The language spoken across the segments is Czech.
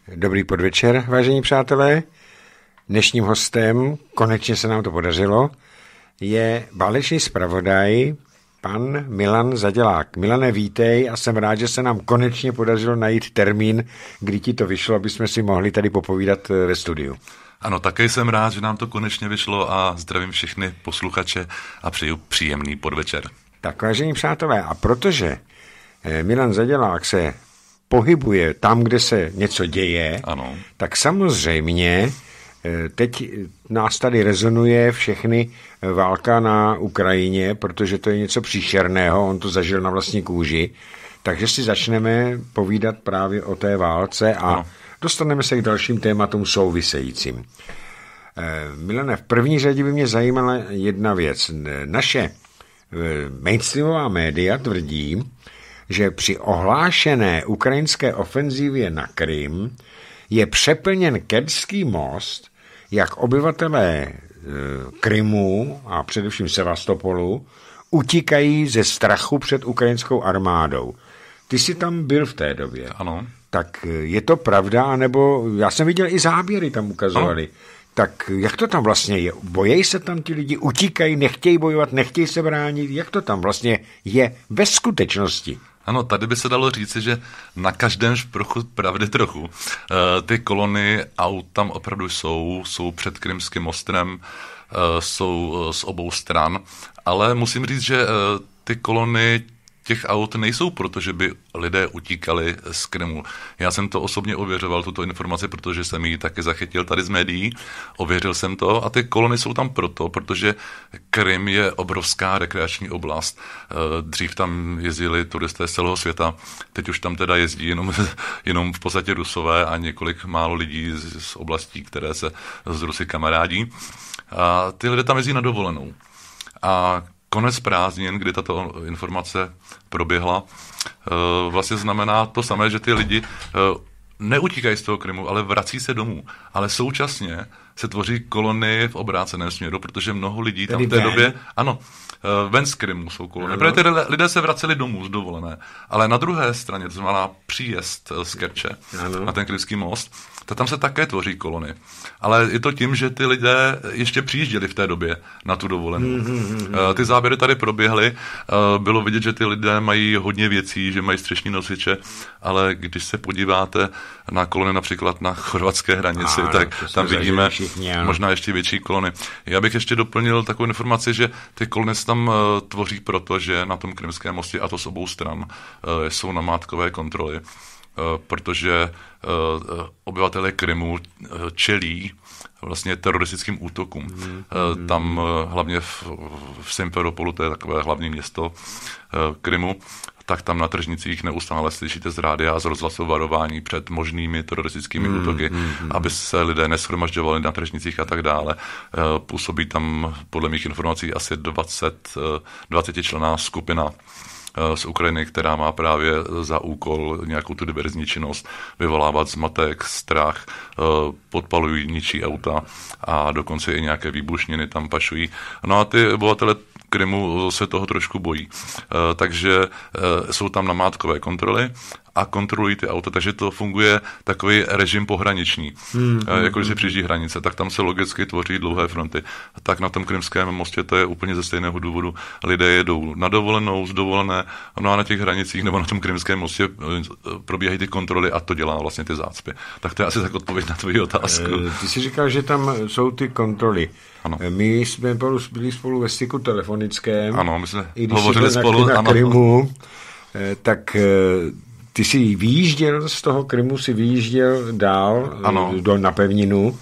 Dobrý podvečer, vážení přátelé. Dnešním hostem, konečně se nám to podařilo, je válečný zpravodaj pan Milan Zadělák. Milane, vítej a jsem rád, že se nám konečně podařilo najít termín, kdy ti to vyšlo, aby jsme si mohli tady popovídat ve studiu. Ano, také jsem rád, že nám to konečně vyšlo a zdravím všechny posluchače a přeju příjemný podvečer. Tak, vážení přátelé, a protože Milan Zadělák se pohybuje tam, kde se něco děje, ano, tak samozřejmě teď nás tady rezonuje všechny válka na Ukrajině, protože to je něco příšerného, on to zažil na vlastní kůži, takže si začneme povídat právě o té válce a dostaneme se k dalším tématům souvisejícím. Milane, v první řadě by mě zajímala jedna věc. Naše mainstreamová média tvrdí, že při ohlášené ukrajinské ofenzívě na Krym je přeplněn Kerčský most, jak obyvatelé Krymu a především Sevastopolu utíkají ze strachu před ukrajinskou armádou. Ty jsi tam byl v té době. Ano. Tak je to pravda, nebo já jsem viděl i záběry tam ukazovali. Ano. Tak jak to tam vlastně je? Bojejí se tam ti lidi, utíkají, nechtějí bojovat, nechtějí se bránit? Jak to tam vlastně je ve skutečnosti? Ano, tady by se dalo říci, že na každém šprochu pravdy trochu. Ty kolony aut tam opravdu jsou před Krymským mostem, jsou z obou stran, ale musím říct, že ty kolony těch aut nejsou proto, že by lidé utíkali z Krymu. Já jsem to osobně ověřoval, tuto informaci, protože jsem ji taky zachytil tady z médií. Ověřil jsem to a ty kolony jsou tam proto, protože Krym je obrovská rekreační oblast. Dřív tam jezdili turisté z celého světa, teď už tam teda jezdí jenom v podstatě Rusové a několik málo lidí z oblastí, které se z Rusy kamarádí. A ty lidé tam jezdí na dovolenou. A konec prázdnin, kdy tato informace proběhla, vlastně znamená to samé, že ty lidi neutíkají z toho Krymu, ale vrací se domů. Ale současně se tvoří kolony v obráceném směru, protože mnoho lidí tam v té době, ano, ven z Krymu jsou kolony. Protože ty lidé se vraceli domů z dovolené. Ale na druhé straně, to znamená příjezd z Kerče na ten Krymský most, tam se také tvoří kolony. Ale je to tím, že ty lidé ještě přijížděli v té době na tu dovolenou. Ty záběry tady proběhly, bylo vidět, že ty lidé mají hodně věcí, že mají střešní nosiče, ale když se podíváte na kolony například na chorvatské hranici, tak tam vidíme možná ještě větší kolony. Já bych ještě doplnil takovou informaci, že ty kolony se tam tvoří proto, že na tom Krymském mostě, a to z obou stran, jsou namátkové kontroly, protože obyvatelé Krymu čelí vlastně teroristickým útokům. Tam hlavně v Simferopolu, to je takové hlavní město Krymu, tak tam na tržnicích neustále slyšíte z rádia a z rozhlasu varování před možnými teroristickými útoky, aby se lidé neshromažďovali na tržnicích a tak dále. Působí tam podle mých informací asi 20členná skupina z Ukrajiny, která má právě za úkol nějakou tu diverzní činnost, vyvolávat zmatek, strach, podpalují, ničí auta a dokonce i nějaké výbušniny tam pašují. No a ty obyvatele Krymu se toho trošku bojí. Takže jsou tam namátkové kontroly a kontrolují ty auta, takže to funguje takový režim pohraniční. Jako když se přijíždí hranice, tak tam se logicky tvoří dlouhé fronty. Tak na tom Krymském mostě to je úplně ze stejného důvodu. Lidé jedou na dovolenou, z dovolené, no a na těch hranicích nebo na tom Krymském mostě probíhají ty kontroly a to dělá vlastně ty zácpy. Tak to je asi tak odpověď na tvoji otázku. Ty jsi říkal, že tam jsou ty kontroly. Ano. My jsme byli spolu ve styku telefonickém. Ano, my jsme i když hovořili spolu na Krymu, tak ty jsi vyjížděl z toho Krymu, si vyjížděl dál na pevninu.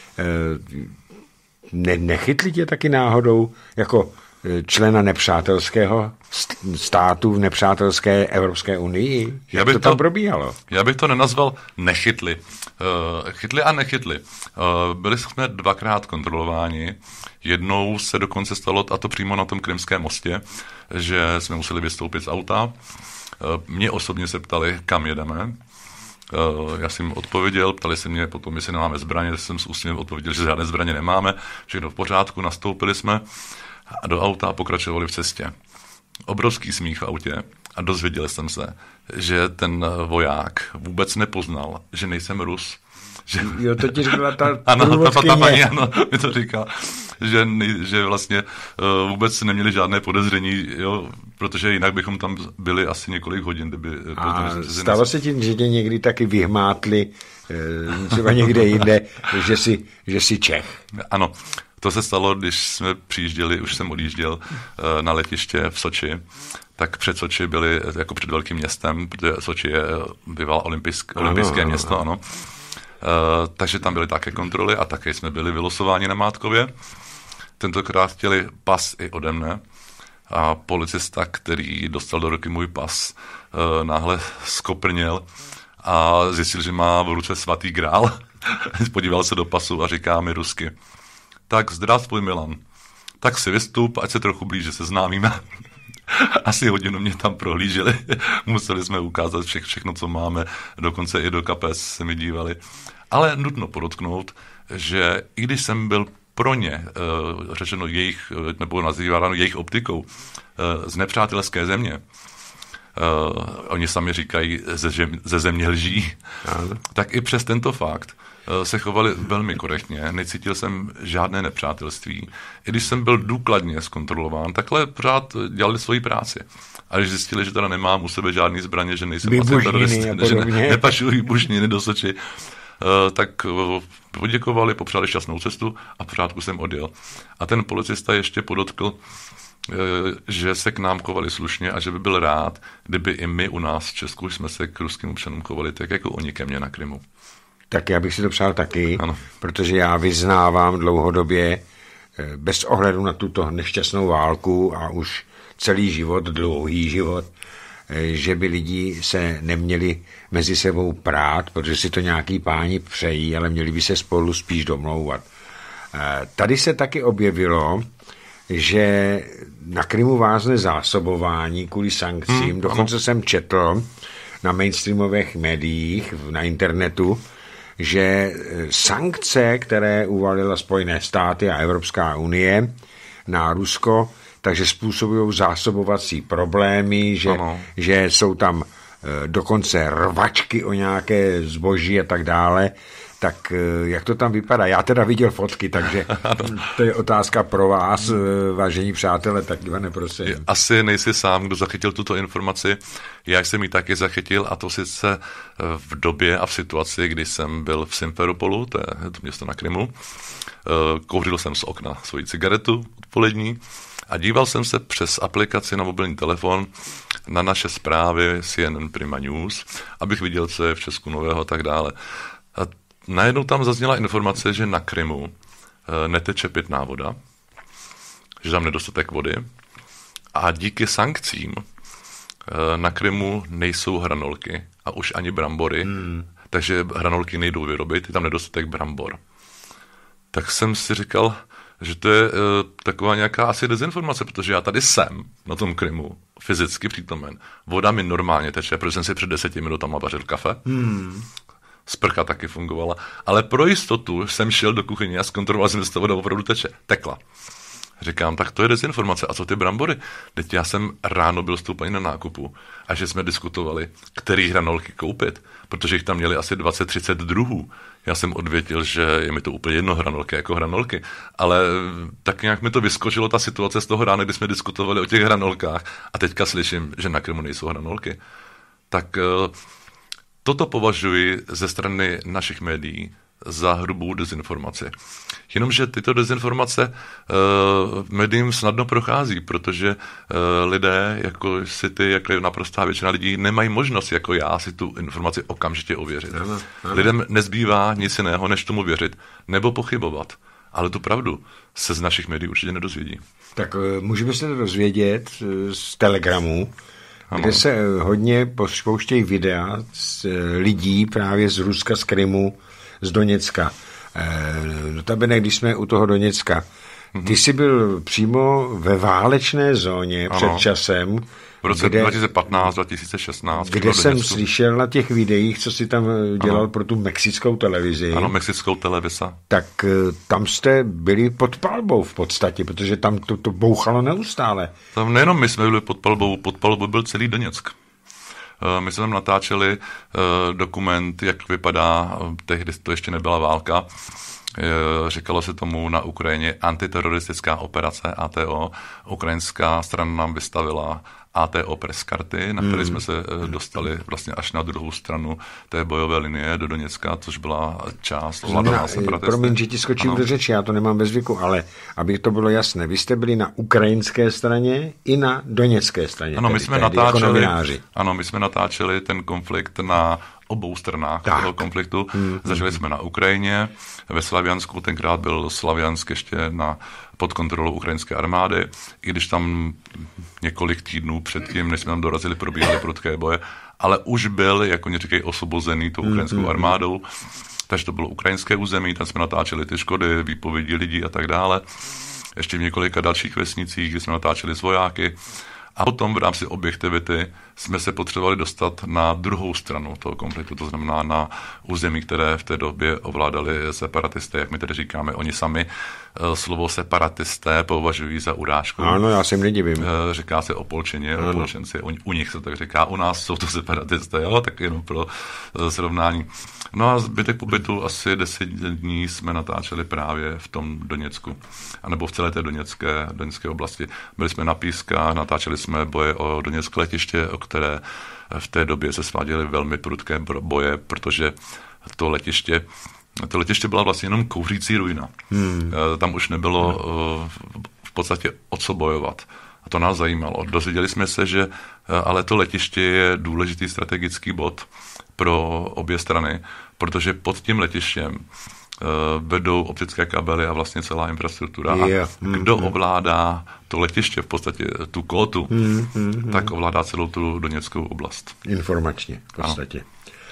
Nechytli tě taky náhodou jako člena nepřátelského státu v nepřátelské Evropské unii? Jak to tam probíhalo? Já bych to nenazval nechytli. Chytli a nechytli. Byli jsme 2krát kontrolováni. Jednou se dokonce stalo, a to přímo na tom Krymském mostě, že jsme museli vystoupit z auta. Mě osobně se ptali, kam jedeme. Já jsem jim odpověděl, ptali se mě potom, jestli nemáme zbraně, jsem s úsměvem odpověděl, že žádné zbraně nemáme, všechno v pořádku, nastoupili jsme do auta a pokračovali v cestě. obrovský smích v autě a dozvěděl jsem se, že ten voják vůbec nepoznal, že nejsem Rus. Že... Jo, to ti řekla ta ano, ta paní, ano, mi to říkal, že vlastně vůbec neměli žádné podezření, jo, protože jinak bychom tam byli asi několik hodin, kdyby... A stalo se tím, že tě někdy taky vyhmátli třeba někde jinde, že jsi Čech? Ano, to se stalo, když jsme přijížděli, už jsem odjížděl na letiště v Soči, tak před Soči byli jako před velkým městem, protože Soči je bývalé olympijské město, ano. Takže tam byly také kontroly a také jsme byli vylosováni na Mátkově. Tentokrát chtěli pas i ode mne a policista, který dostal do ruky můj pas, náhle skoprněl a zjistil, že má v ruce svatý grál. Podíval se do pasu a říká mi rusky: tak zdravствуй, Milan. Tak si vystup, ať se trochu blíže seznámíme. Asi hodinu mě tam prohlíželi. Museli jsme ukázat všechno, co máme. Dokonce i do kapes se mi dívali. Ale nutno podotknout, že i když jsem byl pro ně, řečeno jejich, nebo nazýváno jejich optikou, z nepřátelské země, oni sami říkají ze země lží, tak i přes tento fakt se chovali velmi korektně, necítil jsem žádné nepřátelství. I když jsem byl důkladně zkontrolován, takhle pořád dělali svoji práci. A když zjistili, že teda nemám u sebe žádný zbraně, že nejsem terorist, že nepašuju výbušniny do Soči, tak poděkovali, popřáli šťastnou cestu a v pořádku jsem odjel. A ten policista ještě podotkl, že se k nám chovali slušně a že by byl rád, kdyby i my u nás v Česku jsme se k ruským občanům chovali tak, jako oni ke mně na Krymu. Tak já bych si to přál taky, ano. Protože já vyznávám dlouhodobě, bez ohledu na tuto nešťastnou válku a už celý život, dlouhý život, že by lidi se neměli mezi sebou prát, protože si to nějaký páni přejí, ale měli by se spolu spíš domlouvat. Tady se taky objevilo, že na Krymu vázne zásobování kvůli sankcím. Dokonce jsem četl na mainstreamových médiích, na internetu, že sankce, které uvalila Spojené státy a Evropská unie na Rusko, takže způsobují zásobovací problémy, že jsou tam dokonce rvačky o nějaké zboží a tak dále. Tak jak to tam vypadá? Já teda viděl fotky, takže to je otázka pro vás, vážení přátelé, tak Ivane, prosím. Asi nejsi sám, kdo zachytil tuto informaci. Já jsem ji taky zachytil, a to sice v době a v situaci, kdy jsem byl v Simferopolu, to je to město na Krymu. Kouřil jsem z okna svoji cigaretu odpolední a díval jsem se přes aplikaci na mobilní telefon na naše zprávy CNN Prima News, abych viděl, co je v Česku nového a tak dále. A najednou tam zazněla informace, že na Krymu neteče pitná voda, že tam nedostatek vody a díky sankcím na Krymu nejsou hranolky a už ani brambory, takže hranolky nejdou vyrobit, je tam nedostatek brambor. Tak jsem si říkal, že to je taková nějaká asi dezinformace, protože já tady jsem na tom Krymu fyzicky přítomen. Voda mi normálně teče, protože jsem si před 10 minutama vařil kafe. Sprcha taky fungovala, ale pro jistotu jsem šel do kuchyně a zkontroloval jsem, že ta voda opravdu tekla. Říkám, tak to je dezinformace. A co ty brambory? Teď já jsem ráno byl stoupaný na nákupu a že jsme diskutovali, který hranolky koupit, protože jich tam měli asi 20-30 druhů. Já jsem odvětil, že je mi to úplně jedno hranolky jako hranolky, ale tak nějak mi to vyskočilo ta situace z toho rána, kdy jsme diskutovali o těch hranolkách a teďka slyším, že na Krymu nejsou hranolky. Tak toto považuji ze strany našich médií za hrubou dezinformaci. Jenomže tyto dezinformace médiím snadno prochází, protože lidé, jako si ty, jako naprostá většina lidí, nemají možnost, jako já, si tu informaci okamžitě ověřit. Ano. Lidem nezbývá nic jiného, než tomu věřit, nebo pochybovat. Ale tu pravdu se z našich médií určitě nedozvědí. Tak můžeme se to dozvědět z Telegramu, kde se hodně pouštějí videa z lidí právě z Ruska, z Krymu, z Doněcka. Notabene, když jsme u toho Doněcka, ty jsi byl přímo ve válečné zóně před časem, V roce 2015, 2016. Kde jsem slyšel na těch videích, co si tam dělal pro tu mexickou televizi. Ano, mexickou televizi. Tak tam jste byli pod palbou v podstatě, protože tam to bouchalo neustále. Tam nejenom my jsme byli pod palbou byl celý Doněck. My jsme tam natáčeli dokument, jak vypadá, tehdy to ještě nebyla válka, říkalo se tomu na Ukrajině antiteroristická operace ATO. Ukrajinská strana nám vystavila ATO press karty, na které jsme se dostali vlastně až na druhou stranu té bojové linie do Doněcka, což byla část ovládaná separatisty. Promiň, že ti skočím do řeči, já to nemám ve zvyku, ale aby to bylo jasné, vy jste byli na ukrajinské straně i na doněcké straně. Ano, my jsme natáčeli ten konflikt na obou stranách toho konfliktu. Zažili jsme na Ukrajině, ve Slaviansku, tenkrát byl Slaviansk ještě pod kontrolou ukrajinské armády, i když tam několik týdnů předtím, než jsme tam dorazili, probíhaly prudké boje, ale už byl, jak oni říkají, osvobozený tou ukrajinskou armádou, takže to bylo ukrajinské území, tam jsme natáčeli ty škody, výpovědi lidí a tak dále. Ještě v několika dalších vesnicích, kde jsme natáčeli s vojáky. A potom v rámci objektivity jsme se potřebovali dostat na druhou stranu toho konfliktu, to znamená na území, které v té době ovládali separatisté, jak my tedy říkáme. Oni sami slovo separatisté považují za urážku. Ano, já se jim nedivím. Říká se opolčeně, opolčenci, u nich se tak říká, u nás jsou to separatisté, jo, tak jenom pro srovnání. No a zbytek pobytu asi 10 dní jsme natáčeli právě v tom Doněcku, anebo v celé té doněcké oblasti. Byli jsme na Pískách, natáčeli jsme boje o Doněcké letiště, o které v té době se sváděly velmi prudké boje, protože to letiště byla vlastně jenom kouřící ruina. Tam už nebylo v podstatě o co bojovat. A to nás zajímalo. Dozvěděli jsme se, že ale to letiště je důležitý strategický bod pro obě strany, protože pod tím letištěm vedou optické kabely a vlastně celá infrastruktura. A kdo ovládá to letiště, v podstatě tu kótu, tak ovládá celou tu doněckou oblast. Informačně v podstatě.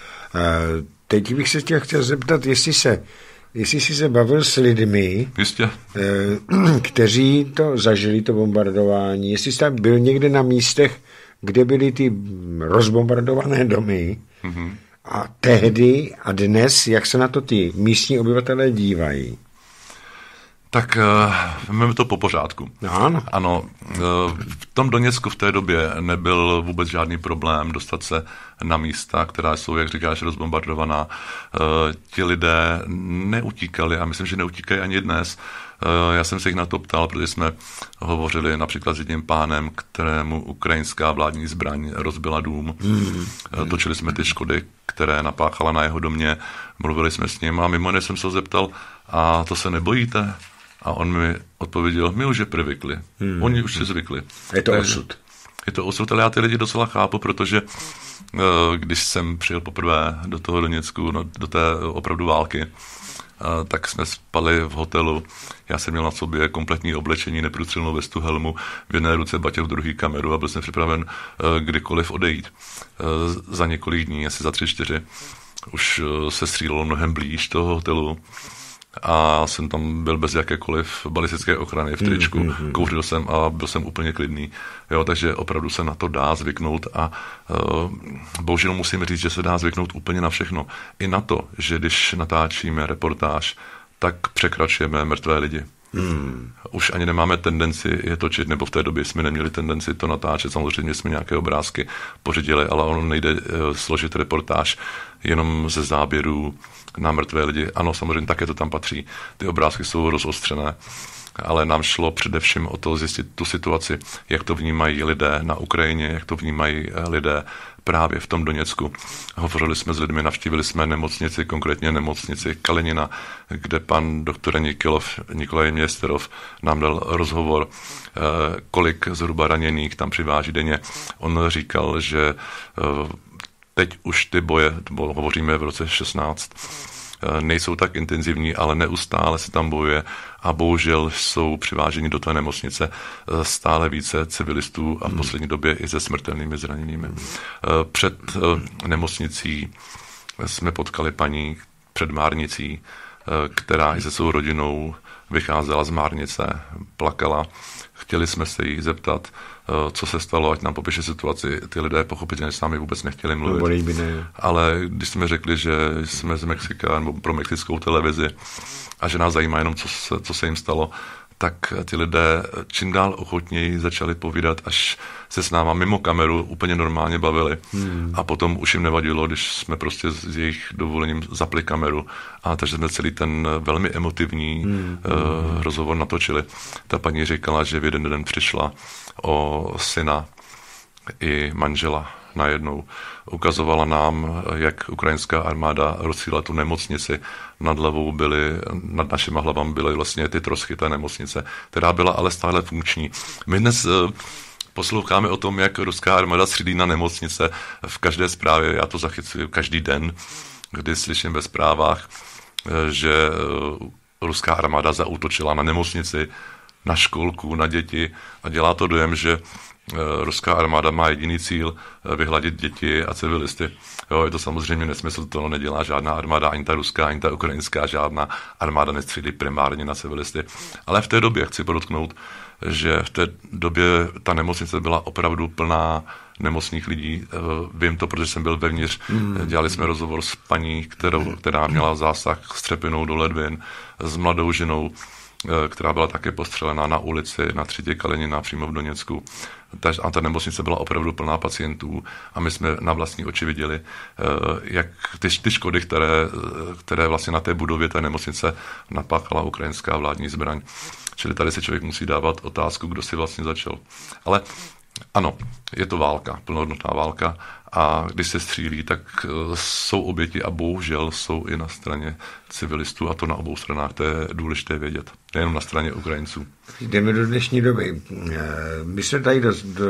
Teď bych se tě chtěl zeptat, jestli jsi se bavil s lidmi, jistě, kteří to zažili, to bombardování, jestli jsi tam byl někde na místech, kde byly ty rozbombardované domy, a tehdy a dnes, jak se na to ty místní obyvatelé dívají? Tak máme to po pořádku. Ano, v tom Doněcku v té době nebyl vůbec žádný problém dostat se na místa, která jsou, jak říkáš, rozbombardovaná. Ti lidé neutíkali a myslím, že neutíkají ani dnes. Já jsem se jich na to ptal, protože jsme hovořili například s jedním pánem, kterému ukrajinská vládní zbraň rozbila dům. Točili jsme ty škody, které napáchala na jeho domě. Mluvili jsme s ním a mimo jiné jsem se ho zeptal, a to se nebojíte? A on mi odpověděl, my už je přivykli. Oni už si zvykli. Je to osud. Je to osud, ale já ty lidi docela chápu, protože když jsem přijel poprvé do toho Doněcku, do té opravdu války, tak jsme spali v hotelu. Já jsem měl na sobě kompletní oblečení, neprůstřelnou vestu, helmu, v jedné ruce baťoch, v druhý kameru a byl jsem připraven kdykoliv odejít. Za několik dní, asi za 3-4, už se střílelo mnohem blíž toho hotelu a jsem tam byl bez jakékoliv balistické ochrany v tričku. Kouřil jsem a byl jsem úplně klidný. Jo, takže opravdu se na to dá zvyknout a bohužel musím říct, že se dá zvyknout úplně na všechno. I na to, že když natáčíme reportáž, tak překračujeme mrtvé lidi. Už ani nemáme tendenci je točit, nebo v té době jsme neměli tendenci to natáčet. Samozřejmě jsme nějaké obrázky pořídili, ale ono nejde složit reportáž jenom ze záběrů na mrtvé lidi. Ano, samozřejmě také to tam patří. Ty obrázky jsou rozostřené, ale nám šlo především o to zjistit tu situaci, jak to vnímají lidé na Ukrajině, jak to vnímají lidé právě v tom Doněcku. Hovořili jsme s lidmi, navštívili jsme nemocnici, konkrétně nemocnici Kalinina, kde pan doktor Nikolaj Městerov nám dal rozhovor, kolik zhruba raněných tam přiváží denně. On říkal, že teď už ty boje, hovoříme v roce 16, nejsou tak intenzivní, ale neustále se tam bojuje a bohužel jsou přiváženi do té nemocnice stále více civilistů a v poslední době i se smrtelnými zraněními. Před nemocnicí jsme potkali paní před Márnicí, která i se svou rodinou vycházela z Márnice, plakala. Chtěli jsme se jí zeptat, co se stalo, ať nám popíše situaci. Ty lidé pochopitelně s námi vůbec nechtěli mluvit. Ale když jsme řekli, že jsme z Mexika nebo pro mexickou televizi a že nás zajímá jenom, co se jim stalo, tak ty lidé čím dál ochotněji začali povídat, až se s náma mimo kameru úplně normálně bavili. A potom už jim nevadilo, když jsme prostě s jejich dovolením zapli kameru. A takže jsme celý ten velmi emotivní rozhovor natočili. Ta paní říkala, že v jeden den přišla o syna i manžela najednou. Ukazovala nám, jak ukrajinská armáda rozsílala tu nemocnici. Nad našima hlavami byly vlastně ty trosky té nemocnice, která byla ale stále funkční. My dnes posloucháme o tom, jak ruská armáda střílí na nemocnice v každé zprávě. Já to zachycuji každý den, kdy slyším ve zprávách, že ruská armáda zaútočila na nemocnici, na školku, na děti a dělá to dojem, že ruská armáda má jediný cíl vyhladit děti a civilisty. Jo, je to samozřejmě nesmysl, to nedělá žádná armáda, ani ta ruská, ani ta ukrajinská, žádná armáda nestřílí primárně na civilisty. Ale v té době chci podotknout, že v té době ta nemocnice byla opravdu plná nemocných lidí. Vím to, protože jsem byl vevnitř. Dělali jsme rozhovor s paní, která měla zásah střepinou do ledvin, s mladou ženou, která byla také postřelená na ulici na Třídě Kalinina přímo v Doněcku. A ta nemocnice byla opravdu plná pacientů a my jsme na vlastní oči viděli, jak ty škody, které vlastně na té budově té nemocnice napáchala ukrajinská vládní zbraň. Čili tady si člověk musí dávat otázku, kdo si vlastně začal. Ale ano, je to válka, plnohodnotná válka a když se střílí, tak jsou oběti a bohužel jsou i na straně civilistů a to na obou stranách, to je důležité vědět, nejenom na straně Ukrajinců. Jdeme do dnešní doby. My se tady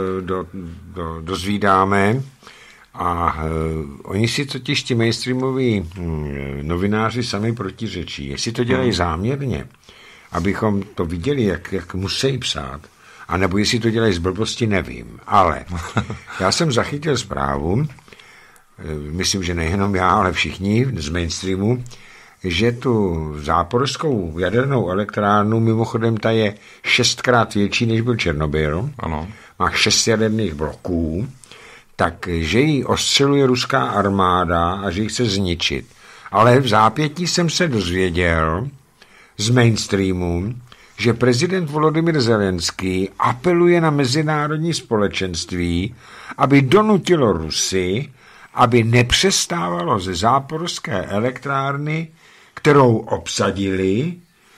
dozvídáme a oni si totiž ti mainstreamoví novináři sami protiřečí. Jestli to dělají záměrně, abychom to viděli, jak musí psát, a nebo jestli to dělají z blbosti, nevím. Ale já jsem zachytil zprávu, myslím, že nejenom já, ale všichni z mainstreamu, že tu záporskou jadernou elektrárnu, mimochodem ta je 6krát větší, než byl Černobyl, ano. Má 6 jaderných bloků, takže ji ostřeluje ruská armáda a že ji chce zničit. Ale v zápětí jsem se dozvěděl z mainstreamu, že prezident Volodymyr Zelenský apeluje na mezinárodní společenství, aby donutilo Rusy, aby nepřestávalo ze záporské elektrárny, kterou obsadili,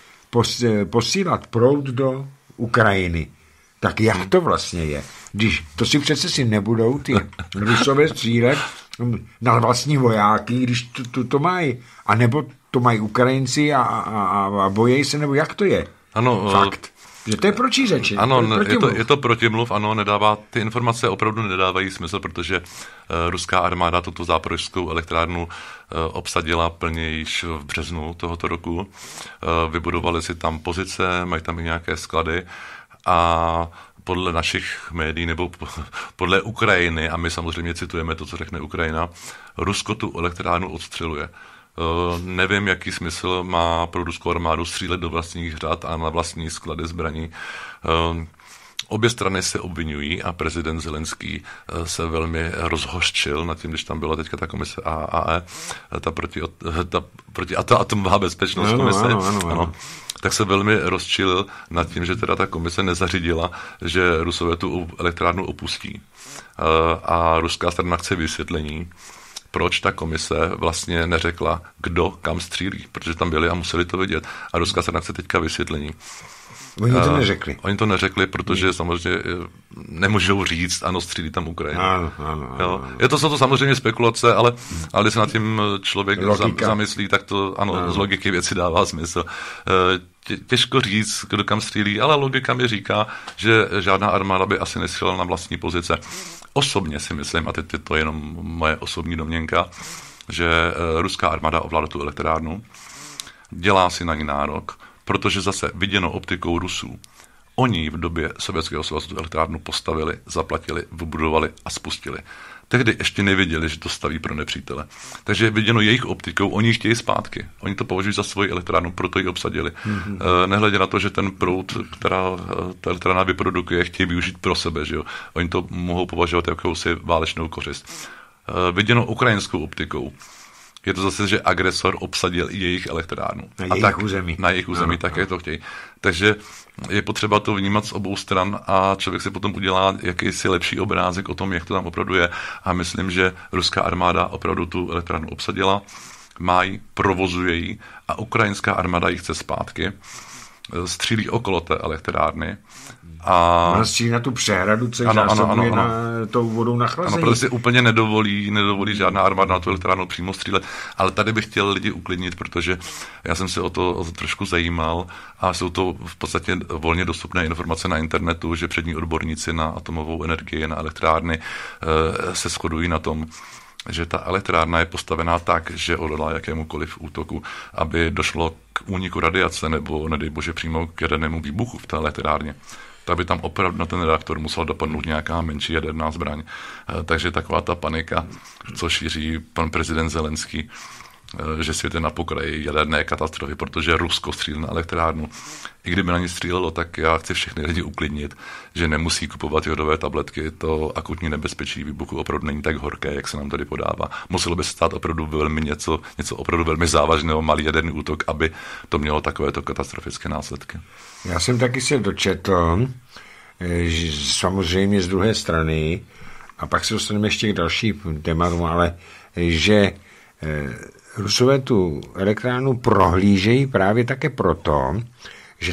posílat proud do Ukrajiny. Tak jak to vlastně je? Když to si přece si nebudou ty Rusové střílet na vlastní vojáky, když to mají. A nebo to mají Ukrajinci a bojejí se, nebo jak to je? Ano, fakt. Že to je protiřeč. Ano, je to protimluv, ano, ty informace opravdu nedávají smysl, protože ruská armáda tuto záporožskou elektrárnu obsadila plně již v březnu tohoto roku. Vybudovali si tam pozice, mají tam i nějaké sklady a podle našich médií nebo podle Ukrajiny, a my samozřejmě citujeme to, co řekne Ukrajina, Rusko tu elektrárnu odstřeluje. Nevím, jaký smysl má pro ruskou armádu střílet do vlastních řad a na vlastní sklady zbraní. Obě strany se obvinují a prezident Zelenský se velmi rozhořčil nad tím, když tam byla teďka ta komise AAE, ta protiatomová bezpečnost komise. Ano. Tak se velmi rozčilil nad tím, že teda ta komise nezařídila, že Rusové tu elektrárnu opustí. A ruská strana chce vysvětlení, proč ta komise vlastně neřekla, kdo kam střílí, protože tam byli a museli to vidět. A ruská strana chce teďka vysvětlení. Oni to neřekli. Oni to neřekli, protože samozřejmě nemůžou říct, ano, střílí tam Ukrajina. Ano. Jsou to samozřejmě spekulace, ale když se nad tím člověk zamyslí, tak to ano, z logiky věci dává smysl. Těžko říct, kdo kam střílí, ale logika mi říká, že žádná armáda by asi nestřílela na vlastní pozice. Osobně si myslím, a teď je to jenom moje osobní domněnka, že ruská armáda ovládá tu elektrárnu, dělá si na ní nárok, protože zase viděno optikou Rusů. Oni v době Sovětského svazu tu elektrárnu postavili, zaplatili, vybudovali a spustili. Tehdy ještě nevěděli, že to staví pro nepřítele. Takže je viděno jejich optikou, oni ji chtějí zpátky. Oni to považují za svoji elektrárnu, proto ji obsadili. Nehledě na to, že ten proud, která ta elektrárna vyprodukuje, chtějí využít pro sebe. Že jo? Oni to mohou považovat jako jakousi válečnou kořist. Viděno ukrajinskou optikou. Je to zase, že agresor obsadil i jejich elektrárnu. Na jejich území, tak jak to chtějí. Takže je potřeba to vnímat z obou stran a člověk si potom udělá jakýsi lepší obrázek o tom, jak to tam opravdu je. A myslím, že ruská armáda opravdu tu elektrárnu obsadila, má ji, provozuje ji a ukrajinská armáda ji chce zpátky. Střílí okolo té elektrárny. A ona střílí na tu přehradu, co zásobuje tou vodou na chlazení. Ano, protože si úplně nedovolí žádná armáda na tu elektrárnu přímo střílet. Ale tady bych chtěl lidi uklidnit, protože já jsem se o to trošku zajímal a jsou to v podstatě volně dostupné informace na internetu, že přední odborníci na atomovou energii, na elektrárny se shodují na tom, že ta elektrárna je postavená tak, že odolá jakémukoliv útoku, aby došlo k úniku radiace nebo, nedej bože, přímo k jadernému výbuchu v té elektrárně. Tak by tam opravdu na ten reaktor musela dopadnout nějaká menší jaderná zbraň. Takže taková ta panika, co šíří pan prezident Zelenský, že svět je na pokraji jaderné katastrofy, protože Rusko střílí na elektrárnu. I kdyby na ně střílelo, tak já chci všechny lidi uklidnit, že nemusí kupovat jodové tabletky. To akutní nebezpečí výbuchu opravdu není tak horké, jak se nám tady podává. Muselo by se stát opravdu velmi něco opravdu velmi závažného, malý jaderný útok, aby to mělo takovéto katastrofické následky. Já jsem taky se dočetl, samozřejmě z druhé strany, a pak se dostaneme ještě k dalším tématům, ale že Rusové tu elektrárnu prohlížejí právě také proto, že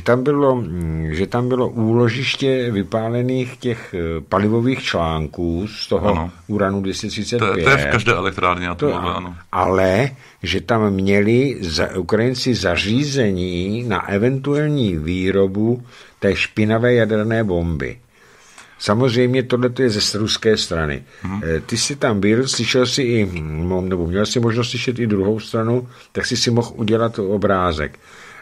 tam bylo úložiště vypálených těch palivových článků z toho uranu 235. To je v každé elektrárně atomové, ano. Ale že tam měli Ukrajinci zařízení na eventuální výrobu té špinavé jaderné bomby. Samozřejmě tohle je ze ruské strany. Ty jsi tam byl, slyšel jsi nebo měl jsi možnost slyšet i druhou stranu, tak jsi mohl udělat obrázek.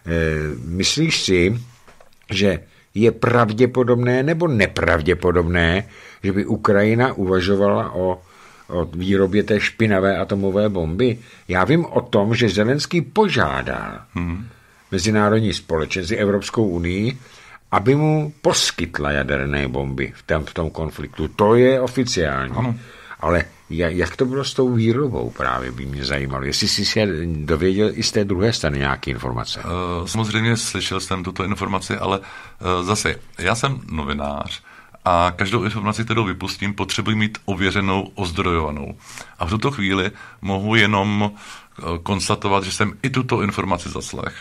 Myslíš si, že je pravděpodobné nebo nepravděpodobné, že by Ukrajina uvažovala o výrobě té špinavé atomové bomby? Já vím o tom, že Zelenský požádal mezinárodní společenství, Evropskou unii, aby mu poskytla jaderné bomby v tom konfliktu. To je oficiální. Ano. Ale jak to bylo s tou výrobou právě by mě zajímalo. Jestli jsi se dověděl i z té druhé strany nějaké informace. Samozřejmě slyšel jsem tuto informaci, ale zase, já jsem novinář a každou informaci, kterou vypustím, potřebuji mít ověřenou, ozdrojovanou. A v tuto chvíli mohu jenom konstatovat, že jsem i tuto informaci zaslech.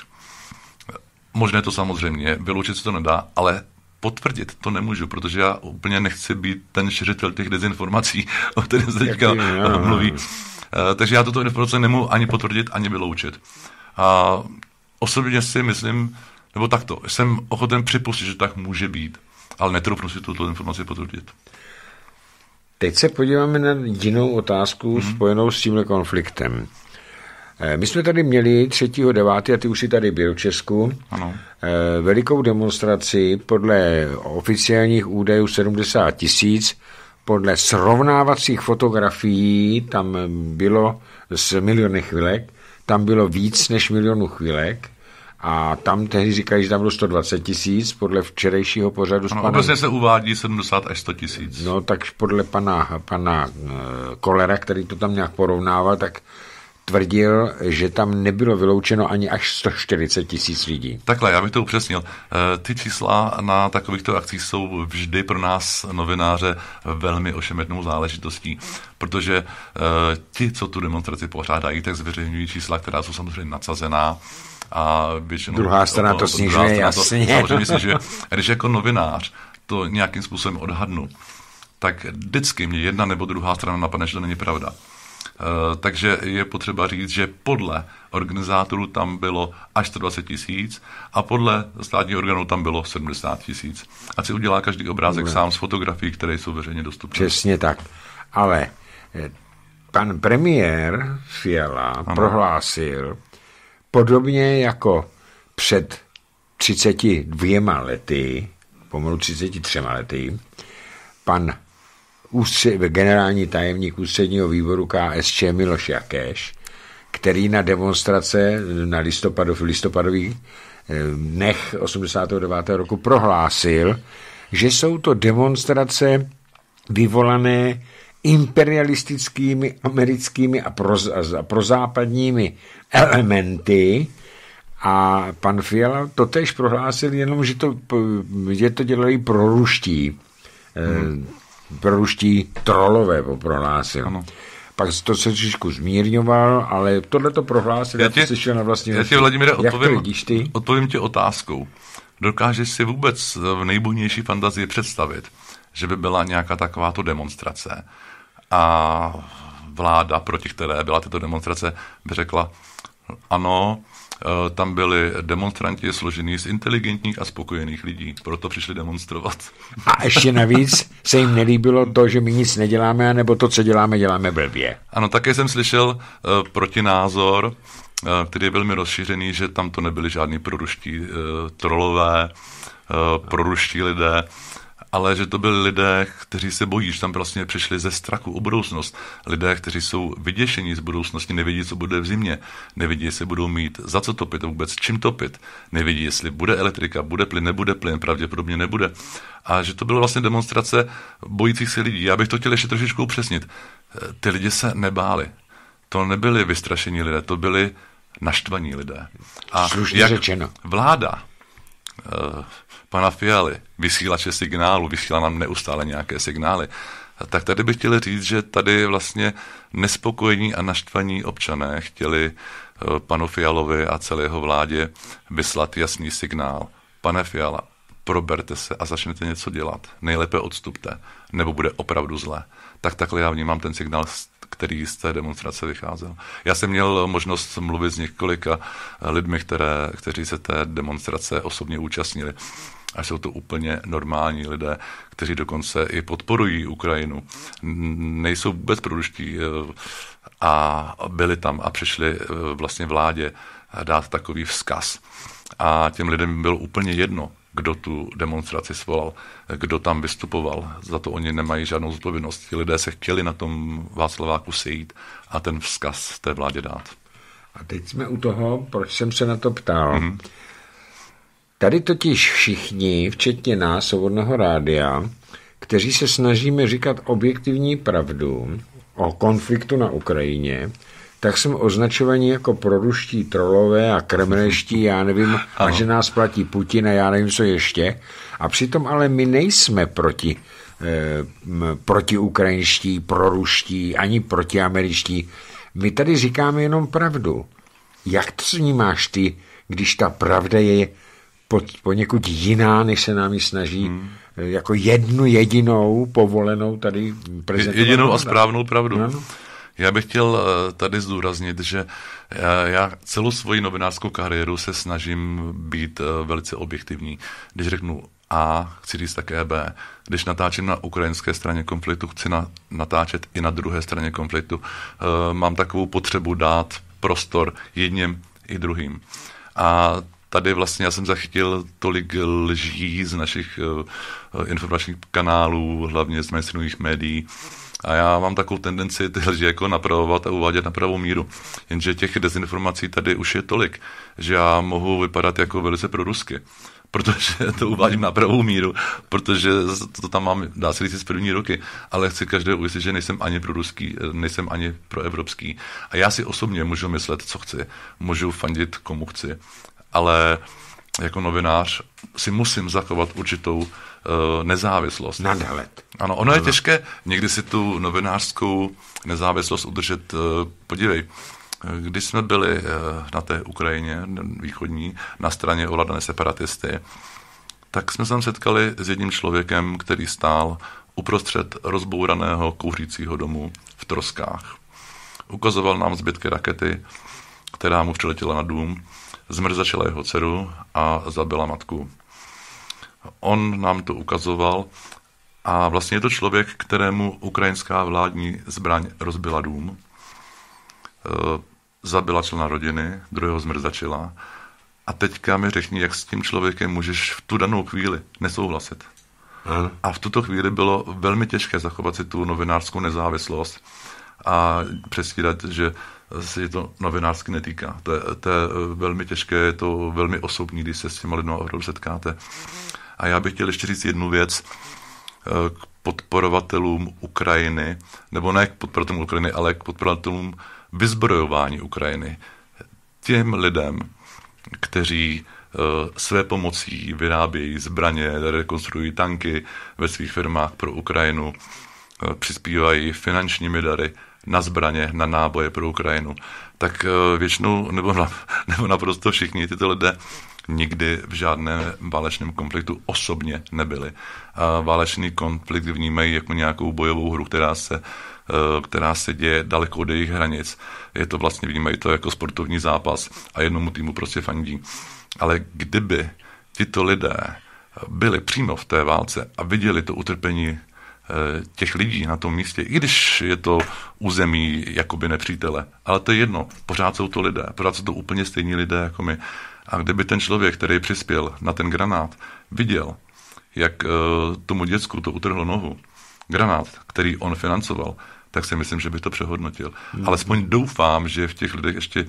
Možné to samozřejmě, vyloučit se to nedá, ale potvrdit to nemůžu, protože já úplně nechci být ten šiřitel těch dezinformací, o kterých se teďka mluví. Takže já tuto informaci nemohu ani potvrdit, ani vyloučit. A osobně si myslím, nebo takto, jsem ochoten připustit, že tak může být, ale netroufnu si tuto informaci potvrdit. Teď se podíváme na jinou otázku spojenou s tímhle konfliktem. My jsme tady měli 3.9. a ty už si tady byl v Česku, velikou demonstraci, podle oficiálních údajů 70 000, podle srovnávacích fotografií tam bylo z miliony chvilek, tam bylo víc než milionu chvilek a tam tehdy říkají, že tam bylo 120 000 podle včerejšího pořadu. Obecně se uvádí 70 až 100 000. No tak podle pana Kolera, který to tam nějak porovnával, tak tvrdil, že tam nebylo vyloučeno ani až 140 000 lidí. Takhle, já bych to upřesnil. Ty čísla na takovýchto akcích jsou vždy pro nás novináře velmi ošemetnou záležitostí, protože ti, co tu demonstraci pořádají, tak zveřejňují čísla, která jsou samozřejmě nadsazená a většinou... Druhá strana to snižuje, jasně. Samozřejmě snižuje. A když jako novinář to nějakým způsobem odhadnu, tak vždycky mě jedna nebo druhá strana napadne, že to není pravda. Takže je potřeba říct, že podle organizátorů tam bylo až 120 000 a podle státního orgánu tam bylo 70 000. Ať si udělá každý obrázek sám z fotografií, které jsou veřejně dostupné. Přesně tak. Ale pan premiér Fiala prohlásil, podobně jako před 32 lety, pomalu 33 lety, pan generální tajemník ústředního výboru KSČ Miloš Jakeš, který na demonstrace v listopadových dnech 89. roku prohlásil, že jsou to demonstrace vyvolané imperialistickými americkými a prozápadními elementy, a pan Fiala to též prohlásil, jenom, že to dělají proruští trolové, prohlásil. Ano. Pak to se trošku zmírňoval, ale tohle to prohlásil, já ti, Vladimíre, odpovím ti otázkou. Dokážeš si vůbec v nejbujnější fantazii představit, že by byla nějaká takováto demonstrace a vláda, proti které byla tato demonstrace, by řekla, ano, tam byli demonstranti složení z inteligentních a spokojených lidí, proto přišli demonstrovat. A ještě navíc se jim nelíbilo to, že my nic neděláme, nebo to, co děláme blbě. Ano, také jsem slyšel protinázor, který je velmi rozšířený, že tam to nebyli žádní proruští trolové, proruští lidé, ale že to byli lidé, kteří se bojí, že tam vlastně přišli ze strachu o budoucnost. Lidé, kteří jsou vyděšení z budoucnosti, nevidí, co bude v zimě, nevidí, jestli budou mít za co topit a vůbec čím topit, nevidí, jestli bude elektrika, bude plyn, nebude plyn, pravděpodobně nebude. A že to bylo vlastně demonstrace bojících se lidí. Já bych to chtěl ještě trošičku upřesnit. Ty lidi se nebáli. To nebyli vystrašení lidé, to byli naštvaní lidé. A slušně řečeno. Vláda pana Fialy, vysílače signálu, vysílá nám neustále nějaké signály, tak tady bych chtěl říct, že tady vlastně nespokojení a naštvaní občané chtěli panu Fialovi a celé jeho vládě vyslat jasný signál. Pane Fiala, proberte se a začněte něco dělat. Nejlépe odstupte, nebo bude opravdu zlé. Tak takhle já vnímám ten signál, který z té demonstrace vycházel. Já jsem měl možnost mluvit s několika lidmi, kteří se té demonstrace osobně účastnili. A jsou to úplně normální lidé, kteří dokonce i podporují Ukrajinu. Nejsou vůbec proruští a byli tam a přišli vlastně vládě dát takový vzkaz. A těm lidem bylo úplně jedno, kdo tu demonstraci svolal, kdo tam vystupoval. Za to oni nemají žádnou zodpovědnost. Ti lidé se chtěli na tom Václaváku sejít a ten vzkaz té vládě dát. A teď jsme u toho, proč jsem se na to ptal. Mm-hmm. Tady totiž všichni, včetně nás, Svobodného rádia, kteří se snažíme říkat objektivní pravdu o konfliktu na Ukrajině, tak jsme označovaní jako proruští trolové a kremleští, já nevím, a že nás platí Putin a já nevím, co ještě. A přitom ale my nejsme protiukrajinští, proruští, ani protiameričtí. My tady říkáme jenom pravdu. Jak to vnímáš ty, když ta pravda je poněkud jiná, než se nám ji snaží jako jednu jedinou povolenou tady prezentovat? Jedinou a správnou pravdu. No. Já bych chtěl tady zdůraznit, že já celou svoji novinářskou kariéru se snažím být velice objektivní. Když řeknu A, chci říct také B. Když natáčím na ukrajinské straně konfliktu, chci natáčet i na druhé straně konfliktu. Mám takovou potřebu dát prostor jedním i druhým. A tady vlastně já jsem zachytil tolik lží z našich informačních kanálů, hlavně z mainstreamových médií. A já mám takovou tendenci ty lži jako napravovat a uvádět na pravou míru. Jenže těch dezinformací tady už je tolik, že já mohu vypadat jako velice prorusky, protože to uvádím na pravou míru, protože to tam mám, dá se říct, z první roky, ale chci každého ujistit, že nejsem ani proruský, nejsem ani proevropský. A já si osobně můžu myslet, co chci, můžu fandit, komu chci, ale jako novinář si musím zachovat určitou nezávislost. Nadhled. Ano, ono je těžké někdy si tu novinářskou nezávislost udržet. Podívej, když jsme byli na té Ukrajině východní, na straně ovládané separatisty, tak jsme se tam setkali s jedním člověkem, který stál uprostřed rozbouraného kouřícího domu v troskách. Ukazoval nám zbytky rakety, která mu přiletěla na dům, zmrzačila jeho dceru a zabila matku. On nám to ukazoval a vlastně je to člověk, kterému ukrajinská vládní zbraň rozbila dům, zabila člena rodiny, druhého zmrzačila a teďka mi řekni, jak s tím člověkem můžeš v tu danou chvíli nesouhlasit. A v tuto chvíli bylo velmi těžké zachovat si tu novinářskou nezávislost a přestírat, že se to novinářsky netýká. To je velmi těžké, je to velmi osobní, když se s těma lidmi opravdu setkáte. A já bych chtěl ještě říct jednu věc k podporovatelům Ukrajiny, nebo ne k podporovatelům Ukrajiny, ale k podporovatelům vyzbrojování Ukrajiny. Těm lidem, kteří své pomocí vyrábějí zbraně, rekonstruují tanky ve svých firmách pro Ukrajinu, přispívají finančními dary na zbraně, na náboje pro Ukrajinu, tak většinou nebo naprosto všichni tyto lidé nikdy v žádném válečném konfliktu osobně nebyli. A válečný konflikt vnímají jako nějakou bojovou hru, která se děje daleko od jejich hranic. Je to vlastně, vnímají to jako sportovní zápas a jednomu týmu prostě fandí. Ale kdyby tito lidé byli přímo v té válce a viděli to utrpení těch lidí na tom místě, i když je to území jakoby nepřítele, ale to je jedno, pořád jsou to lidé, pořád jsou to úplně stejní lidé jako my. A kdyby ten člověk, který přispěl na ten granát, viděl, jak tomu děcku to utrhlo nohu, granát, který on financoval, tak si myslím, že by to přehodnotil. Alespoň doufám, že v těch lidech ještě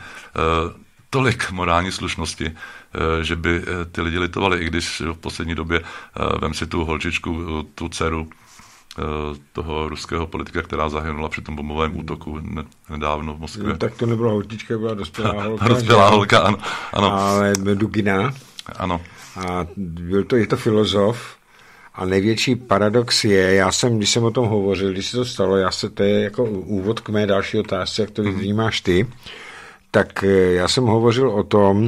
tolik morální slušnosti, že by ty lidi litovali, i když v poslední době vem si tu holčičku, tu dceru toho ruského politika, která zahynula při tom bombovém útoku nedávno v Moskvě. No, tak to nebyla holčička, byla dospělá holka. Dospělá holka, ano. Ale Dugina. Ano. A je to filozof. A největší paradox je, když jsem o tom hovořil, když se to stalo, to je jako úvod k mé další otázce, jak to vnímáš ty, tak já jsem hovořil o tom,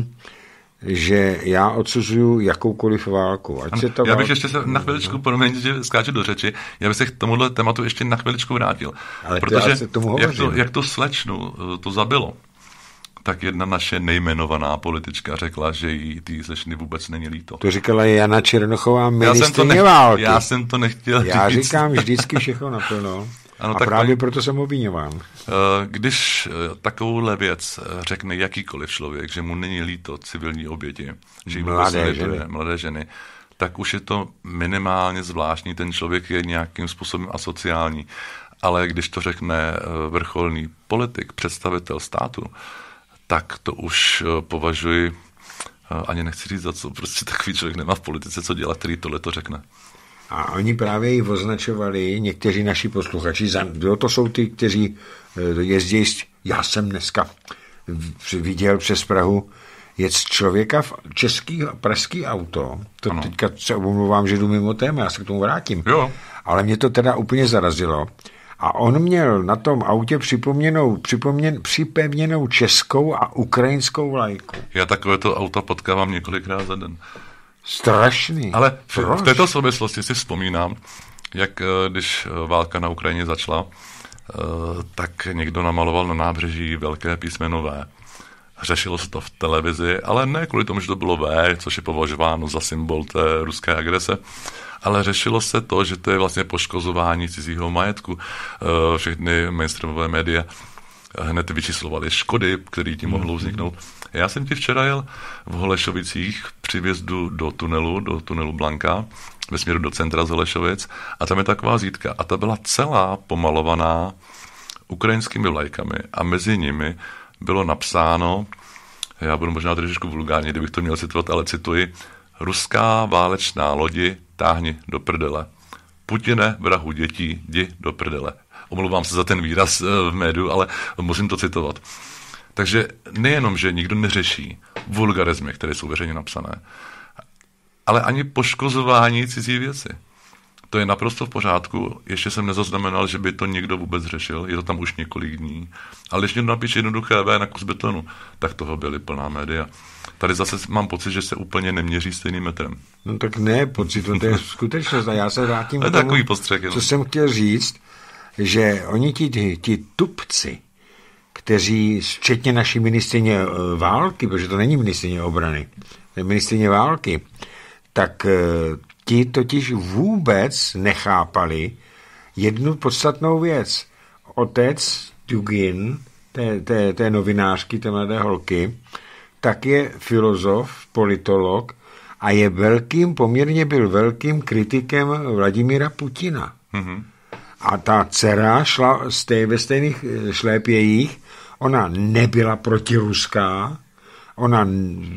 že já odsuzuju jakoukoliv válku. Já bych ještě se na chviličku, promiň, že skáču do řeči, já bych se k tomuhle tématu ještě na chviličku vrátil. Ale protože jak to slečnu to zabilo, tak jedna naše nejmenovaná politička řekla, že jí ty slečny vůbec není líto. To říkala Jana Černochová, ministryně války. Já jsem to nechtěl říct. Já říkám vždycky všechno naplno. Ano, a právě proto jsem obviňován. Když takovouhle věc řekne jakýkoliv člověk, že mu není líto civilní oběti, že jim mladé ženy, tak už je to minimálně zvláštní. Ten člověk je nějakým způsobem asociální. Ale když to řekne vrcholný politik, představitel státu, tak to už považuji, ani nechci říct za co, prostě takový člověk nemá v politice co dělat, který tohle to řekne. A oni právě ji označovali, někteří naši posluchači, to jsou ty, kteří jezdí, já jsem dneska viděl přes Prahu jet člověka v pražský auto, to ano. Teďka se omlouvám, že jdu mimo téma, já se k tomu vrátím, jo. Ale mě to teda úplně zarazilo. A on měl na tom autě připevněnou českou a ukrajinskou vlajku. Já takovéto auta potkávám několikrát za den. Strašný. Ale v této souvislosti si vzpomínám, jak když válka na Ukrajině začala, tak někdo namaloval na nábřeží velké písmeno V. Řešilo se to v televizi, ale ne kvůli tomu, že to bylo V, což je považováno za symbol té ruské agrese, ale řešilo se to, že to je vlastně poškozování cizího majetku. Všechny mainstreamové média hned vyčíslovaly škody, které tím mohou vzniknout. Já jsem ti včera jel v Holešovicích při vjezdu do tunelu Blanka, ve směru do centra z Holešovic, a tam je taková zídka. A ta byla celá pomalovaná ukrajinskými vlajkami a mezi nimi bylo napsáno, já budu možná trošičku vulgárně, kdybych to měl citovat, ale cituji, ruská válečná lodi, táhni do prdele. Putine, vrahu dětí, jdi do prdele. Omlouvám se za ten výraz v médiu, ale musím to citovat. Takže nejenom, že nikdo neřeší vulgarizmy, které jsou veřejně napsané, ale ani poškozování cizí věci. To je naprosto v pořádku. Ještě jsem nezaznamenal, že by to někdo vůbec řešil. Je to tam už několik dní. Ale když někdo napíše jednoduché V na kus betonu, tak toho byly plná média. Tady zase mám pocit, že se úplně neměří stejným metrem. No tak ne, pocit, to je skutečnost. A já se vrátím k tomu, co jsem chtěl říct, že oni ti tupci, kteří, včetně naší ministryně války, protože to není ministryně obrany, to je ministryně války, tak ti totiž vůbec nechápali jednu podstatnou věc. Otec Dugin, té novinářky, té mladé holky, tak je filozof, politolog a poměrně byl velkým kritikem Vladimíra Putina. Mm-hmm. A ta dcera šla ve stejných šlépějích, ona nebyla protiruská, ona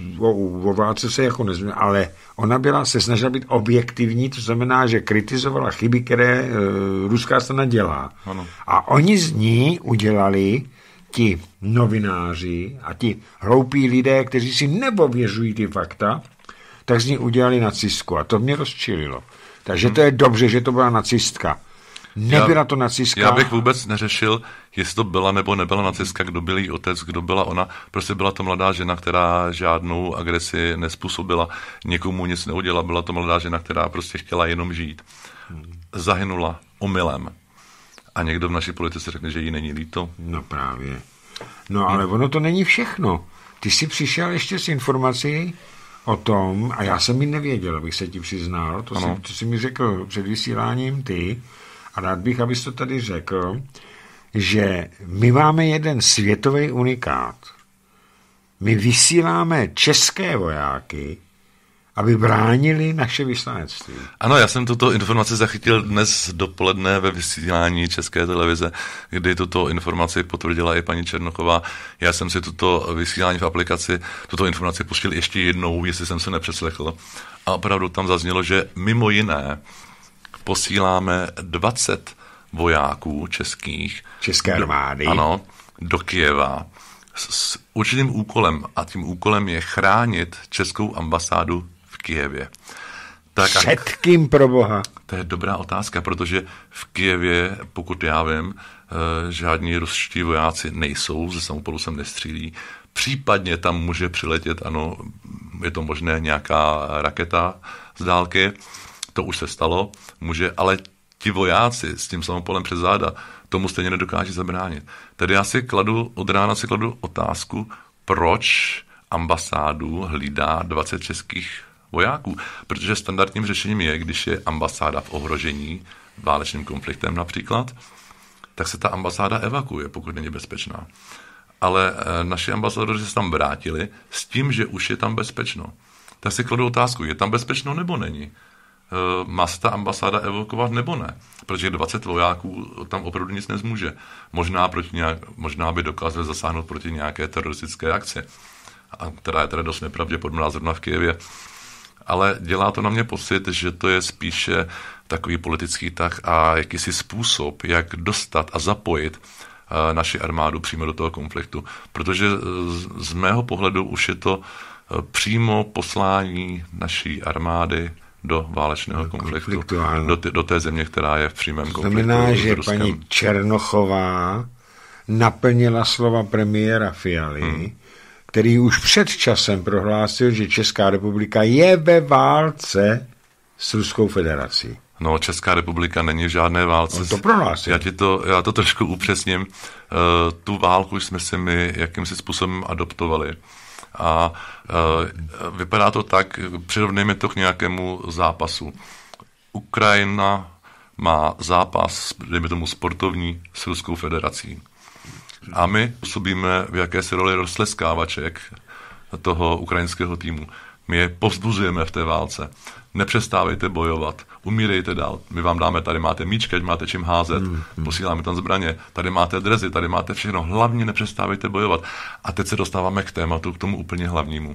o válce se jako nezměla, ale ona se snažila být objektivní, to znamená, že kritizovala chyby, které ruská strana dělá. Ano. A oni z ní udělali ti novináři a ti hloupí lidé, kteří si nepověřují ty fakta, tak z ní udělali nacistku. A to mě rozčililo. Takže to je dobře, že to byla nacistka. Nebyla to nacistka. Já bych vůbec neřešil, jestli to byla nebo nebyla nacistka, kdo byl jí otec, kdo byla ona. Prostě byla to mladá žena, která žádnou agresi nespůsobila, někomu nic neudělala. Byla to mladá žena, která prostě chtěla jenom žít. Zahynula omylem. A někdo v naší politice řekne, že jí není líto. No právě. No ale ono to není všechno. Ty jsi přišel ještě s informací o tom, a já jsem ji nevěděl, abych se ti přiznal, to jsi mi řekl před vysíláním ty, a rád bych, abys to tady řekl, že my máme jeden světový unikát. My vysíláme české vojáky, aby bránili naše vyslanectví. Ano, já jsem tuto informaci zachytil dnes dopoledne ve vysílání České televize, kdy tuto informaci potvrdila i paní Černochová. Já jsem si tuto vysílání v aplikaci, tuto informaci pustil ještě jednou, jestli jsem se nepřeslechl. A opravdu tam zaznělo, že mimo jiné posíláme 20 vojáků české armády. Ano, do Kyjeva s určitým úkolem, a tím úkolem je chránit českou ambasádu v Kyjevě. Před kým, pro boha? To je dobrá otázka, protože v Kyjevě, pokud já vím, žádní ruští vojáci nejsou, ze samopolu sem nestřílí. Případně tam může přiletět, ano, je to možné, nějaká raketa z dálky, to už se stalo, ale ti vojáci s tím samopolem přes záda tomu stejně nedokáží zabránit. Tedy já od rána si kladu otázku, proč ambasádu hlídá 20 českých vojáků. Protože standardním řešením je, když je ambasáda v ohrožení válečným konfliktem například, tak se ta ambasáda evakuuje, pokud není bezpečná. Ale naši ambasadoři se tam vrátili s tím, že už je tam bezpečno. Tak si kladu otázku, je tam bezpečno nebo není? Má se ta ambasáda evokovat nebo ne? Protože 20 vojáků tam opravdu nic nezmůže. Možná by dokázali zasáhnout proti nějaké teroristické akci, která je teda dost nepravděpodobná zrovna v Kyjevě. Ale dělá to na mě pocit, že to je spíše takový politický tah a jakýsi způsob, jak dostat a zapojit naši armádu přímo do toho konfliktu. Protože z mého pohledu už je to přímo poslání naší armády do válečného konfliktu do té země, která je v přímém konfliktu. Znamená, že paní Černochová naplnila slova premiéra Fialy, který už před časem prohlásil, že Česká republika je ve válce s Ruskou federací. No, Česká republika není v žádné válce. On to prohlásil. Já to trošku upřesním. Tu válku jsme si my jakýmsi způsobem adoptovali. A vypadá to tak, přirovnejme to k nějakému zápasu. Ukrajina má zápas, dejme tomu sportovní, s Ruskou federací. A my působíme v jakési roli roztleskávaček toho ukrajinského týmu. My je povzbuzujeme v té válce. Nepřestávejte bojovat, umírejte dál. My vám dáme, tady máte míčky, ať máte čím házet, posíláme tam zbraně, tady máte drezy, tady máte všechno. Hlavně nepřestávejte bojovat. A teď se dostáváme k tématu, k tomu úplně hlavnímu.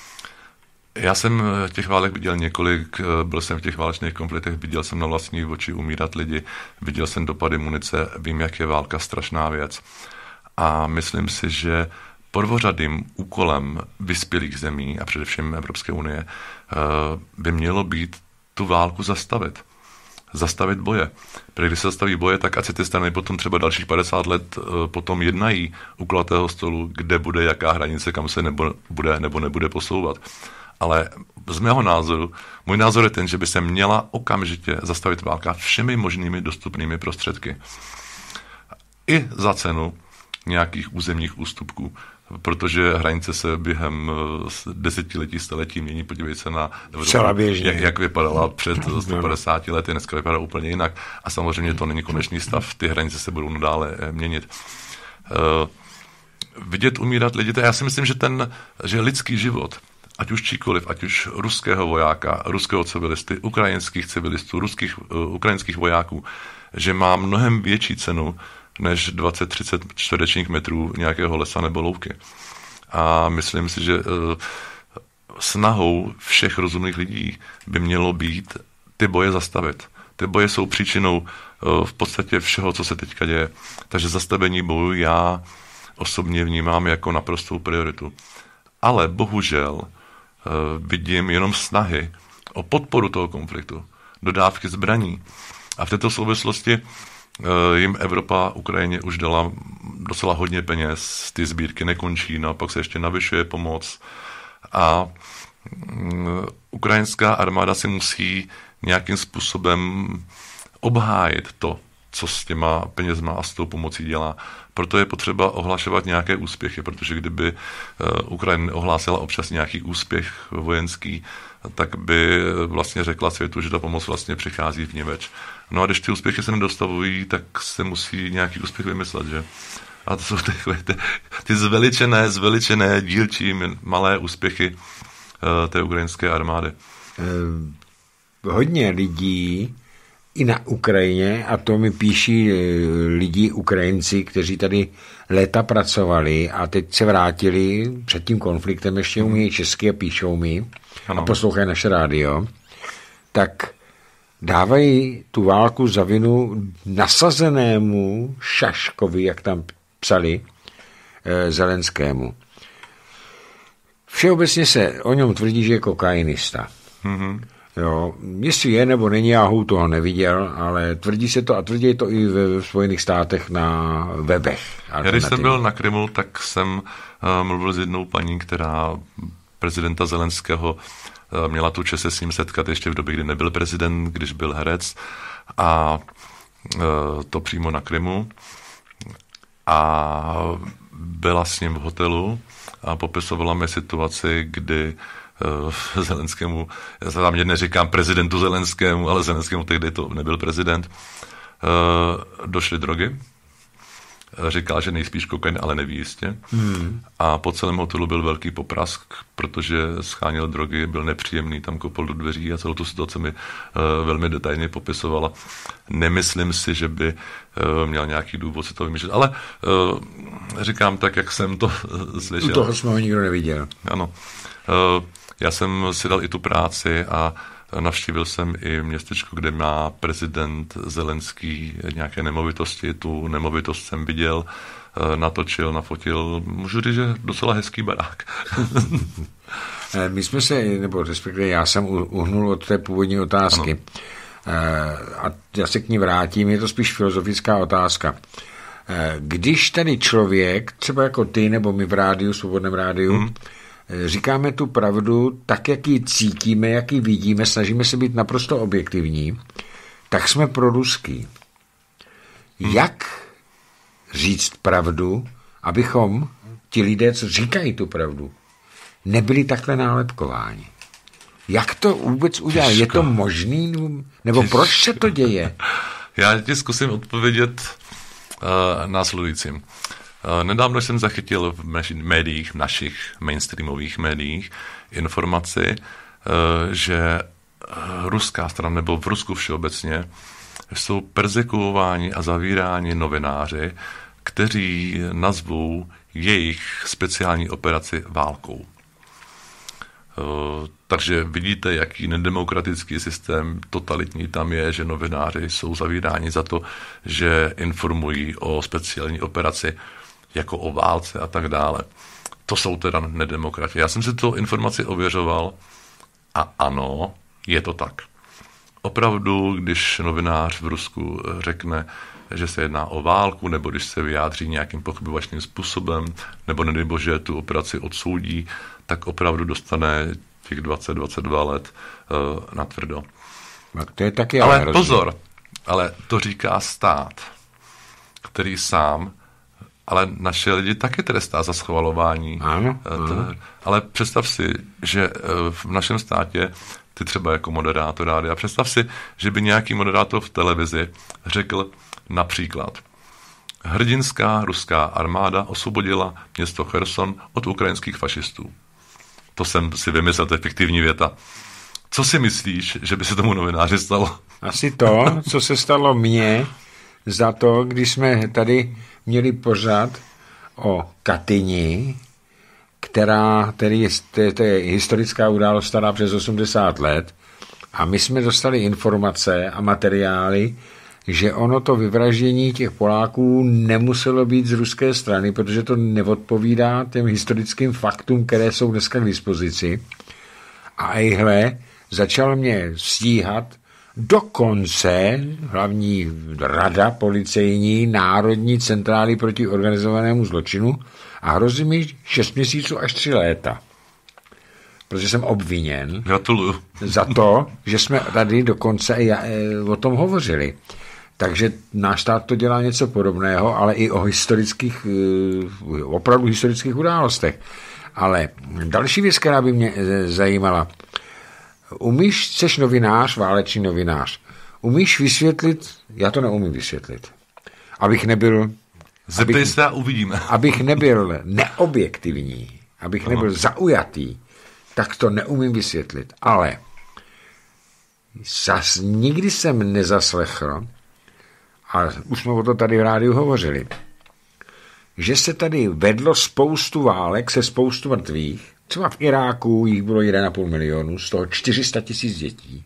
Já jsem těch válek viděl několik, byl jsem v těch válečných konfliktech, viděl jsem na vlastní oči umírat lidi, viděl jsem dopady munice, vím, jak je válka strašná věc. A myslím si, že prvořadým úkolem vyspělých zemí a především Evropské unie by mělo být tu válku zastavit. Zastavit boje. Protože když se zastaví boje, tak ať se ty strany potom třeba dalších 50 let potom jednají u kulatého stolu, kde bude jaká hranice, kam se bude nebo nebude posouvat. Ale z mého názoru, můj názor je ten, že by se měla okamžitě zastavit válka všemi možnými dostupnými prostředky. I za cenu nějakých územních ústupků, protože hranice se během desetiletí, staletí mění. Podívej se na jak vypadala před 150 lety, dneska vypadá úplně jinak. A samozřejmě to není konečný stav, ty hranice se budou nadále měnit. Vidět umírat lidi, já si myslím, že lidský život ať už číkoliv, ať už ruského vojáka, ruského civilisty, ukrajinských civilistů, ukrajinských vojáků, že má mnohem větší cenu než 20-30 čtverečních metrů nějakého lesa nebo louky. A myslím si, že snahou všech rozumných lidí by mělo být ty boje zastavit. Ty boje jsou příčinou v podstatě všeho, co se teďka děje. Takže zastavení bojů já osobně vnímám jako naprostou prioritu. Ale bohužel vidím jenom snahy o podporu toho konfliktu, dodávky zbraní. A v této souvislosti jim Evropa Ukrajině už dala docela hodně peněz, ty sbírky nekončí, no a pak se ještě navyšuje pomoc. A ukrajinská armáda si musí nějakým způsobem obhájit to, co s těma penězma a s tou pomocí dělá. Proto je potřeba ohlašovat nějaké úspěchy, protože kdyby Ukrajina ohlásila občas nějaký úspěch vojenský, tak by vlastně řekla světu, že ta pomoc vlastně přichází vniveč. No a když ty úspěchy se nedostavují, tak se musí nějaký úspěch vymyslet, že? A to jsou ty zveličené dílčí malé úspěchy té ukrajinské armády. Hodně lidí i na Ukrajině, a to mi píší lidi Ukrajinci, kteří tady léta pracovali a teď se vrátili před tím konfliktem, ještě umí česky a píšou mi a poslouchají naše rádio, tak dávají tu válku za vinu nasazenému Šaškovi, jak tam psali, Zelenskému. Všeobecně se o něm tvrdí, že je kokainista. Mm-hmm. Jo, jestli je nebo není, já toho neviděl, ale tvrdí se to a tvrdí to i ve Spojených státech na webech. Já když jsem byl na Krymu, tak jsem mluvil s jednou paní, která prezidenta Zelenského měla tu čest se s ním setkat ještě v době, kdy nebyl prezident, když byl herec, a to přímo na Krymu. A byla s ním v hotelu a popisovala mi situaci, kdy Zelenskému, já se tam neříkám prezidentu Zelenskému, ale Zelenskému tehdy to nebyl prezident, došly drogy. Říkal, že nejspíš kokain, ale neví jistě. A po celém hotelu byl velký poprask, protože scháněl drogy, byl nepříjemný, tam kopal do dveří a celou tu situaci mi velmi detailně popisovala. Nemyslím si, že by měl nějaký důvod si to vymýšlet, ale říkám tak, jak jsem to slyšel. U toho jsme ho nikdo neviděl. Ano. Já jsem si dal i tu práci a navštívil jsem i městečko, kde má prezident Zelenský nějaké nemovitosti. Tu nemovitost jsem viděl, natočil, nafotil. Můžu říct, že docela hezký barák. My jsme se, nebo respektive já jsem uhnul od té původní otázky. A já se k ní vrátím, je to spíš filozofická otázka. Když tady člověk, třeba jako ty nebo my v rádiu, Svobodném rádiu, říkáme tu pravdu tak, jak ji cítíme, jak ji vidíme, snažíme se být naprosto objektivní, tak jsme proruský. Jak říct pravdu, abychom ti lidé, co říkají tu pravdu, nebyli takhle nálepkováni? Jak to vůbec udělat? Je to možný? Nebo proč se to děje? Já ti zkusím odpovědět následujícím. Nedávno jsem zachytil v médiích, v našich mainstreamových médiích, informaci, že ruská strana, nebo v Rusku všeobecně, jsou perzekuováni a zavíráni novináři, kteří nazvou jejich speciální operaci válkou. Takže vidíte, jaký nedemokratický systém totalitní tam je, že novináři jsou zavíráni za to, že informují o speciální operaci jako o válce a tak dále. To jsou teda nedemokrati. Já jsem si tu informaci ověřoval a ano, je to tak. Opravdu, když novinář v Rusku řekne, že se jedná o válku, nebo když se vyjádří nějakým pochybovačným způsobem, nebo nedej bože tu operaci odsoudí, tak opravdu dostane těch 20-22 let natvrdo. To je taky ale pozor, ale to říká stát, který sám, ale naše lidi taky trestá za schvalování. Ano. Ale představ si, že v našem státě ty třeba jako moderátor rádia, představ si, že by nějaký moderátor v televizi řekl například: hrdinská ruská armáda osvobodila město Cherson od ukrajinských fašistů. To jsem si vymyslel, to je fiktivní věta. Co si myslíš, že by se tomu novináři stalo? Asi to, co se stalo mně za to, když jsme tady měli pořad o Katyni, to je historická událost stará přes 80 let, a my jsme dostali informace a materiály, že ono to vyvraždění těch Poláků nemuselo být z ruské strany, protože to neodpovídá těm historickým faktům, které jsou dneska k dispozici. A ejhle, začal mě stíhat dokonce hlavní rada policejní Národní centrály proti organizovanému zločinu a hrozí mi 6 měsíců až 3 léta. Protože jsem obviněn. Gratuluju. Za to, že jsme tady dokonce o tom hovořili. Takže náš stát to dělá něco podobného, ale i o opravdu historických událostech. Ale další věc, která by mě zajímala. Seš novinář, válečný novinář. Umíš vysvětlit, já to neumím vysvětlit. Abych nebyl... Zeptej se a uvidíme. Abych nebyl neobjektivní, abych nebyl zaujatý, tak to neumím vysvětlit. Ale nikdy jsem nezaslechl, a už jsme o to tady v rádiu hovořili, že se tady vedlo spoustu válek se spoustu mrtvých. Třeba v Iráku jich bylo 1,5 milionu, z toho 400 000 dětí.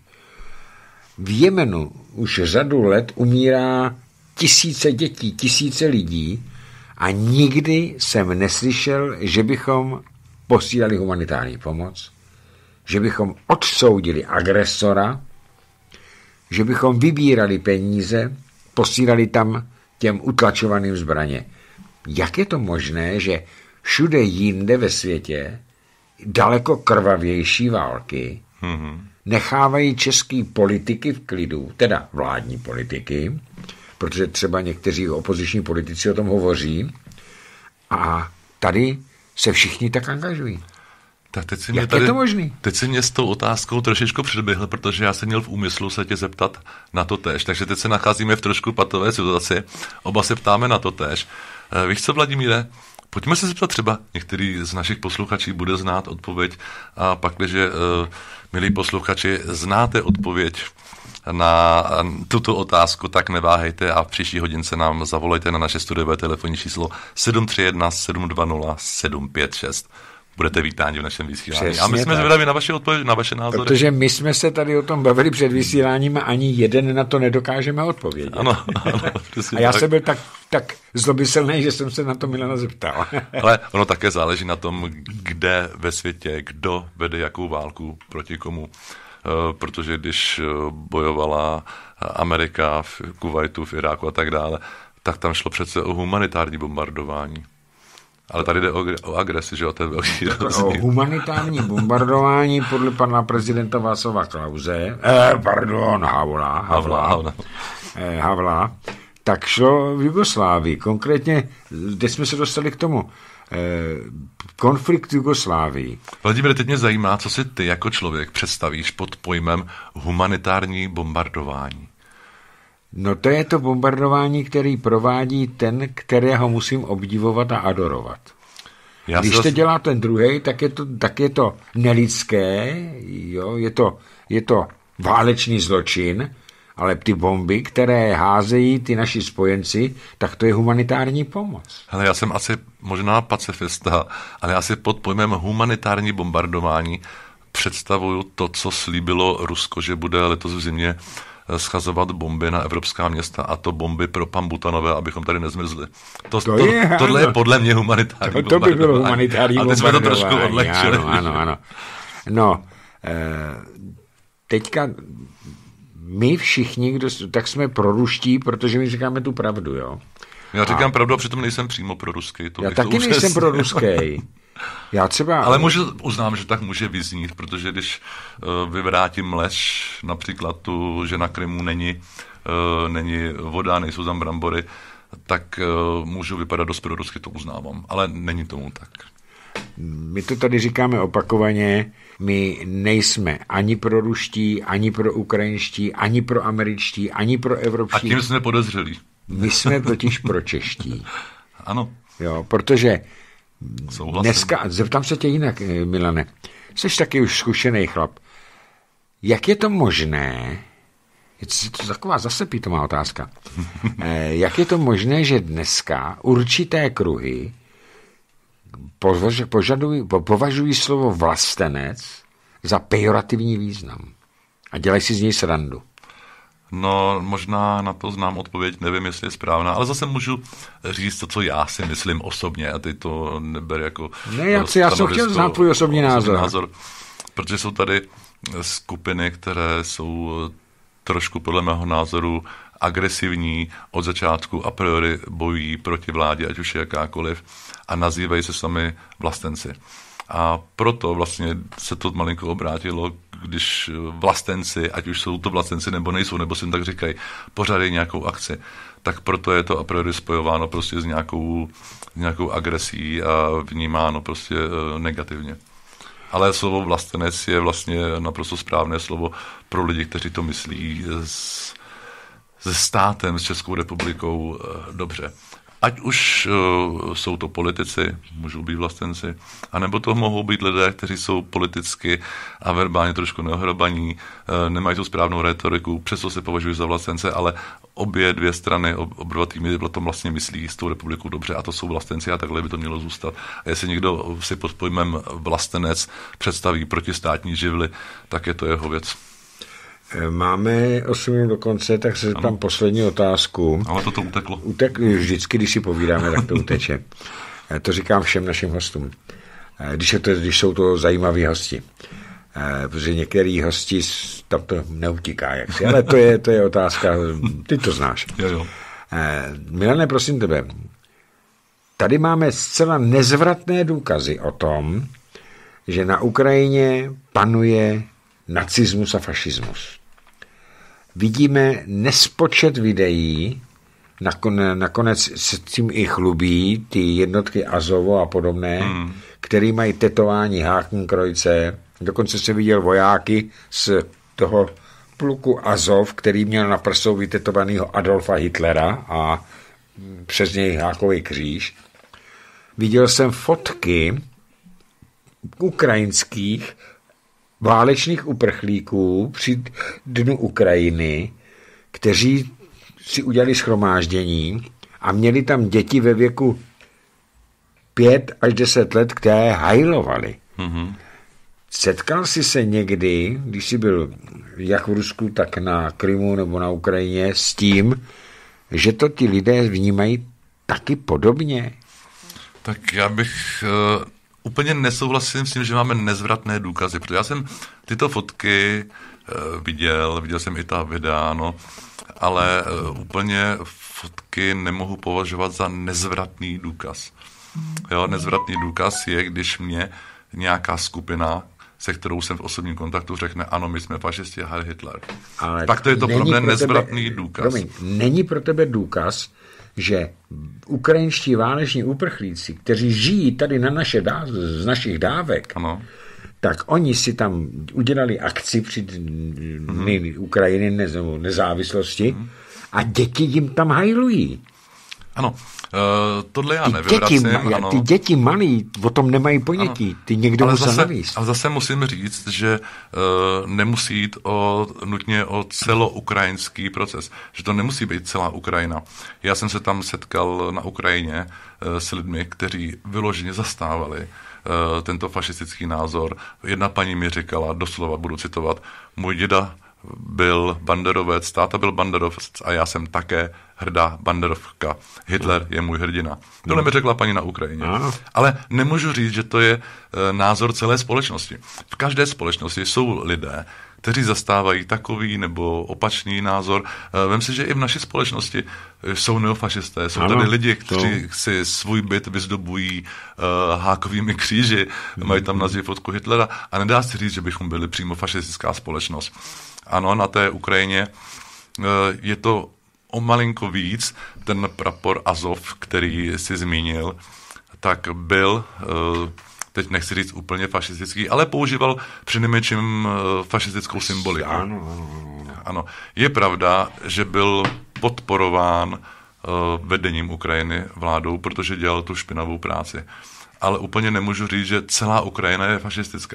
V Jemenu už řadu let umírá tisíce dětí, tisíce lidí a nikdy jsem neslyšel, že bychom posílali humanitární pomoc, že bychom odsoudili agresora, že bychom vybírali peníze, posílali tam těm utlačovaným zbraně. Jak je to možné, že všude jinde ve světě daleko krvavější války nechávají český politiky v klidu, teda vládní politiky, protože třeba někteří opoziční politici o tom hovoří, a tady se všichni tak angažují. Tak teď si Jak je to možný? Teď si mě s tou otázkou trošičku předběhl, protože já jsem měl v úmyslu se tě zeptat na to též. Takže teď se nacházíme v trošku patové situaci. Oba se ptáme na to též. Víš co, Vladimíre? Pojďme se zeptat, třeba některý z našich posluchačů bude znát odpověď, a pak, když milí posluchači, znáte odpověď na tuto otázku, tak neváhejte a v příští hodince nám zavolejte na naše studiové telefonní číslo 731 720 756. Budete vítáni v našem vysílání. Přesně, a my jsme zvědaví na vaše odpovědi, na vaše názory. Protože my jsme se tady o tom bavili před vysíláním a ani jeden na to nedokážeme odpovědět. Ano, a já jsem byl tak zlomyslný, že jsem se na to Milana zeptal. Ale ono také záleží na tom, kde ve světě, kdo vede jakou válku proti komu. Protože když bojovala Amerika v Kuwaitu, v Iráku a tak dále, tak tam šlo přece o humanitární bombardování. Ale tady jde o agresi, že o té velký rozdíl. O humanitární bombardování podle pana prezidenta Václava Klause, Havla, tak šlo v Jugoslávii. Konkrétně, kde jsme se dostali k tomu, konflikt v Jugoslávii. Vladimír, teď mě zajímá, co si ty jako člověk představíš pod pojmem humanitární bombardování. No to je to bombardování, který provádí ten, kterého musím obdivovat a adorovat. Když to dělá ten druhej, tak je to nelidské, jo? Je to válečný zločin, ale ty bomby, které házejí ty naši spojenci, tak to je humanitární pomoc. Hele, já jsem asi možná pacifista, ale já si pod pojmem humanitární bombardování představuju to, co slíbilo Rusko, že bude letos v zimě schazovat bomby na evropská města, a to bomby pro Pambutanové, abychom tady nezmrzli. Tohle je podle mě humanitární bombardování. To by bylo humanitární bombardování. A teď jsme to trošku odlehčili. Ano. No, teďka my všichni, tak jsme proruští, protože my říkáme tu pravdu, jo. Já říkám pravdu, a přitom nejsem přímo proruský. Já taky nejsem proruský. Já třeba... Ale uznám, že tak může vyznít, protože když vyvrátím lež, například tu, že na Krymu není voda, nejsou tam brambory, tak můžu vypadat dost prorusky, to uznávám. Ale není tomu tak. My to tady říkáme opakovaně, my nejsme ani proruští, ani pro ukrajinští, ani pro američtí, ani pro evropští. A tím jsme podezřelí. My jsme totiž pro čeští. Ano. Jo, protože souhlasím. Dneska, zeptám se tě jinak, Milane, jsi taky už zkušený chlap. Jak je to možné, je to taková zase pítomá otázka, jak je to možné, že dneska určité kruhy považují slovo vlastenec za pejorativní význam a dělají si z něj srandu? No, možná na to znám odpověď, nevím, jestli je správná, ale zase můžu říct to, co já si myslím osobně a ty to neber jako... Ne, já jsem chtěl znát tvůj osobní názor. Protože jsou tady skupiny, které jsou trošku podle mého názoru agresivní od začátku a priori bojují proti vládě, ať už je jakákoliv, a nazývají se sami vlastenci. A proto vlastně se to malinko obrátilo, když vlastenci, ať už jsou to vlastenci nebo nejsou, nebo si jim tak říkají, pořádají nějakou akci, tak proto je to a priori spojováno prostě s nějakou agresí a vnímáno prostě negativně. Ale slovo vlastenec je vlastně naprosto správné slovo pro lidi, kteří to myslí se státem, s Českou republikou dobře. Ať už jsou to politici, můžou být vlastenci, anebo to mohou být lidé, kteří jsou politicky a verbálně trošku neohrabaní, nemají tu správnou retoriku, přesto se považují za vlastence, ale obě dvě strany, oba týmy tom vlastně myslí s tou republikou dobře a to jsou vlastenci a takhle by to mělo zůstat. A jestli někdo si pod pojmem vlastenec představí protistátní živly, tak je to jeho věc. Máme 8 minut do konce, tak se zeptám poslední otázku. Ale to uteklo. Vždycky, když si povídáme, tak to uteče. To říkám všem našim hostům. Když jsou to zajímaví hosti. Protože některý hosti tam to neutíká jaksi. Ale to je otázka, ty to znáš. Jo. Milane, prosím tebe, tady máme zcela nezvratné důkazy o tom, že na Ukrajině panuje nacismus a fašismus. Vidíme nespočet videí, nakonec se tím i chlubí ty jednotky Azovo a podobné, který mají tetování Hakenkreuze. Dokonce se viděl vojáky z toho pluku Azov, který měl na prsou vytetovaného Adolfa Hitlera a přes něj hákový kříž. Viděl jsem fotky ukrajinských válečných uprchlíků při dnu Ukrajiny, kteří si udělali shromáždění a měli tam děti ve věku 5 až 10 let, které hajlovaly. Mm-hmm. Setkal jsi se někdy, když jsi byl jak v Rusku, tak na Krymu nebo na Ukrajině, s tím, že to ti lidé vnímají taky podobně? Tak já bych úplně nesouhlasím s tím, že máme nezvratné důkazy, protože já jsem tyto fotky viděl jsem i ta videa, no, ale úplně fotky nemohu považovat za nezvratný důkaz. Jo, nezvratný důkaz je, když mě nějaká skupina, se kterou jsem v osobním kontaktu, řekne, ano, my jsme fašisti a Heil Hitler. Ale tak to je to pro mě nezvratný důkaz. Promiň, není pro tebe důkaz, že ukrajinští váleční uprchlíci, kteří žijí tady z našich dávek, ano, tak oni si tam udělali akci při Ukrajiny nezávislosti a děti jim tam hajlují. Ano, tohle já nevyvracím. Ty děti malí o tom nemají ponětí. Ty někdo musel navíc. Ale zase musím říct, že nemusí jít nutně o celoukrajinský proces. Že to nemusí být celá Ukrajina. Já jsem se tam setkal na Ukrajině s lidmi, kteří vyloženě zastávali tento fašistický názor. Jedna paní mi říkala, doslova budu citovat, můj děda byl banderovec, táta byl banderovec a já jsem také hrdá banderovka. Hitler je můj hrdina. Tohle mi řekla paní na Ukrajině. Ale nemůžu říct, že to je názor celé společnosti. V každé společnosti jsou lidé, kteří zastávají takový nebo opačný názor. Vem si, že i v naší společnosti jsou neofašisté. Jsou tady lidi, kteří si svůj byt vyzdobují hákovými kříži, mají tam na zdi fotku Hitlera a nedá se říct, že bychom byli přímo fašistická společnost. Ano, na té Ukrajině je to o malinko víc. Ten prapor Azov, který si zmínil, tak byl, teď nechci říct úplně fašistický, ale používal přinejmenším fašistickou symboliku. Ano. Je pravda, že byl podporován vedením Ukrajiny vládou, protože dělal tu špinavou práci. Ale úplně nemůžu říct, že celá Ukrajina je fašistická.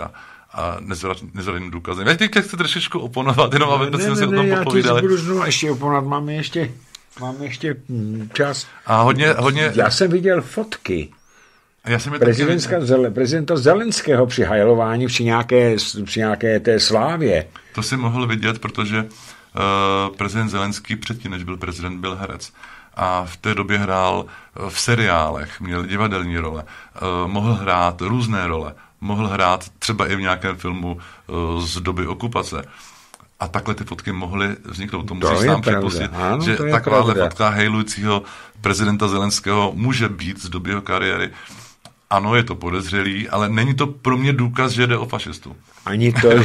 a nezveřejněným důkazem. Já teď chci trošičku oponovat, jenom aby jsme si o tom popovídali. Já budu znovu ještě oponovat, máme ještě čas. A hodně... Já jsem viděl fotky prezidenta Zelenského při hajlování, při nějaké té slávě. To si mohl vidět, protože prezident Zelenský předtím, než byl prezident, byl herec. A v té době hrál v seriálech, měl divadelní role, mohl hrát různé role, mohl hrát třeba i v nějakém filmu z doby okupace. A takhle ty fotky mohly vzniknout. To musíš sám připustit, že takováhle fotka hejlujícího prezidenta Zelenského může být z doby jeho kariéry. Ano, je to podezřelý, ale není to pro mě důkaz, že jde o fašistu. Ani to,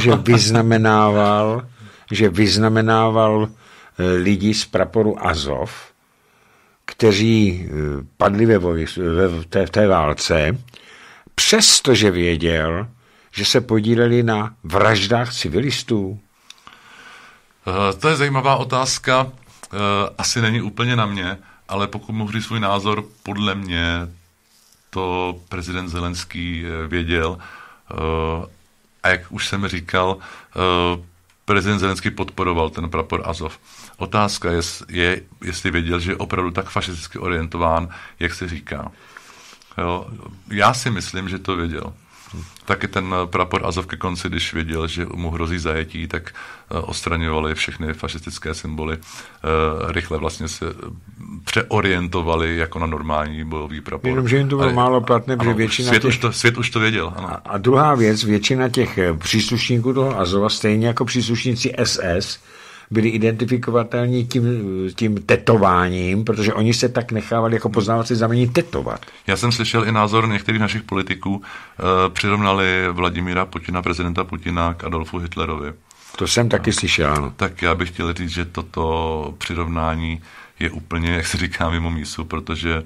že vyznamenával lidi z praporu Azov, kteří padli v té válce, přestože věděl, že se podíleli na vraždách civilistů. To je zajímavá otázka. Asi není úplně na mě, ale pokud mohu říct svůj názor, podle mě to prezident Zelenský věděl. A jak už jsem říkal, prezident Zelenský podporoval ten prapor Azov. Otázka je, jestli věděl, že je opravdu tak fašisticky orientován, jak se říká. Jo? Já si myslím, že to věděl. Taky ten prapor Azov ke konci, když věděl, že mu hrozí zajetí, tak odstraňovali všechny fašistické symboly. Rychle vlastně se přeorientovali jako na normální bojový prapor. Jenomže jim to bylo málo platné, protože většina svět už to věděl. Ano. A druhá věc, většina těch příslušníků toho Azova, stejně jako příslušníci SS, byli identifikovatelní tím tetováním, protože oni se tak nechávali jako poznávací znamení tetovat. Já jsem slyšel i názor některých našich politiků, přirovnali Vladimíra Putina, prezidenta Putina, k Adolfu Hitlerovi. To jsem taky slyšel, ano. Tak já bych chtěl říct, že toto přirovnání je úplně, jak se říká, mimo mísu, protože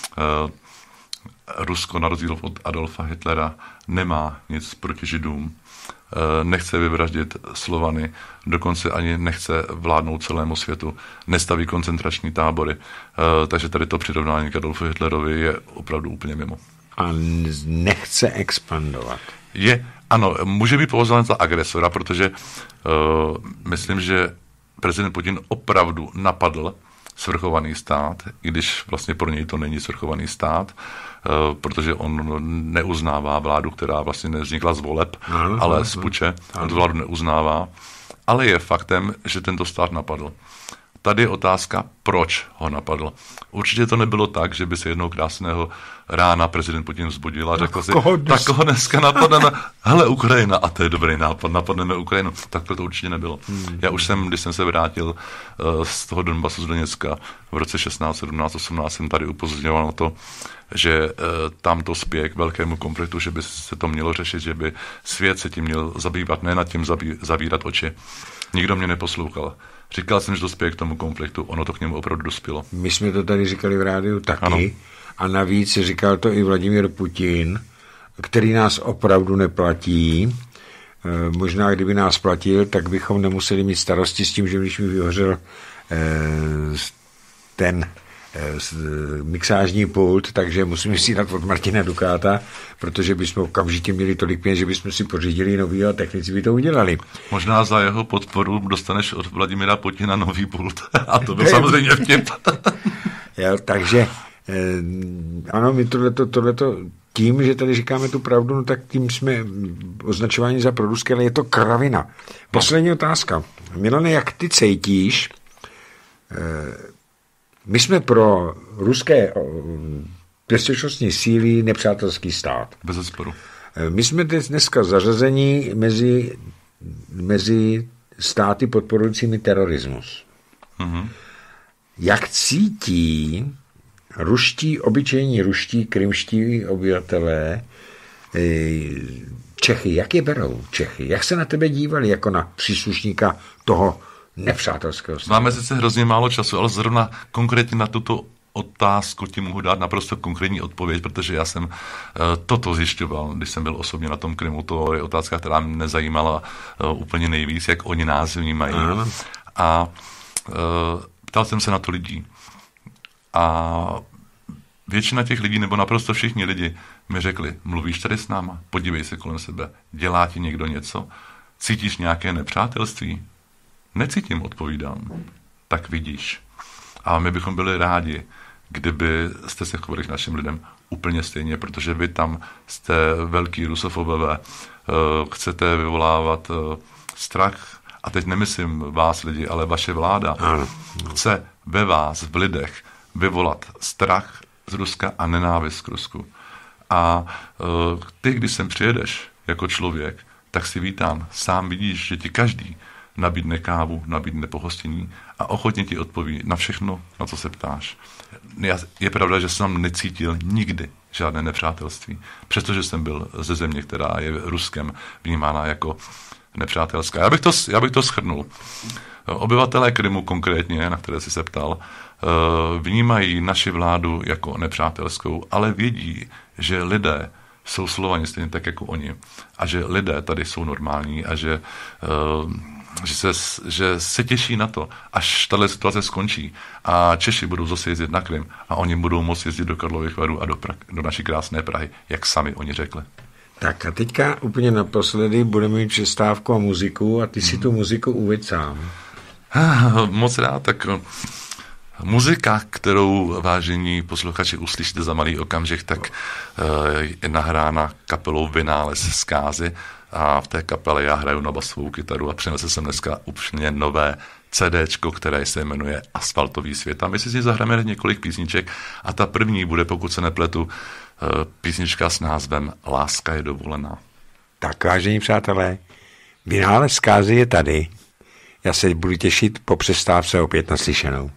Rusko na rozdíl od Adolfa Hitlera nemá nic proti Židům, nechce vyvraždit Slovany, dokonce ani nechce vládnout celému světu, nestaví koncentrační tábory. Takže tady to přirovnání k Adolfu Hitlerovi je opravdu úplně mimo. A nechce expandovat. Ano, může být považován za agresora, protože myslím, že prezident Putin opravdu napadl svrchovaný stát, i když vlastně pro něj to není svrchovaný stát, protože on neuznává vládu, která vlastně nevznikla z voleb, ale z puče. On tu vládu neuznává. Ale je faktem, že tento stát napadl. Tady je otázka, proč ho napadl. Určitě to nebylo tak, že by se jednou krásného rána prezident Putin vzbudil a řekl si, tak koho dneska napadneme? Hele, Ukrajina, a to je dobrý nápad, napadneme Ukrajinu. Takhle to určitě nebylo. Já už jsem, když jsem se vrátil z toho Donbasu z Doněcka v roce 16, 17, 18, jsem tady upozorňoval na to, že tam to spěje k velkému konfliktu, že by se to mělo řešit, že by svět se tím měl zabývat, ne nad tím zavírat oči. Nikdo mě neposlouchal. Říkal jsem, že dospěje k tomu konfliktu, ono to k němu opravdu dospělo. My jsme to tady říkali v rádiu taky, ano. A navíc říkal to i Vladimír Putin, který nás opravdu neplatí. Možná, kdyby nás platil, tak bychom nemuseli mít starosti s tím, že když mi vyhořel ten mixážní pult, takže musíme si dát od Martina Dukáta, protože bychom okamžitě měli tolik peněz, že bychom si pořídili nový a technici by to udělali. Možná za jeho podporu dostaneš od Vladimíra Putina nový pult. A to byl samozřejmě vtip. Takže ano, my tohleto tím, že tady říkáme tu pravdu, no tak tím jsme označováni za proruské, ale je to kravina. Poslední otázka. Milane, jak ty cítíš? My jsme pro ruské bezpečnostní síly nepřátelský stát. Bezesporu. My jsme dneska zařazeni mezi státy podporujícími terorismus. Mm-hmm. Jak cítí obyčejní ruští krymští obyvatelé Čechy? Jak je berou Čechy? Jak se na tebe dívali jako na příslušníka toho nepřátelského státu? Máme sice hrozně málo času, ale zrovna konkrétně na tuto otázku ti mohu dát naprosto konkrétní odpověď, protože já jsem toto zjišťoval, když jsem byl osobně na tom Krymu. To je otázka, která mě nezajímala úplně nejvíc, jak oni nás vnímají. A ptal jsem se na to lidí. A většina těch lidí, nebo naprosto všichni lidi mi řekli, mluvíš tady s náma, podívej se kolem sebe, dělá ti někdo něco, cítíš nějaké nepřátelství? Necítím, odpovídám. Tak vidíš. A my bychom byli rádi, kdyby jste se chovali k našim lidem úplně stejně, protože vy tam jste velký rusofobové, chcete vyvolávat strach, a teď nemyslím vás lidi, ale vaše vláda chce ve vás, v lidech, vyvolat strach z Ruska a nenávist k Rusku. A ty, když sem přijedeš jako člověk, tak si vítám. Sám vidíš, že ti každý nabídne kávu, nabídne pohostění a ochotně ti odpoví na všechno, na co se ptáš. Je pravda, že jsem necítil nikdy žádné nepřátelství, přestože jsem byl ze země, která je Ruskem vnímána jako nepřátelská. Já bych to shrnul. Obyvatelé Krymu konkrétně, na které jsi se ptal, vnímají naši vládu jako nepřátelskou, ale vědí, že lidé jsou Slovani stejně tak jako oni a že lidé tady jsou normální a že se těší na to, až tato situace skončí a Češi budou zase jezdit na Krym a oni budou moct jezdit do Karlových Varů a do naší krásné Prahy, jak sami oni řekli. Tak a teďka úplně naposledy budeme mít přestávku a muziku a ty si tu muziku uveď sám. Moc rád, tak muzika, kterou vážení posluchači uslyšíte za malý okamžik, tak je nahrána kapelou Vynález zkázy a v té kapele já hraju na basovou kytaru a přinesl jsem dneska úplně nové CDčko, které se jmenuje Asfaltový svět. A my si zahrajeme několik písniček a ta první bude, pokud se nepletu, písnička s názvem Láska je dovolená. Tak, vážení přátelé, Vynález zkázy je tady. Já se budu těšit po přestávce opět naslyšenou.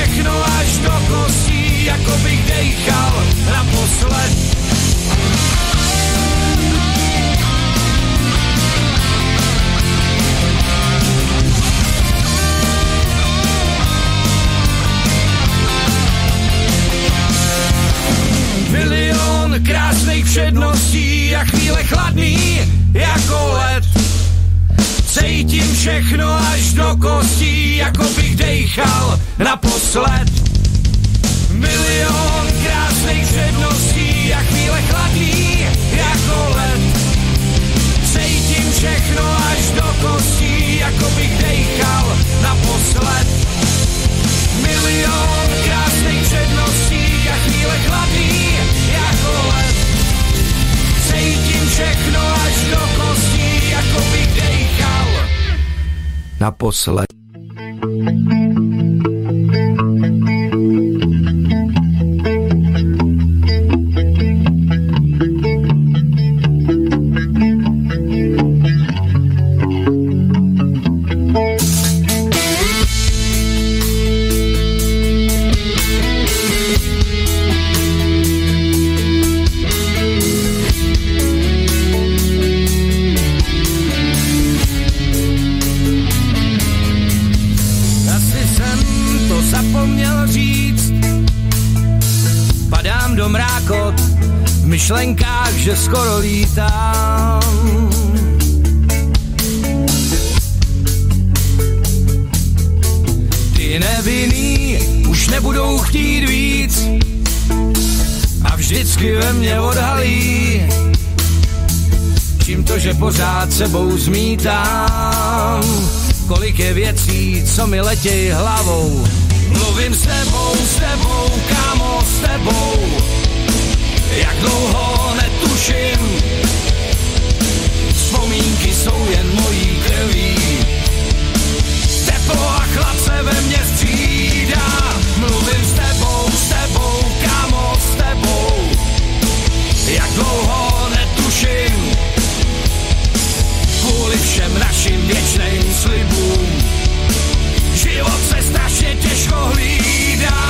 všechno až do kostí, jako bych dejchal naposled. Milion krásných všedností a chvíle chladný jako led. Cítím všechno až do kostí, jako bych dejchal naposled. Milion krásných všedností a chvíle chladný jako led. Cítím všechno až do kostí, jako bych dejchal naposled. Milion krásných předností a chvíle chladný jako led. Cítím všechno až do kostí, jako bych dejchal naposled. V myšlenkách, že skoro lítám. Ty nevinný už nebudou chtít víc a vždycky ve mně odhalí, čím to, že pořád sebou zmítám. Kolik je věcí, co mi letěj hlavou. Mluvím s tebou, kámo, s tebou. Jak dlouho netuším, vzpomínky jsou jen mojí krví. Teplo a chlad se ve mně střídá. Mluvím s tebou, kámo, s tebou. Jak dlouho netuším, kvůli všem našim věčným slibům. Život se strašně těžko hlídá.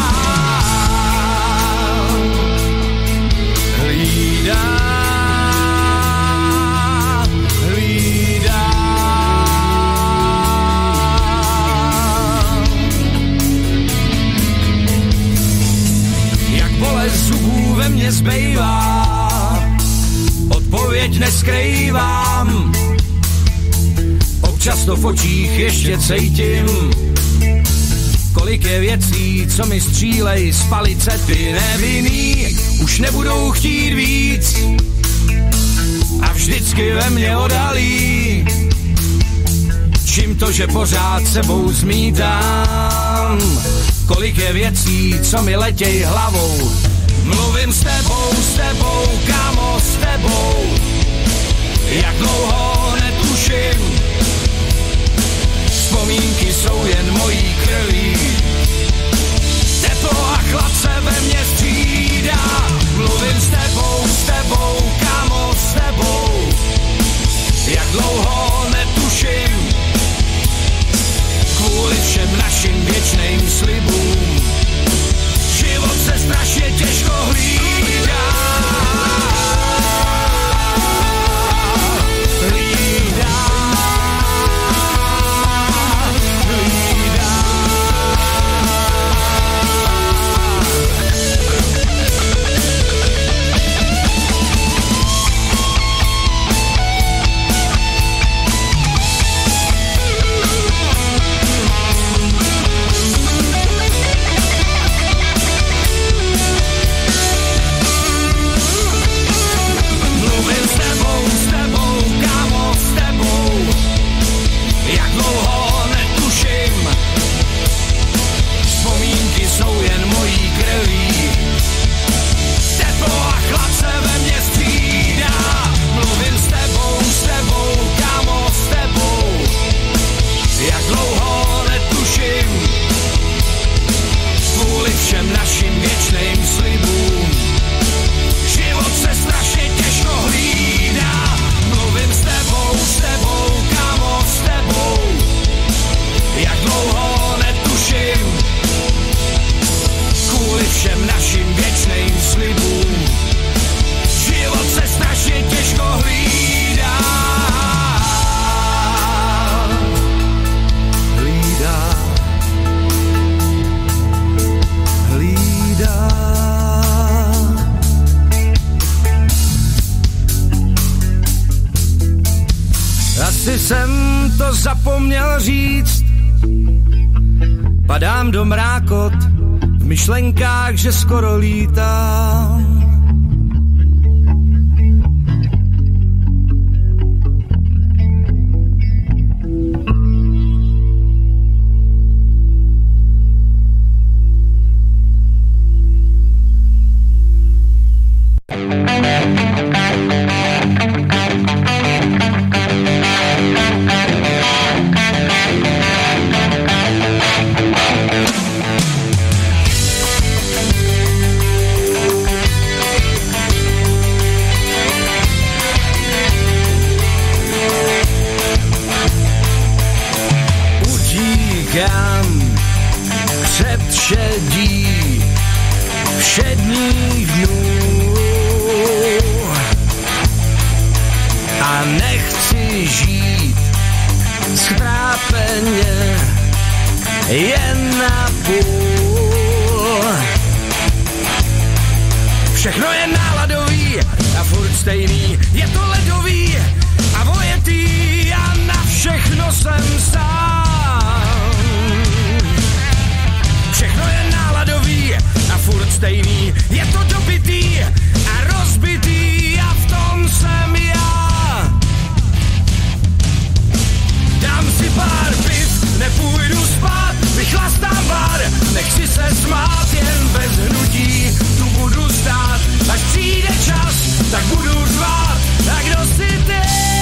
Jak bolest zubů ve mně zbývá, odpověď neskrývám. Občas to v očích ještě cítím, kolik je věcí, co mi střílej z palice. Ty nevinný už nebudou chtít víc a vždycky ve mně odhalí, čím to, že pořád sebou zmítám. Kolik je věcí, co mi letěj hlavou. Mluvím s tebou, kámo, s tebou. Jak dlouho netuším, vzpomínky jsou jen mojí krví. Teplo a chlad se ve mně střídá. Mluvím s tebou, kámo, s tebou. Jak dlouho netuším, kvůli všem našim věčným slibům. Život se strašně těžko hlídá. zapomněl říct. Padám do mrákot, v myšlenkách, že skoro lítám. Před šedí všedních dnů a nechci žít schrápeně jen na půl. Všechno je náladový a furt stejný, je to ledový a vojetý a na všechno jsem sám. Všechno je náladový a furt stejný, je to dobitý a rozbitý a v tom jsem já. Dám si pár piv, nepůjdu spát, vychlastám bar, nechci se smát, jen bez hnutí tu budu stát. Až přijde čas, tak budu řvát, a kdo si ty?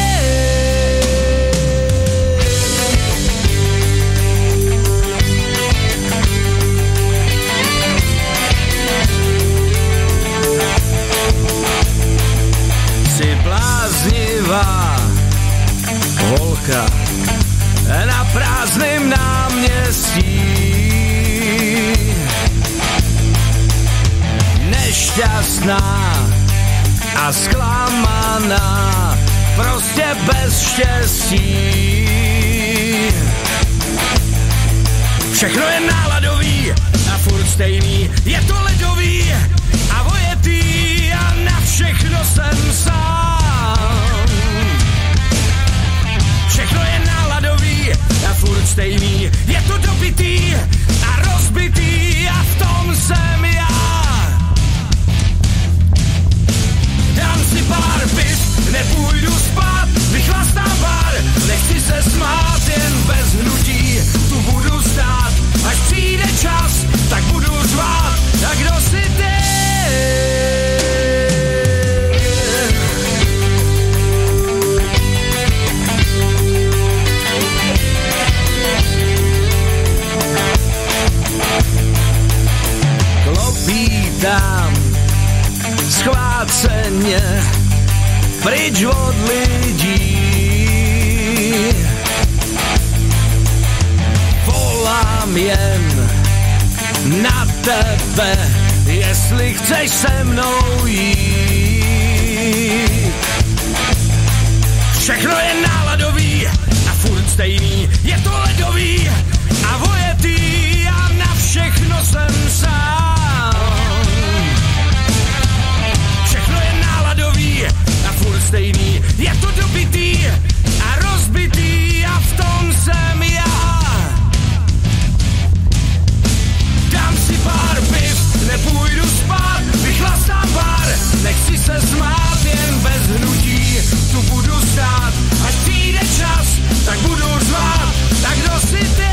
Jsi bláznivá holka na prázdném náměstí, nešťastná a zklamaná, prostě bez štěstí. Všechno je náladový a furt stejný, je to ledový a vojetý a na všechno jsem sám. Všechno je náladový a furt stejný, je to dobitý a rozbitý a v tom jsem já. Dám si pár piv, nepůjdu spát, vychlastám bar, nechci se smát, jen bez hnutí tu budu stát. Až přijde čas, tak budu řvát, a kdo si ty? Klopítám schváceně pryč od lidí, volám jen na tebe, jestli chceš se mnou jít. Všechno je náladový a furt stejný, je to ledový a vojetý a na všechno jsem sám. Všechno je náladový a furt stejný, je to dobitý a rozbitý a v tom jsem já. Dám si pár piv, nepůjdu spát, vychlastám bar, nechci se smát, jen bez hnutí tu budu stát. Až přijde čas, tak budu řvát, tak kdo si ty?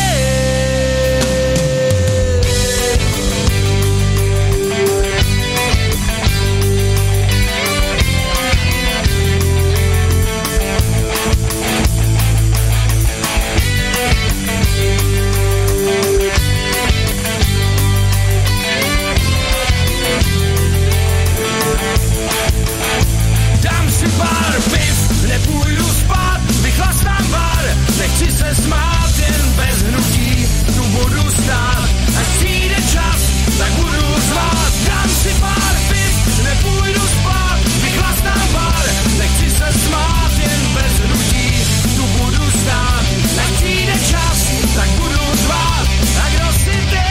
Nepůjdu spát, vychlastám bar, nechci se smát, jen bez hnutí tu budu stát. Až přijde čas, tak budu řvát. Dám si pár piv, nepůjdu spát, vychlastám bar, nechci se smát, jen bez hnutí tu budu stát. Až přijde čas, tak budu řvát. A kdo si ty?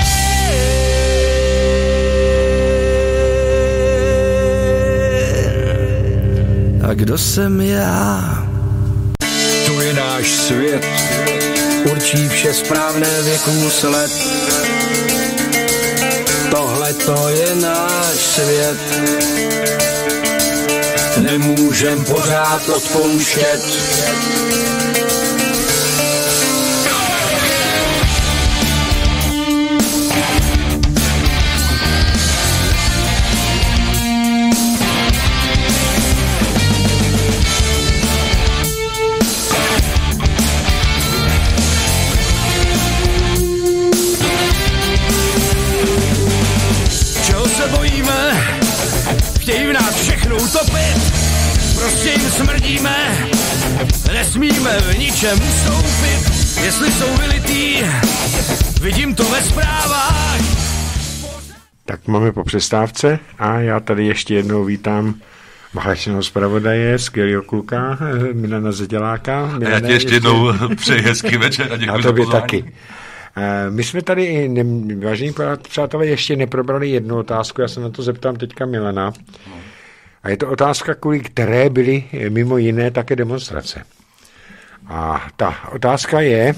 A kdo jsem já? To je náš náš svět určí vše správné věků sled. Tohle to je náš svět, nemůžem pořád odpouštět. Chtějí v nás všechno utopit, prostě jim smrdíme, nesmíme v ničem ustoupit, jestli jsou vylitý, vidím to ve zprávách. Tak máme po přestávce a já tady ještě jednou vítám válečného zpravodaje, skvělýho kluka, Milana Zeděláka. A já ti ještě jednou přeji hezký večer a děkuji za pozvání. Taky. My jsme tady, vážení přátelé, ještě neprobrali jednu otázku, já se na to zeptám teďka Milana. A je to otázka, kvůli které byly mimo jiné také demonstrace. A ta otázka je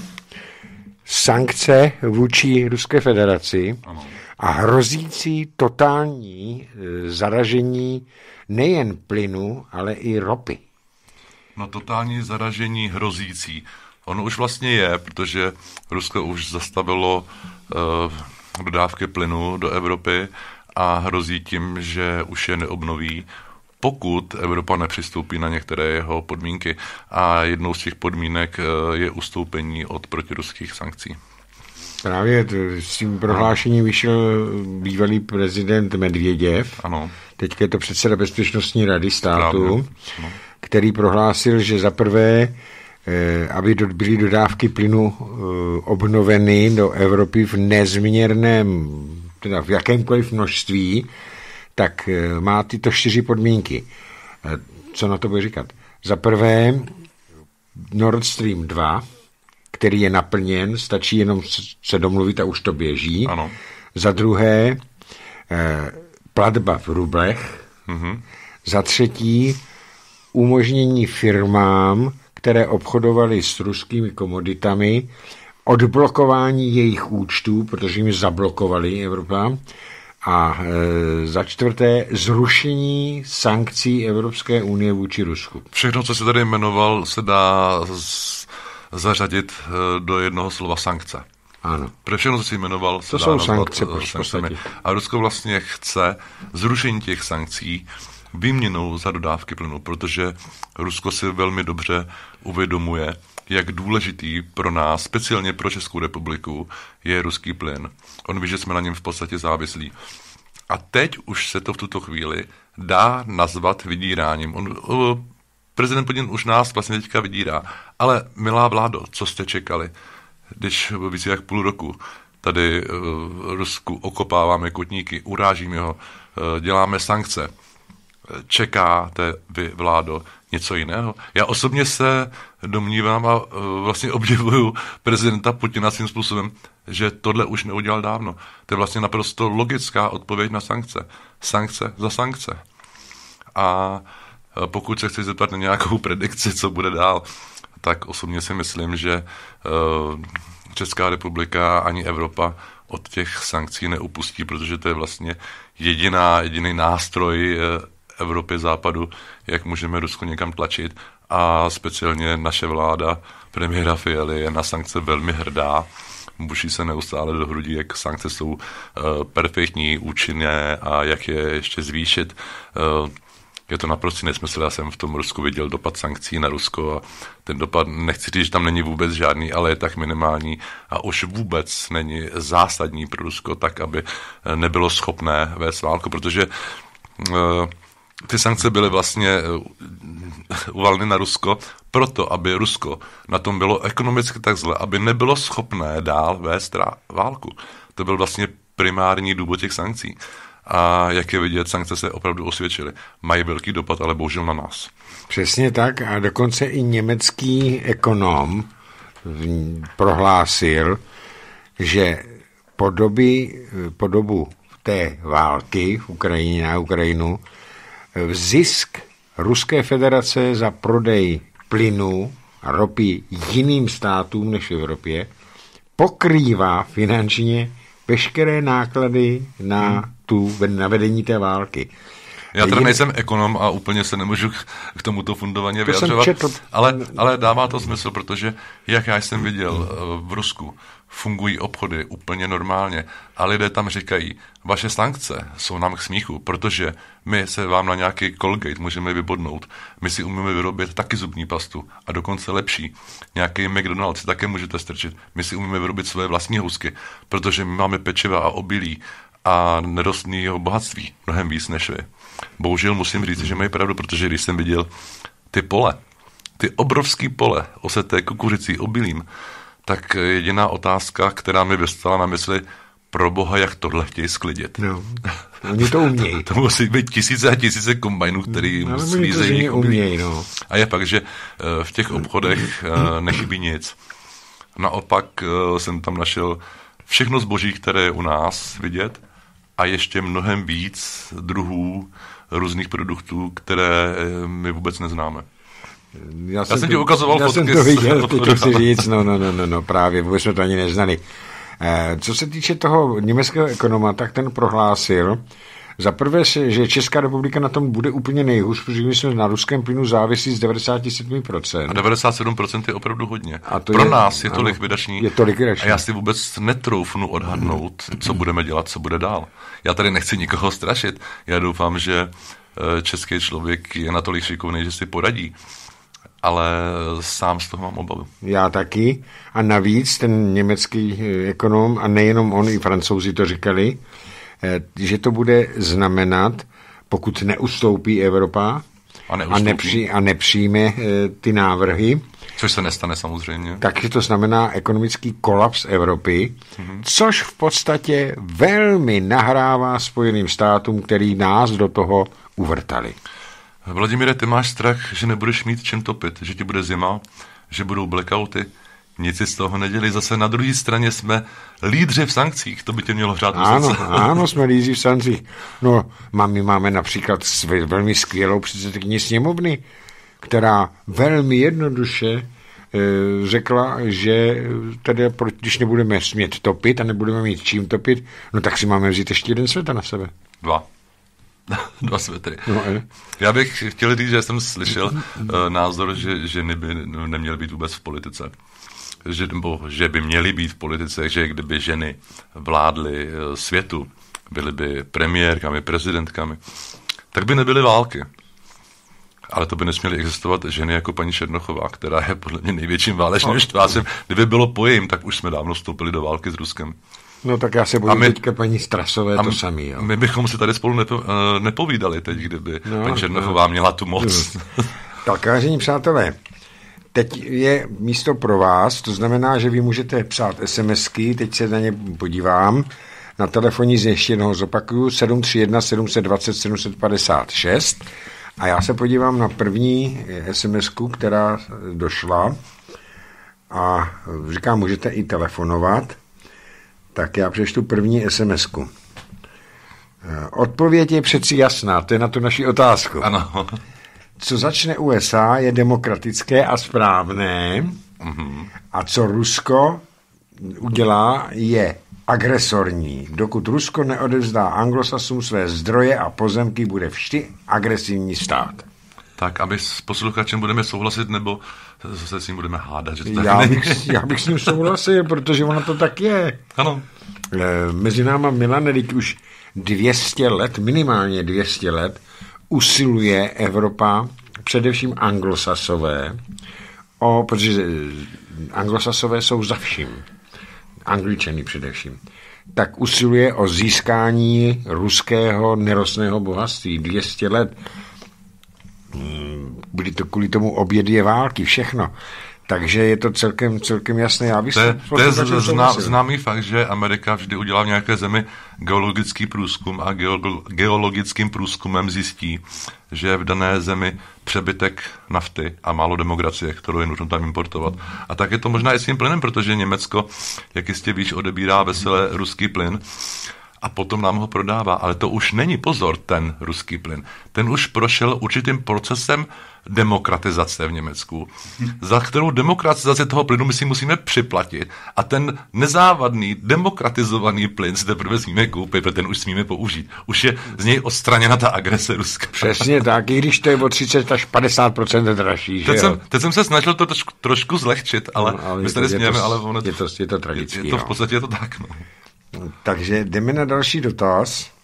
sankce vůči Ruské federaci a hrozící totální zaražení nejen plynu, ale i ropy. No totální zaražení hrozící. Ono už vlastně je, protože Rusko už zastavilo dodávky plynu do Evropy a hrozí tím, že už je neobnoví, pokud Evropa nepřistoupí na některé jeho podmínky. A jednou z těch podmínek je ustoupení od protiruských sankcí. Právě s tím prohlášením vyšel bývalý prezident Medvěděv. Ano. Teď je to předseda Bezpečnostní rady státu, který prohlásil, že za prvé, aby byly dodávky plynu obnoveny do Evropy v nezměrném, teda v jakémkoliv množství, tak má tyto 4 podmínky. Co na to bude říkat? Za prvé Nord Stream 2, který je naplněn, stačí jenom se domluvit a už to běží. Ano. Za druhé platba v rublech. Za třetí umožnění firmám, které obchodovaly s ruskými komoditami, odblokování jejich účtů, protože jim zablokovali Evropa. A za čtvrté zrušení sankcí Evropské unie vůči Rusku. Všechno, co se tady jmenoval, se dá zařadit do jednoho slova sankce. Ano. Pro všechno, co si jmenoval, se to dá jsou sankce, sankcemi. A Rusko vlastně chce zrušení těch sankcí výměnou za dodávky plynu, protože Rusko si velmi dobře uvědomuje, jak důležitý pro nás, speciálně pro Českou republiku, je ruský plyn. On ví, že jsme na něm v podstatě závislí. A teď už se to v tuto chvíli dá nazvat vydíráním. Prezident Putin už nás vlastně teďka vydírá. Ale milá vládo, co jste čekali, když více jak půl roku tady Rusku okopáváme kotníky, urážíme ho, děláme sankce. Čekáte vy, vládo, něco jiného? Já osobně se domnívám a vlastně obdivuju prezidenta Putina svým způsobem, že tohle už neudělal dávno. To je vlastně naprosto logická odpověď na sankce. Sankce za sankce. A pokud se chci zeptat na nějakou predikci, co bude dál, tak osobně si myslím, že Česká republika ani Evropa od těch sankcí neupustí, protože to je vlastně jediný nástroj Evropy, Západu, jak můžeme Rusko někam tlačit. A speciálně naše vláda premiéra Fialy je na sankce velmi hrdá. Buší se neustále do hrudí, jak sankce jsou perfektní, účinné a jak je ještě zvýšit. Je to naprosto nesmysl. Já jsem v tom Rusku viděl dopad sankcí na Rusko a ten dopad, nechci říct, že tam není vůbec žádný, ale je tak minimální a už vůbec není zásadní pro Rusko tak, aby nebylo schopné vést válku, protože ty sankce byly vlastně uvaleny na Rusko proto, aby Rusko na tom bylo ekonomicky tak zle, aby nebylo schopné dál vést válku. To byl vlastně primární důvod těch sankcí. A jak je vidět, sankce se opravdu osvědčily. Mají velký dopad, ale bohužel na nás. Přesně tak a dokonce i německý ekonom prohlásil, že po dobu té války v Ukrajině na Ukrajinu zisk Ruské federace za prodej plynu ropy jiným státům než v Evropě, pokrývá finančně veškeré náklady na vedení té války. Já teda nejsem ekonom a úplně se nemůžu k tomuto fundovaně vyjadřovat, ale dává to smysl, protože jak já jsem viděl v Rusku, fungují obchody úplně normálně a lidé tam říkají, vaše sankce jsou nám k smíchu, protože my se vám na nějaký Colgate můžeme vybodnout, my si umíme vyrobit taky zubní pastu a dokonce lepší. Nějaký McDonald's si také můžete strčit, my si umíme vyrobit svoje vlastní housky, protože my máme pečiva a obilí a nerostného bohatství mnohem víc než vy. Bohužel musím říct, že mají pravdu, protože když jsem viděl ty pole, ty obrovský pole oseté kukuřicí obilím, tak jediná otázka, která mi vystala na mysli, pro boha, jak tohle chtějí sklidit. No, oni to umějí. To musí být tisíce a tisíce kombajnů, který slízejí obilí. No. A je fakt, že v těch obchodech nechybí nic. Naopak jsem tam našel všechno zboží, které je u nás vidět a ještě mnohem víc druhů různých produktů, které my vůbec neznáme. Já jsem ti ukazoval fotky. Já jsem to viděl, teď chci říct, no, právě, vůbec jsme to ani neznali. Co se týče toho německého ekonoma, tak ten prohlásil, za prvé, že Česká republika na tom bude úplně nejhůř, protože my jsme na ruském plynu závislí z 97%. A 97% je opravdu hodně. A pro nás je to likvidační. Je to likvidační. A já si vůbec netroufnu odhadnout, co budeme dělat, co bude dál. Já tady nechci nikoho strašit. Já doufám, že český člověk je natolik šikovný, že si poradí. Ale sám z toho mám obavu. Já taky. A navíc ten německý ekonom, a nejenom on, i Francouzi to říkali, že to bude znamenat, pokud neustoupí Evropa a nepřijme ty návrhy, což se nestane samozřejmě, takže to znamená ekonomický kolaps Evropy, což v podstatě velmi nahrává Spojeným státům, který nás do toho uvrtali. Vladimíre, ty máš strach, že nebudeš mít čem topit, že ti bude zima, že budou blackouty. Nic si z toho neděli. Zase na druhé straně jsme lídři v sankcích. To by tě mělo hřát. Ano, jsme lídři v sankcích. No, my máme například velmi skvělou předsedkyni sněmovny, která velmi jednoduše řekla, že tedy, když nebudeme smět topit a nebudeme mít čím topit, no tak si máme vzít ještě jeden světa na sebe. Dva svetry. No, já bych chtěl říct, že jsem slyšel názor, že ženy by neměly být vůbec v politice. Že by měly být v politice, že kdyby ženy vládly světu, byly by premiérkami, prezidentkami, tak by nebyly války. Ale to by nesměly existovat ženy jako paní Černochová, která je podle mě největším válečným štvácem. Kdyby bylo po jejím, tak už jsme dávno vstoupili do války s Ruskem. No tak já se bojím teďka paní Strasové to samý. Jo. My bychom si tady spolu nepovídali teď, kdyby paní Černochová měla tu moc. Tak, vážení přátelé, teď je místo pro vás, to znamená, že vy můžete psát SMSky, teď se na ně podívám, na telefoní ještě jednoho zopakuju, 731 720 756 a já se podívám na první SMSku, která došla a říkám, můžete i telefonovat. Tak já přečtu první SMSku. Odpověď je přeci jasná, to je na tu naši otázku. Ano. Co začne USA, je demokratické a správné, a co Rusko udělá, je agresorní. Dokud Rusko neodevzdá Anglosasům své zdroje a pozemky, bude vždy agresivní stát. Tak, aby s posluchačem budeme souhlasit, nebo se s ním budeme hádat? Že to já bych s ním souhlasil, protože ono to tak je. Ano. Mezi náma, Milane, už 200 let, minimálně 200 let, usiluje Evropa, především Anglosasové, protože Anglosasové jsou za vším, Angličany především, tak usiluje o získání ruského nerostného bohatství 200 let. Byly to kvůli tomu obě dvě války, všechno. Takže je to celkem jasné. To je známý fakt, že Amerika vždy udělá v nějaké zemi geologický průzkum a geologickým průzkumem zjistí, že je v dané zemi přebytek nafty a málo demokracie, kterou je nutno tam importovat. A tak je to možná i s tím plynem, protože Německo, jak jistě víš, odebírá veselé ruský plyn a potom nám ho prodává. Ale to už není, pozor, ten ruský plyn. Ten už prošel určitým procesem demokratizace v Německu, za kterou demokratizaci toho plynu my si musíme připlatit a ten nezávadný, demokratizovaný plyn si teprve smíme koupit, protože ten už smíme použít. Už je z něj odstraněna ta agrese ruská. Přesně tak, i když to je o 30 až 50% dražší. Teď jsem se snažil to trošku zlehčit, ale my se nesmějeme, ale ono... Je to tragický. V podstatě je to tak, no. Takže jdeme na další dotaz.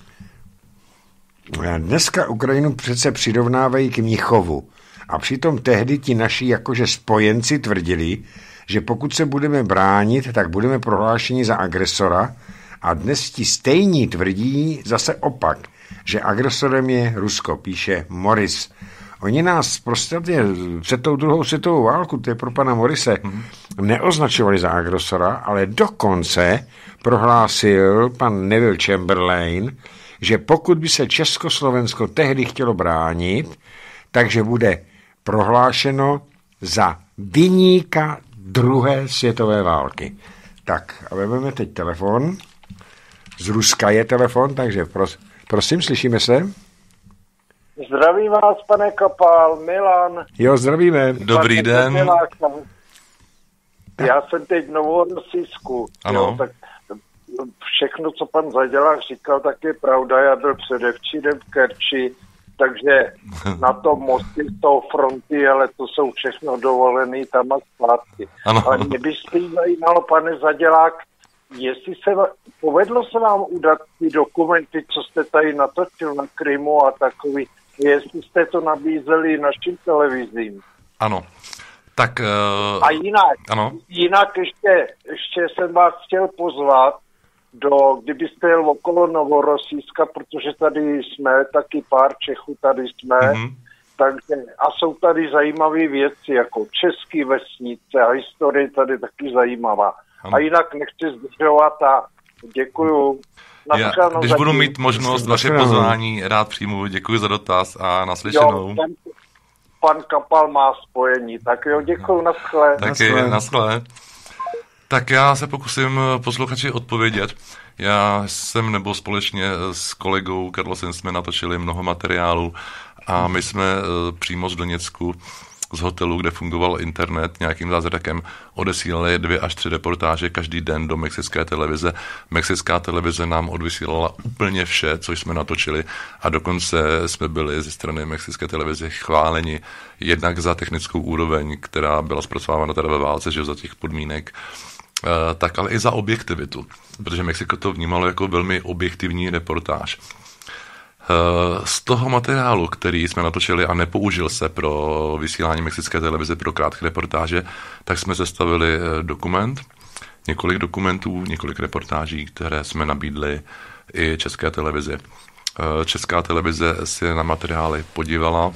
Dneska Ukrajinu přece přirovnávají k Mnichovu a přitom tehdy ti naši jakože spojenci tvrdili, že pokud se budeme bránit, tak budeme prohlášeni za agresora a dnes ti stejní tvrdí zase opak, že agresorem je Rusko, píše Morris. Oni nás prostě před tou druhou světovou válku, to je pro pana Morise, neoznačovali za agresora, ale dokonce prohlásil pan Neville Chamberlain, že pokud by se Československo tehdy chtělo bránit, takže bude prohlášeno za viníka druhé světové války. Tak a vezmeme teď telefon. Z Ruska je telefon, takže prosím, slyšíme se? Zdravím vás, pane Kapal, Milan. Jo, zdravíme. Dobrý den. Já jsem teď v Novorossijsku. Ano. Tak všechno, co pan Zadělák říkal, tak je pravda. Já byl předevčírem v Kerči, takže na tom mostě jsou fronty, ale to jsou všechno dovolený tam a zpátky. Ano. Ale mě by spíš zajímalo, pane Zadělák, jestli povedlo se vám udat ty dokumenty, co jste tady natočil na Krymu a takový, jestli jste to nabízeli našim televizím. Ano. Tak, a jinak ještě jsem vás chtěl pozvat, kdybyste jel okolo Novorossijska, protože tady jsme, taky pár Čechů tady jsme, takže, a jsou tady zajímavé věci, jako český vesnice a historie tady taky zajímavá. Ano. A jinak nechci zdržovat a děkuju. Když budu mít možnost vaše pozvání, rád přijmu. Děkuji za dotaz a naslyšenou. Pan Kapal má spojení, tak jo, děkuju, naschle. Taky, naschle. Tak já se pokusím posluchači odpovědět. Já jsem nebo společně s kolegou Karlosem jsme natočili mnoho materiálů a my jsme přímo z Doněcku z hotelu, kde fungoval internet, nějakým zázrakem odesílali 2 až 3 reportáže každý den do mexické televize. Mexická televize nám odvysílala úplně vše, co jsme natočili a dokonce jsme byli ze strany mexické televize chváleni jednak za technickou úroveň, která byla zpracovávána teda ve válce, že za těch podmínek, tak ale i za objektivitu, protože Mexiko to vnímalo jako velmi objektivní reportáž. Z toho materiálu, který jsme natočili a nepoužil se pro vysílání mexické televize pro krátké reportáže, tak jsme sestavili dokument, několik dokumentů, několik reportáží, které jsme nabídli i české televizi. Česká televize si na materiály podívala,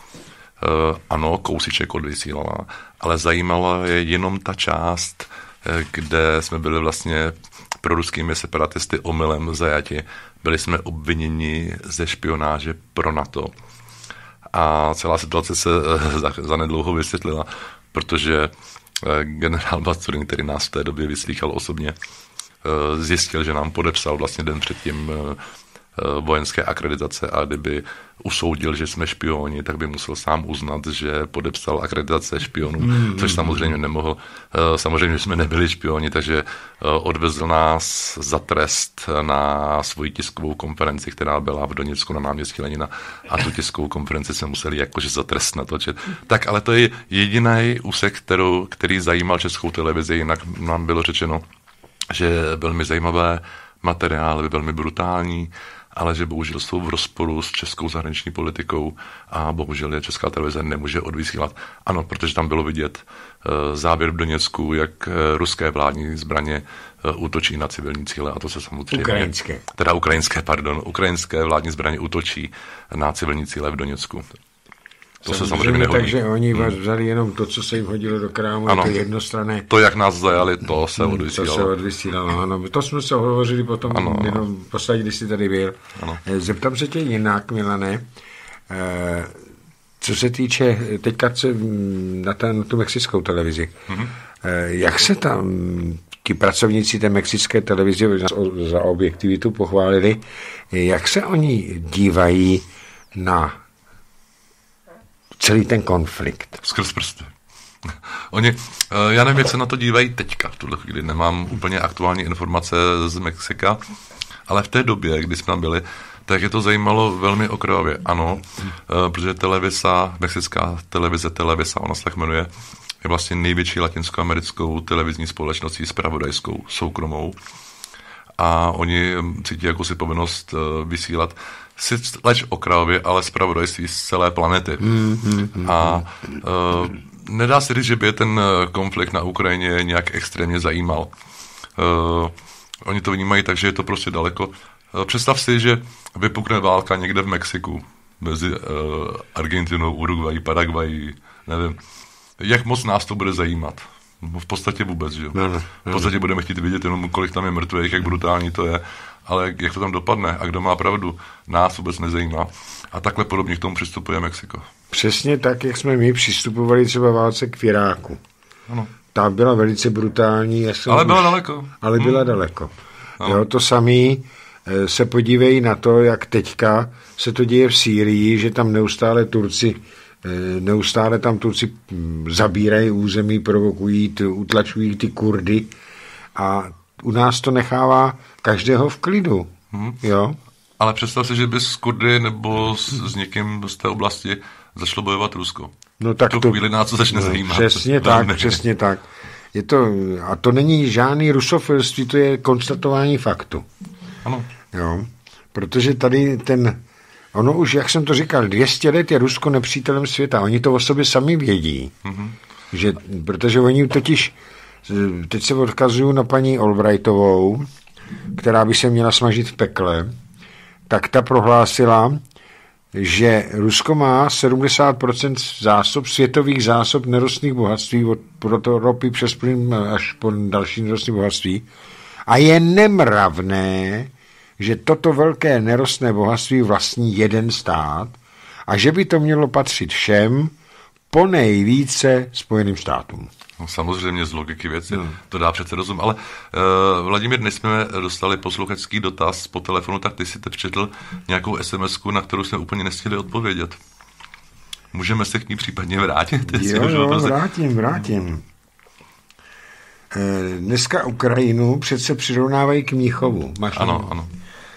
ano, kousíček odvysílala, ale zajímala je jenom ta část, kde jsme byli vlastně proruskými separatisty omylem zajati. Byli jsme obviněni ze špionáže pro NATO. A celá situace se zanedlouho vysvětlila, protože generál Basturin, který nás v té době vyslýchal osobně, zjistil, že nám podepsal vlastně den předtím vojenské akreditace a kdyby usoudil, že jsme špioni, tak by musel sám uznat, že podepsal akreditace špionů, což samozřejmě nemohl. Samozřejmě jsme nebyli špioni, takže odvezl nás za trest na svoji tiskovou konferenci, která byla v Doněcku na náměstí Lenina a tu tiskovou konferenci se museli jakože za trest natočit. Tak ale to je jediný úsek, který zajímal českou televizi, jinak nám bylo řečeno, že velmi zajímavé materiály, velmi brutální, ale že bohužel jsou v rozporu s českou zahraniční politikou a bohužel je česká televize nemůže odvysílat. Ano, protože tam bylo vidět záběr v Doněcku, jak ruské vládní zbraně útočí na civilní cíle a to se samozřejmě... Ukrajinské vládní zbraně útočí na civilní cíle v Doněcku. To se samozřejmě nehodí. Takže oni vzali jenom to, co se jim hodilo do krámu, ano, to jednostranné. To, jak nás zajali, to se odvysílalo. To se odvysílalo, ano. To jsme se hovořili potom, jenom poslední, když jsi tady byl. Ano. Zeptám se tě jinak, Milane, co se týče, teďka na tu mexickou televizi, jak se tam ti pracovníci té mexické televize za objektivitu pochválili, jak se oni dívají na celý ten konflikt. Skrz prsty. Oni, já nevím, jak se na to dívají teďka, v tuhle chvíli nemám úplně aktuální informace z Mexika, ale v té době, kdy jsme tam byli, tak je to zajímalo velmi okrajově. Ano, protože mexická televize Televisa, ona se tak jmenuje, je vlastně největší latinskoamerickou televizní společností zpravodajskou, soukromou. A oni cítí jakousi povinnost vysílat leč okrajově, ale zpravodajství z celé planety. A nedá se říct, že by je ten konflikt na Ukrajině nějak extrémně zajímal. Oni to vnímají tak, že je to prostě daleko. Představ si, že vypukne válka někde v Mexiku mezi Argentinou, Uruguay, Paraguay, nevím. Jak moc nás to bude zajímat? V podstatě vůbec, že jo? V podstatě budeme chtít vidět jenom, kolik tam je mrtvých, jak brutální to je, ale jak to tam dopadne a kdo má pravdu, nás vůbec nezajímá. A takhle podobně k tomu přistupuje Mexiko. Přesně tak, jak jsme my přistupovali třeba válce k Iráku. Ano. Ta byla velice brutální. Ale byla daleko. Ale byla daleko. Jo, to samé se podívej na to, jak teďka se to děje v Sýrii, že tam neustále tam Turci zabírají území, provokují, utlačují ty Kurdy a u nás to nechává každého v klidu. Jo? Ale představ si, že by s Kurdy nebo s někým z té oblasti začalo bojovat Rusko. No tak to chvíli nás to začne zajímat. Přesně tak. A to není žádný rusofilství, to je konstatování faktu. Ano. Jo? Protože tady ono už, jak jsem to říkal, 200 let je Rusko nepřítelem světa. Oni to o sobě sami vědí. Protože oni totiž, teď se odkazuju na paní Albrightovou, která by se měla smažit v pekle, tak ta prohlásila, že Rusko má 70% světových zásob nerostných bohatství, od ropy přes plyn až po další nerostné bohatství. A je nemravné, že toto velké nerostné bohatství vlastní jeden stát a že by to mělo patřit všem, ponejvíce Spojeným státům. No, samozřejmě z logiky věci, to dá přece rozum, ale Vladimír, než jsme dostali posluchačský dotaz po telefonu, tak ty si teď četl nějakou SMS-ku, na kterou jsme úplně nestihli odpovědět. Můžeme se k ní případně vrátit? Vrátím. Dneska Ukrajinu přece přirovnávají k Mnichovu. Ano.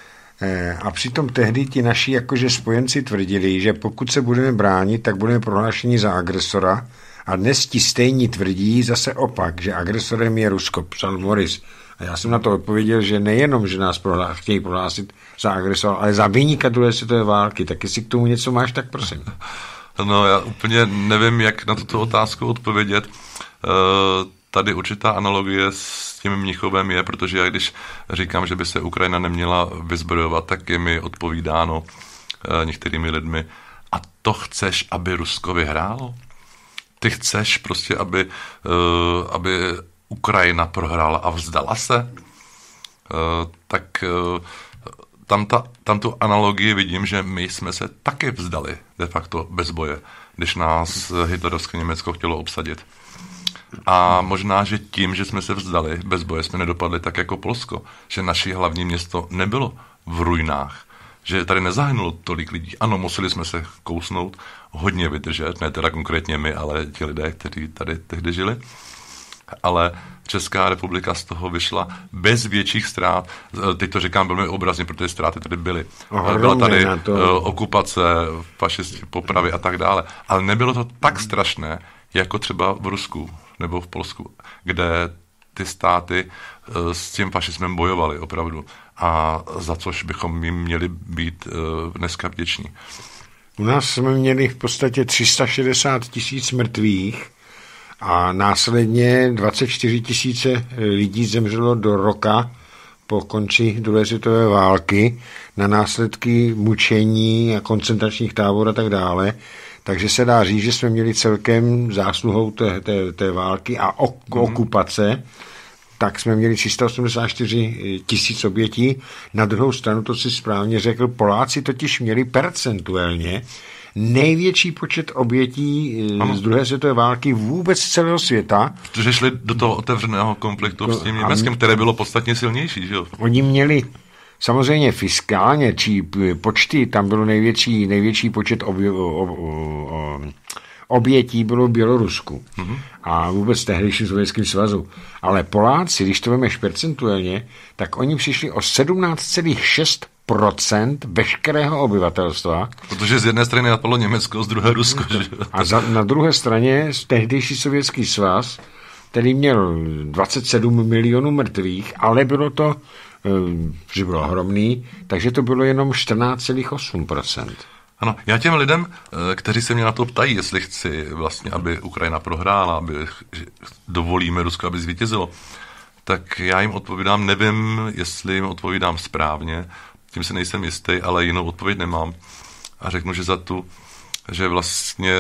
A přitom tehdy ti naši jakože spojenci tvrdili, že pokud se budeme bránit, tak budeme prohlášeni za agresora. A dnes ti stejní tvrdí zase opak, že agresorem je Rusko, psal Morris. A já jsem na to odpověděl, že nejenom, že nás chtějí prohlásit za agresora, ale za viníka druhé světové války. Tak jestli k tomu něco máš, tak prosím. No, já úplně nevím, jak na tuto otázku odpovědět. Tady určitá analogie s tím Mnichovem je, protože já když říkám, že by se Ukrajina neměla vyzbrojovat, tak je mi odpovídáno některými lidmi. A to chceš, aby Rusko vyhrálo? Ty chceš prostě, aby Ukrajina prohrála a vzdala se? Tak tam tu analogii vidím, že my jsme se taky vzdali de facto bez boje, když nás hitlerovské Německo chtělo obsadit. A možná, že tím, že jsme se vzdali bez boje, jsme nedopadli tak jako Polsko, že naše hlavní město nebylo v ruinách, že tady nezahynulo tolik lidí. Ano, museli jsme se kousnout, hodně vydržet, ne teda konkrétně my, ale ti lidé, kteří tady tehdy žili. Ale Česká republika z toho vyšla bez větších ztrát. Teď to říkám velmi obrazně, protože ztráty tady byly. Byla tady okupace, fašisti, popravy a tak dále. Ale nebylo to tak strašné, jako třeba v Rusku nebo v Polsku, kde ty státy s tím fašismem bojovaly opravdu. A za což bychom jim měli být dneska vděční. U nás jsme měli v podstatě 360 000 mrtvých a následně 24 000 lidí zemřelo do roka po konci druhé světové války na následky mučení a koncentračních táborů a tak dále. Takže se dá říct, že jsme měli celkem zásluhou té války a okupace, tak jsme měli 384 000 obětí. Na druhou stranu, to si správně řekl, Poláci totiž měli percentuálně největší počet obětí z druhé světové války vůbec z celého světa. Protože šli do toho otevřeného konfliktu s tím Německem, které bylo podstatně silnější, že jo? Oni měli samozřejmě fiskálně, či počty, tam bylo největší počet obětí bylo v Bělorusku a vůbec tehdejším Sovětským svazu. Ale Poláci, když to vemeš percentuálně, tak oni přišli o 17,6% veškerého obyvatelstva. Protože z jedné strany napadlo Německo, z druhé Rusko. A na druhé straně tehdejší Sovětský svaz, který měl 27 milionů mrtvých, ale bylo to, že bylo ohromný, takže to bylo jenom 14,8%. Ano, já těm lidem, kteří se mě na to ptají, jestli chci vlastně, aby Ukrajina prohrála, aby dovolíme Rusko, aby zvítězilo, tak já jim odpovídám, nevím, jestli jim odpovídám správně, tím se nejsem jistý, ale jinou odpověď nemám. A řeknu, že vlastně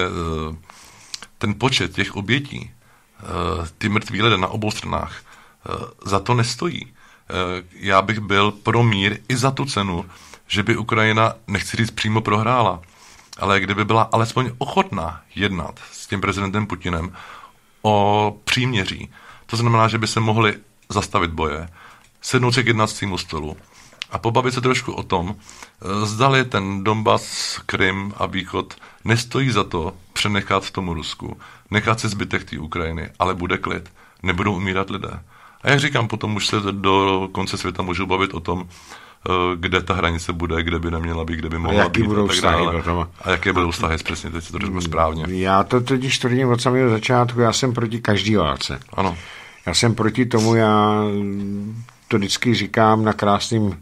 ten počet těch obětí, ty mrtví lidé na obou stranách, za to nestojí. Já bych byl pro mír i za tu cenu, že by Ukrajina, nechci říct přímo prohrála, ale kdyby byla alespoň ochotná jednat s tím prezidentem Putinem o příměří. To znamená, že by se mohli zastavit boje, sednout se k jednacímu stolu a pobavit se trošku o tom, zdali ten Donbas, Krym a východ nestojí za to přenechat tomu Rusku, nechat si zbytek té Ukrajiny, ale bude klid, nebudou umírat lidé. A jak říkám, potom už se do konce světa můžu bavit o tom, kde ta hranice bude, kde by neměla být, kde by mohla být a tak dále. A jaké budou vztahy, přesně, teď se to řekl správně. Já to totiž tvrdím od samého začátku, já jsem proti každý válce. Ano. Já jsem proti tomu, já to vždycky říkám na krásném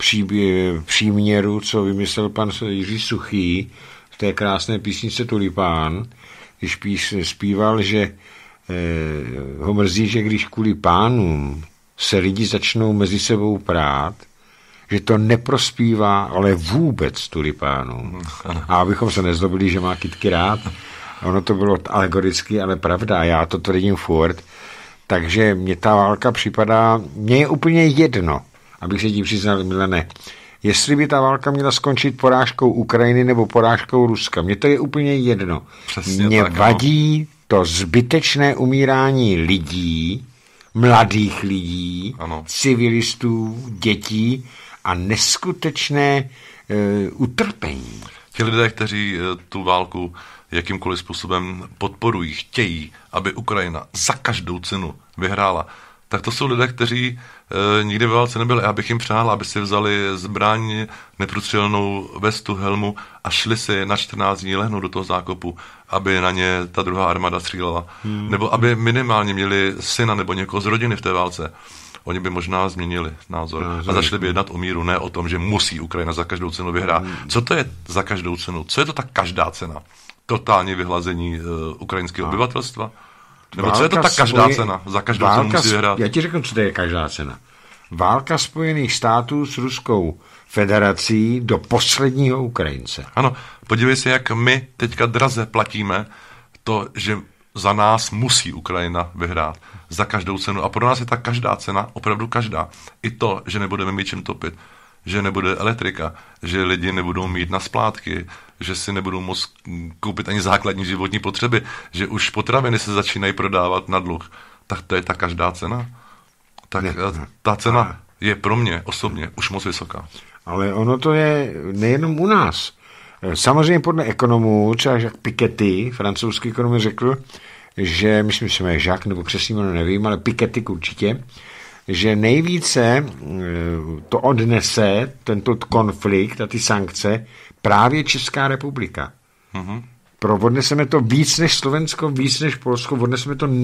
příměru, co vymyslel pan Jiří Suchý v té krásné písnice Tulipán, když zpíval, že ho mrzí, že když kvůli pánům se lidi začnou mezi sebou prát, že to neprospívá, ale vůbec tulipánům. A abychom se nezlobili, že má kytky rád, ono to bylo alegoricky, ale pravda, já to tvrdím furt, takže mně ta válka připadá, mně je úplně jedno, abych se tím přiznal, Milane, jestli by ta válka měla skončit porážkou Ukrajiny nebo porážkou Ruska, mně to je úplně jedno. Mně vadí to zbytečné umírání lidí, mladých lidí, civilistů, dětí a neskutečné utrpení. Ti lidé, kteří tu válku jakýmkoliv způsobem podporují, chtějí, aby Ukrajina za každou cenu vyhrála, tak to jsou lidé, kteří nikdy ve válce nebyli. Já bych jim přál, aby si vzali zbraň, neprůstřelnou vestu, helmu a šli si na 14 dní lehnout do toho zákopu, aby na ně ta druhá armáda střílela. Nebo aby minimálně měli syna nebo někoho z rodiny v té válce. Oni by možná změnili názor a začali by jednat o míru, ne o tom, že musí Ukrajina za každou cenu vyhrát. Co to je za každou cenu? Co je to ta každá cena? Totální vyhlazení ukrajinského obyvatelstva? Nebo co je to ta každá cena? Za každou cenu musí vyhrát? Já ti řeknu, co to je každá cena. Válka Spojených států s Ruskou federací do posledního Ukrajince. Ano, podívej se, jak my teďka draze platíme to, že za nás musí Ukrajina vyhrát za každou cenu. A pro nás je ta každá cena opravdu každá. I to, že nebudeme mít čím topit, že nebude elektrika, že lidi nebudou mít na splátky, že si nebudou moct koupit ani základní životní potřeby, že už potraviny se začínají prodávat na dluh. Tak to je ta každá cena. Tak ta cena je pro mě osobně už moc vysoká. Ale ono to je nejenom u nás. Samozřejmě podle ekonomů, třeba Jacques Piketty, francouzský ekonom, řekl, že, myslím, že se jmenuje Jacques, nebo přesně nevím, ale Piketty určitě, že nejvíce to odnese, tento konflikt a ty sankce, právě Česká republika. Odneseme to víc než Slovensko, víc než Polsko, odneseme to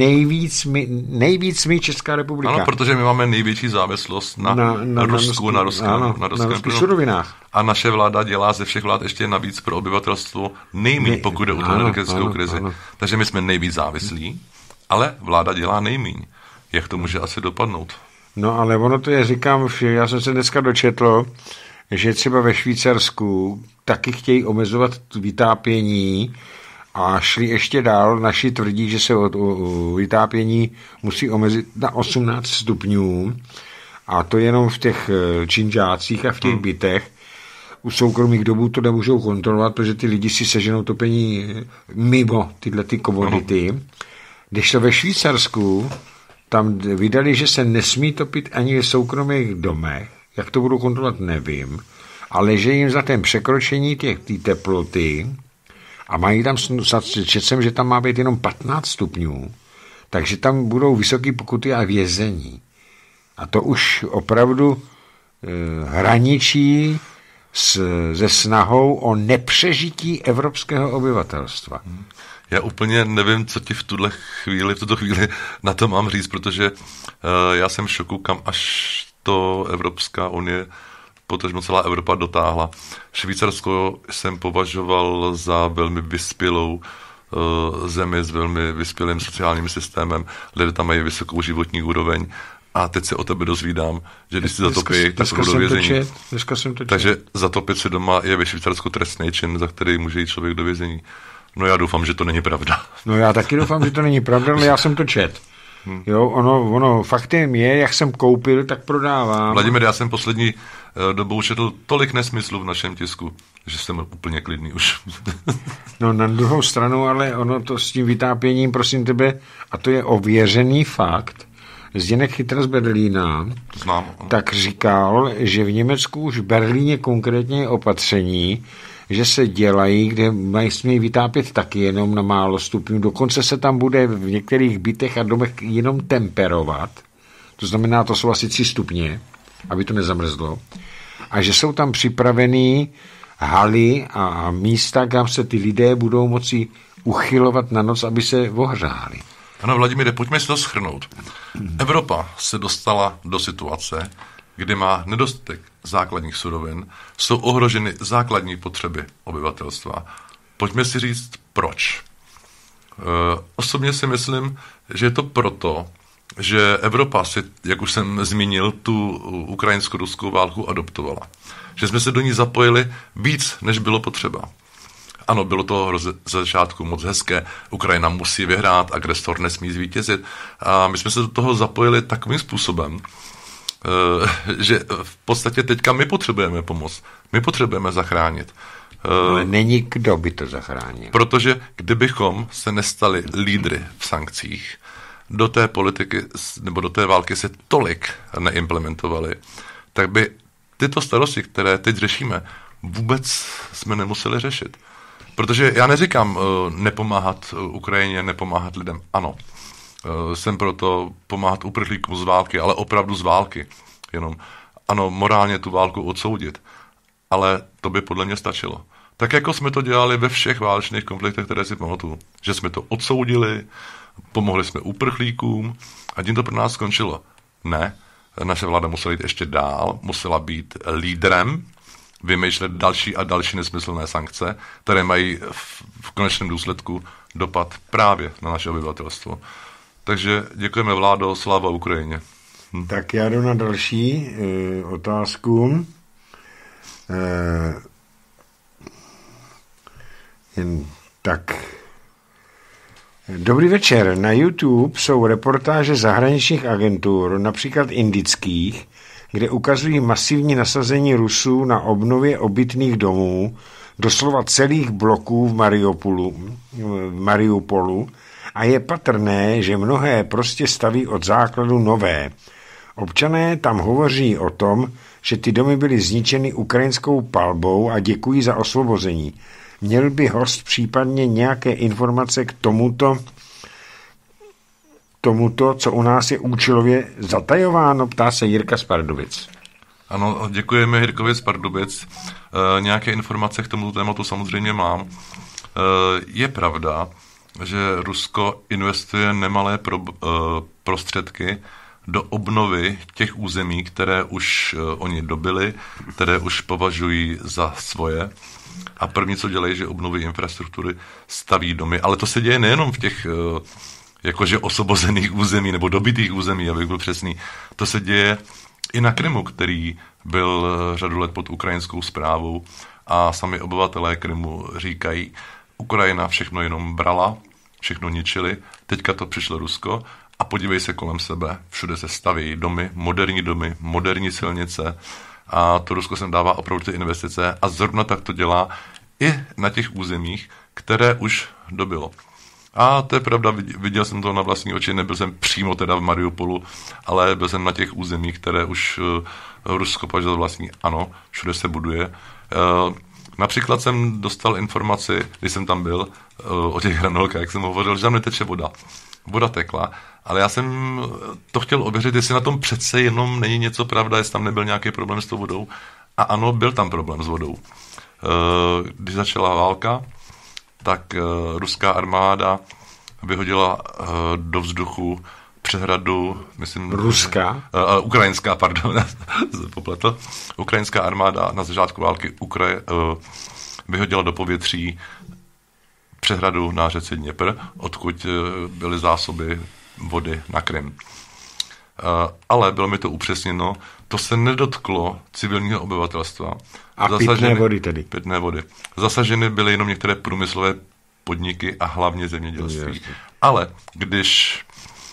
nejvíc my Česká republika. Ano, protože my máme největší závislost na Rusku, na ruském surovinách. A naše vláda dělá ze všech vlád ještě navíc pro obyvatelstvo nejméně, pokud jde o tu energetickou krizi. Ano. Takže my jsme nejvíc závislí, ale vláda dělá nejméně. Jak to může asi dopadnout? No ale ono to je, říkám, já jsem se dneska dočetl, že třeba ve Švýcarsku taky chtějí omezovat vytápění a šli ještě dál. Naši tvrdí, že se vytápění musí omezit na 18 stupňů a to jenom v těch činžácích a v těch bytech. u soukromých domů to nemůžou kontrolovat, protože ty lidi si seženou topení mimo tyhle ty komodity. Když to ve Švýcarsku, tam vydali, že se nesmí topit ani v soukromých domech, jak to budou kontrolovat, nevím, ale že jim za ten překročení té teploty a mají tam, četl jsem, že tam má být jenom 15 stupňů, takže tam budou vysoké pokuty a vězení. A to už opravdu hraničí se snahou o nepřežití evropského obyvatelstva. Já úplně nevím, co ti v tuto chvíli na to mám říct, protože já jsem v šoku, kam až to Evropská unie, potažmo celá Evropa dotáhla. Švýcarsko jsem považoval za velmi vyspělou zemi s velmi vyspělým sociálním systémem. Lidé tam mají vysokou životní úroveň. A teď se o tebe dozvídám, že když si zatopí, tak budou do vězení. Takže zatopit se doma je ve Švýcarsku trestný čin, za který může jít člověk do vězení. No já doufám, že to není pravda. No já taky doufám, že to není pravda, ale já jsem to čet. Jo, ono faktem je, jak jsem koupil, tak prodávám. Vladimír, já jsem poslední dobou četl tolik nesmyslů v našem tisku, že jsem úplně klidný už. No na druhou stranu, ale ono to s tím vytápěním, prosím tebe, a to je ověřený fakt, Zdeněk Chytr z Berlína, tak říkal, že v Německu už v Berlíně konkrétně je opatření, že se dělají, kde smějí vytápět taky jenom na málo stupňů. Dokonce se tam bude v některých bytech a domech jenom temperovat. To znamená, to jsou asi 3 stupně, aby to nezamrzlo. A že jsou tam připravený haly a místa, kam se ty lidé budou moci uchylovat na noc, aby se ohřáli. Ano, Vladimíre, pojďme si to shrnout. Evropa se dostala do situace, kdy má nedostatek základních surovin, jsou ohroženy základní potřeby obyvatelstva. Pojďme si říct, proč. Osobně si myslím, že je to proto, že Evropa si, jak už jsem zmínil, tu ukrajinsko-ruskou válku adoptovala. Že jsme se do ní zapojili víc, než bylo potřeba. Ano, bylo to ze začátku moc hezké, Ukrajina musí vyhrát, agresor nesmí zvítězit a my jsme se do toho zapojili takovým způsobem, že v podstatě teďka my potřebujeme pomoc, my potřebujeme zachránit. Ale není kdo by to zachránil. Protože kdybychom se nestali lídry v sankcích, do té politiky nebo do té války se tolik neimplementovali, tak by tyto starosti, které teď řešíme, vůbec jsme nemuseli řešit. Protože já neříkám nepomáhat Ukrajině, nepomáhat lidem. Ano, jsem proto pomáhat uprchlíkům z války, ale opravdu z války. Jenom, ano, morálně tu válku odsoudit. Ale to by podle mě stačilo. Tak jako jsme to dělali ve všech válečných konfliktech, které si pamatuju. Že jsme to odsoudili, pomohli jsme uprchlíkům a tím to pro nás skončilo. Ne, naše vláda musela jít ještě dál, musela být lídrem, vymýšlet další a další nesmyslné sankce, které mají v konečném důsledku dopad právě na naše obyvatelstvo. Takže děkujeme, vládo, sláva Ukrajině. Tak já jdu na další otázku. Tak. Dobrý večer. Na YouTube jsou reportáže zahraničních agentur, například indických, kde ukazují masivní nasazení Rusů na obnově obytných domů, doslova celých bloků v Mariupolu a je patrné, že mnohé prostě staví od základu nové. Občané tam hovoří o tom, že ty domy byly zničeny ukrajinskou palbou a děkují za osvobození. Měl by host případně nějaké informace k tomuto, co u nás je účelově zatajováno, ptá se Jirka z Pardubic. Ano, děkujeme Jirkovi z Pardubic. Nějaké informace k tomuto tématu samozřejmě mám. Je pravda, že Rusko investuje nemalé prostředky do obnovy těch území, které už oni dobili, které už považují za svoje. A první, co dělají, že obnoví infrastruktury, staví domy. Ale to se děje nejenom v těch jakože osvobozených území nebo dobitých území, abych byl přesný. To se děje i na Krymu, který byl řadu let pod ukrajinskou správou a sami obyvatelé Krymu říkají, Ukrajina všechno jenom brala, všechno ničili, teďka to přišlo Rusko a podívej se kolem sebe, všude se staví domy, moderní silnice a to Rusko sem dává opravdu ty investice a zrovna tak to dělá i na těch územích, které už dobylo. A to je pravda, viděl jsem to na vlastní oči, nebyl jsem přímo teda v Mariupolu, ale byl jsem na těch územích, které už Rusko považuje za vlastní. Ano, všude se buduje. Například jsem dostal informaci, když jsem tam byl, o těch hranolkách, jak jsem hovořil, že tam neteče voda. Voda tekla, ale já jsem to chtěl ověřit, jestli na tom přece jenom není něco pravda, jestli tam nebyl nějaký problém s tou vodou. A ano, byl tam problém s vodou. Když začala válka, tak ruská armáda vyhodila do vzduchu přehradu, myslím... Ruská? Ukrajinská, pardon, popletl. Ukrajinská armáda na začátku války vyhodila do povětří přehradu na řece Dněpr, odkud byly zásoby vody na Krym. Ale bylo mi to upřesněno, to se nedotklo civilního obyvatelstva. A pitné vody tedy. Pitné vody. Zasaženy byly jenom některé průmyslové podniky a hlavně zemědělství. Ale když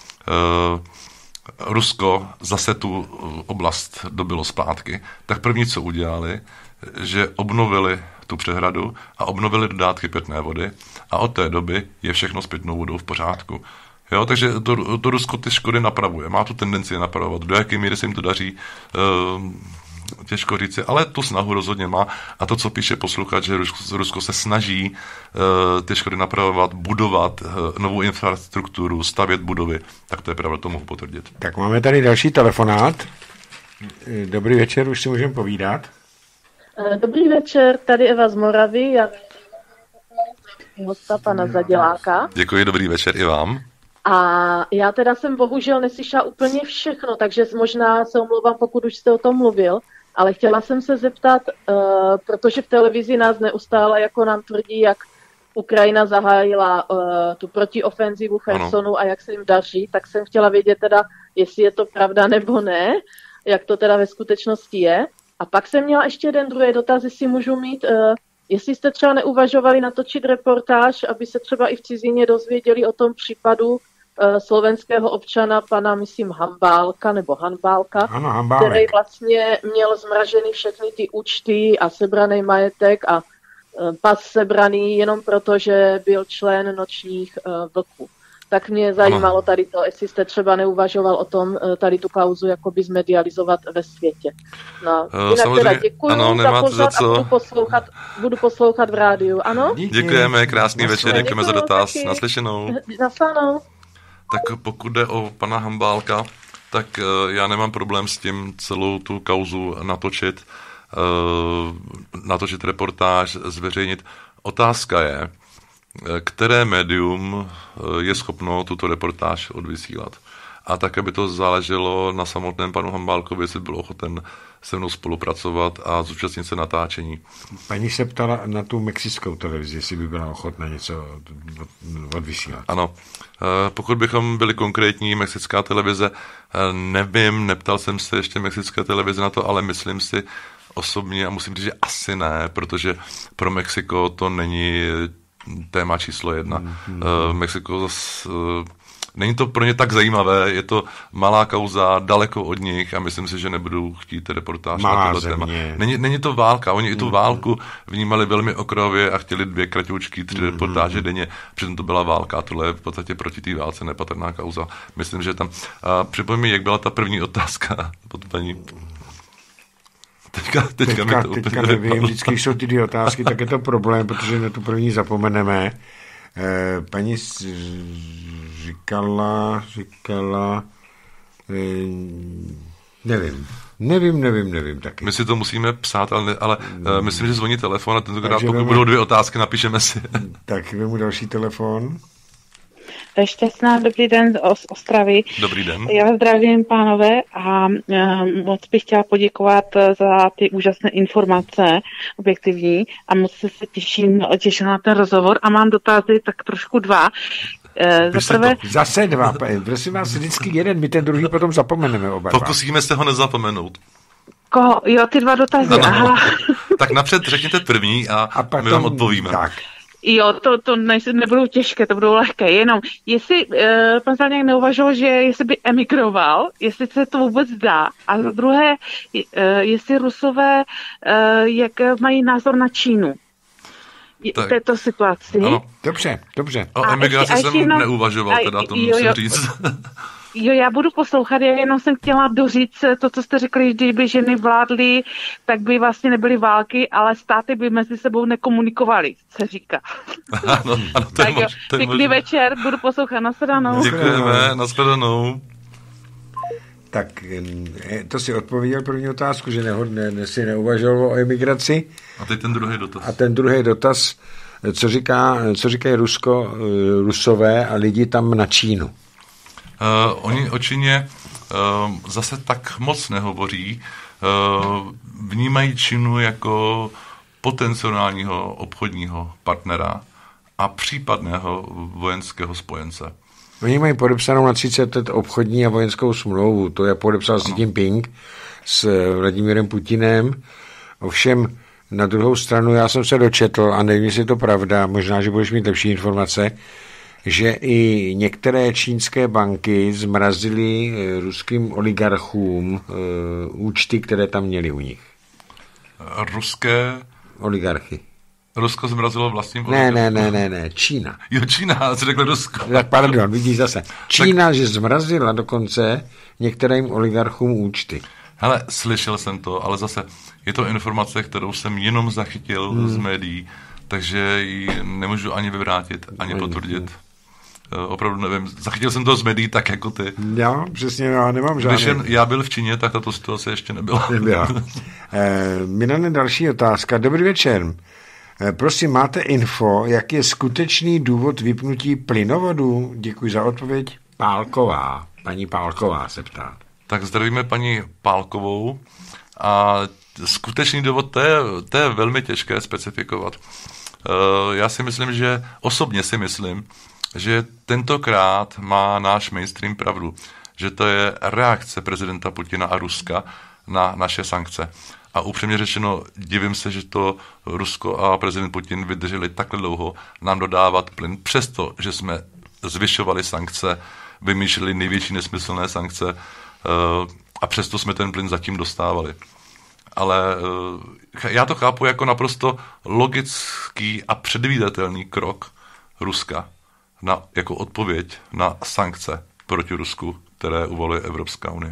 Rusko zase tu oblast dobylo zpátky, tak první, co udělali, že obnovili tu přehradu a obnovili dodátky pitné vody a od té doby je všechno s pitnou vodou v pořádku. Jo, takže to Rusko ty škody napravuje, má tu tendenci je napravovat. Do jaké míry se jim to daří, těžko říci, ale tu snahu rozhodně má. A to, co píše posluchač, že Rusko se snaží ty škody napravovat, budovat novou infrastrukturu, stavět budovy, tak to je pravda, to mohu potvrdit. Tak máme tady další telefonát. Dobrý večer, už si můžeme povídat. Dobrý večer, tady Eva z Moravy, já hosta pana Zaděláka. Děkuji, dobrý večer i vám. A já teda jsem bohužel neslyšela úplně všechno, takže možná se omlouvám, pokud už jste o tom mluvil, ale chtěla jsem se zeptat, protože v televizi nás neustále jako nám tvrdí, jak Ukrajina zahájila tu protiofenzivu Chersonu a jak se jim daří, tak jsem chtěla vědět teda, jestli je to pravda nebo ne, jak to teda ve skutečnosti je. A pak jsem měla ještě jeden druhý dotaz, jestli můžu mít, jestli jste třeba neuvažovali natočit reportáž, aby se třeba i v cizině dozvěděli o tom případu slovenského občana, pana, myslím, Hambálka, nebo Hanbálka, ano, který vlastně měl zmražený všechny ty účty a sebraný majetek a pas sebraný jenom proto, že byl člen nočních vlků. Tak mě zajímalo tady to, jestli jste třeba neuvažoval o tom, tady tu kauzu jakoby zmedializovat ve světě. No, jinak teda děkuju za pořad a budu poslouchat v rádiu, ano? Děkujeme, krásný večer, děkujeme za dotaz, naslyšenou. Naslyšenou. Tak pokud jde o pana Hambálka, tak já nemám problém s tím celou tu kauzu natočit reportáž, zveřejnit. Otázka je, které médium je schopno tuto reportáž odvysílat. A tak, aby to záleželo na samotném panu Hambálkovi, jestli byl ochoten se mnou spolupracovat a zúčastnit se natáčení. Paní se ptala na tu mexickou televizi, jestli by byla ochotna něco odvysílat. Ano. Pokud bychom byli konkrétní, mexická televize, nevím, neptal jsem se ještě mexické televize na to, ale myslím si osobně, a musím říct, že asi ne, protože pro Mexiko to není téma číslo 1. Mexiko zase není to pro ně tak zajímavé, je to malá kauza, daleko od nich a myslím si, že nebudou chtít reportáž na tohle téma. Není to válka, oni i tu válku vnímali velmi okrajově a chtěli 2 kratoučky, 3 reportáže denně, přitom to byla válka a tohle je v podstatě proti té válce nepatrná kauza. Myslím, že tam... Připomín mi, jak byla ta první otázka pod paní... Teďka nevím, vždycky, když jsou ty 2 otázky, tak je to problém, protože na tu první zapomeneme. Paní říkala, nevím taky. My si to musíme psát, ale myslím, že zvoní telefon a tentokrát, pokud budou 2 otázky, napíšeme si. Tak vemu další telefon. Šťastná, dobrý den z Ostravy. Dobrý den. Já vás zdravím, pánové, a moc bych chtěla poděkovat za ty úžasné informace, objektivní, a moc se těším na ten rozhovor a mám dotazy tak trošku 2. Zase 2, prosím vás, vždycky jeden, my ten druhý potom zapomeneme oba. Pokusíme se ho nezapomenout. Jo, ty 2 dotazy, aha. Tak napřed řekněte první a my vám odpovíme. Tak. Jo, to nebudou těžké, to budou lehké. Jenom, jestli pan Zalňák neuvažoval, že jestli by emigroval, jestli se to vůbec dá. A za druhé, jestli Rusové, jak mají názor na Čínu v této situaci. Ano. Dobře. O emigraci jsem neuvažoval, teda to musím říct. Jo, já budu poslouchat, já jenom jsem chtěla doříct to, co jste řekli, kdyby ženy vládly, tak by vlastně nebyly války, ale státy by mezi sebou nekomunikovaly, se říká. Ano, tak jo, pěkný večer, budu poslouchat, nashledanou. Děkujeme, nashledanou. Tak to si odpověděl první otázku, že si neuvažoval o emigraci. A teď ten druhý dotaz. A ten druhý dotaz, co říkají Rusové a lidi tam na Čínu. Oni o Číně zase tak moc nehovoří. Vnímají Čínu jako potenciálního obchodního partnera a případného vojenského spojence. Oni mají podepsanou na 30 let obchodní a vojenskou smlouvu. To je podepsal Xi Jinping s Vladimírem Putinem. Ovšem na druhou stranu já jsem se dočetl, a nevím, jestli je to pravda, možná, že budeš mít lepší informace, že i některé čínské banky zmrazily ruským oligarchům účty, které tam měli u nich. Ruské oligarchy. Rusko zmrazilo vlastním oligarchům? Ne, Čína. Jo, Čína, co řekl Rusko. Tak pardon, vidíš zase. Čína, že zmrazila dokonce některým oligarchům účty. Hele, slyšel jsem to, ale zase je to informace, kterou jsem jenom zachytil z médií, takže ji nemůžu ani vyvrátit, ani potvrdit. Opravdu nevím, zachytil jsem to z médií tak jako ty. Já přesně, já nemám žádný. Když já byl v Číně, tak tato situace ještě nebyla. Milane, další otázka. Dobrý večer. Prosím, máte info, jak je skutečný důvod vypnutí plynovodu? Děkuji za odpověď. Pálková. Paní Pálková se ptá. Tak zdravíme paní Pálkovou. A skutečný důvod, to je velmi těžké specifikovat. Já si myslím, osobně si myslím, že tentokrát má náš mainstream pravdu, že to je reakce prezidenta Putina a Ruska na naše sankce. A upřímně řečeno, divím se, že to Rusko a prezident Putin vydrželi takhle dlouho nám dodávat plyn, přesto, že jsme zvyšovali sankce, vymýšleli největší nesmyslné sankce a přesto jsme ten plyn zatím dostávali. Ale já to chápu jako naprosto logický a předvídatelný krok Ruska jako odpověď na sankce proti Rusku, které uvaluje Evropská unie.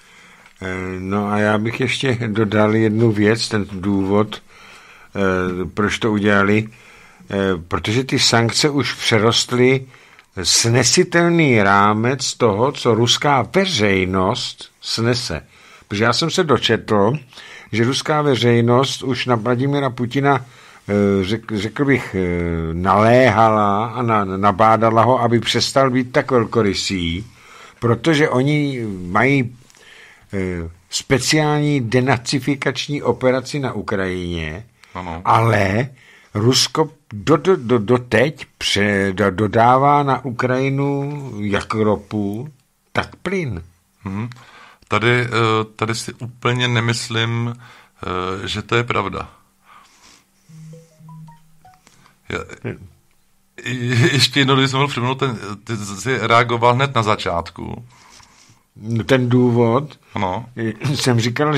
No a já bych ještě dodal jednu věc, ten důvod, proč to udělali, protože ty sankce už přerostly snesitelný rámec toho, co ruská veřejnost snese. Protože já jsem se dočetl, že ruská veřejnost už na Vladimira Putina, řekl bych, naléhala a nabádala ho, aby přestal být tak velkorysý, protože oni mají speciální denacifikační operaci na Ukrajině, ale Rusko doteď dodává na Ukrajinu jak ropu, tak plyn. Tady si úplně nemyslím, že to je pravda. Ještě jednou, když jsem mohl připomenout, ty jsi reagoval hned na začátku. Ten důvod, ano. Jsem říkal,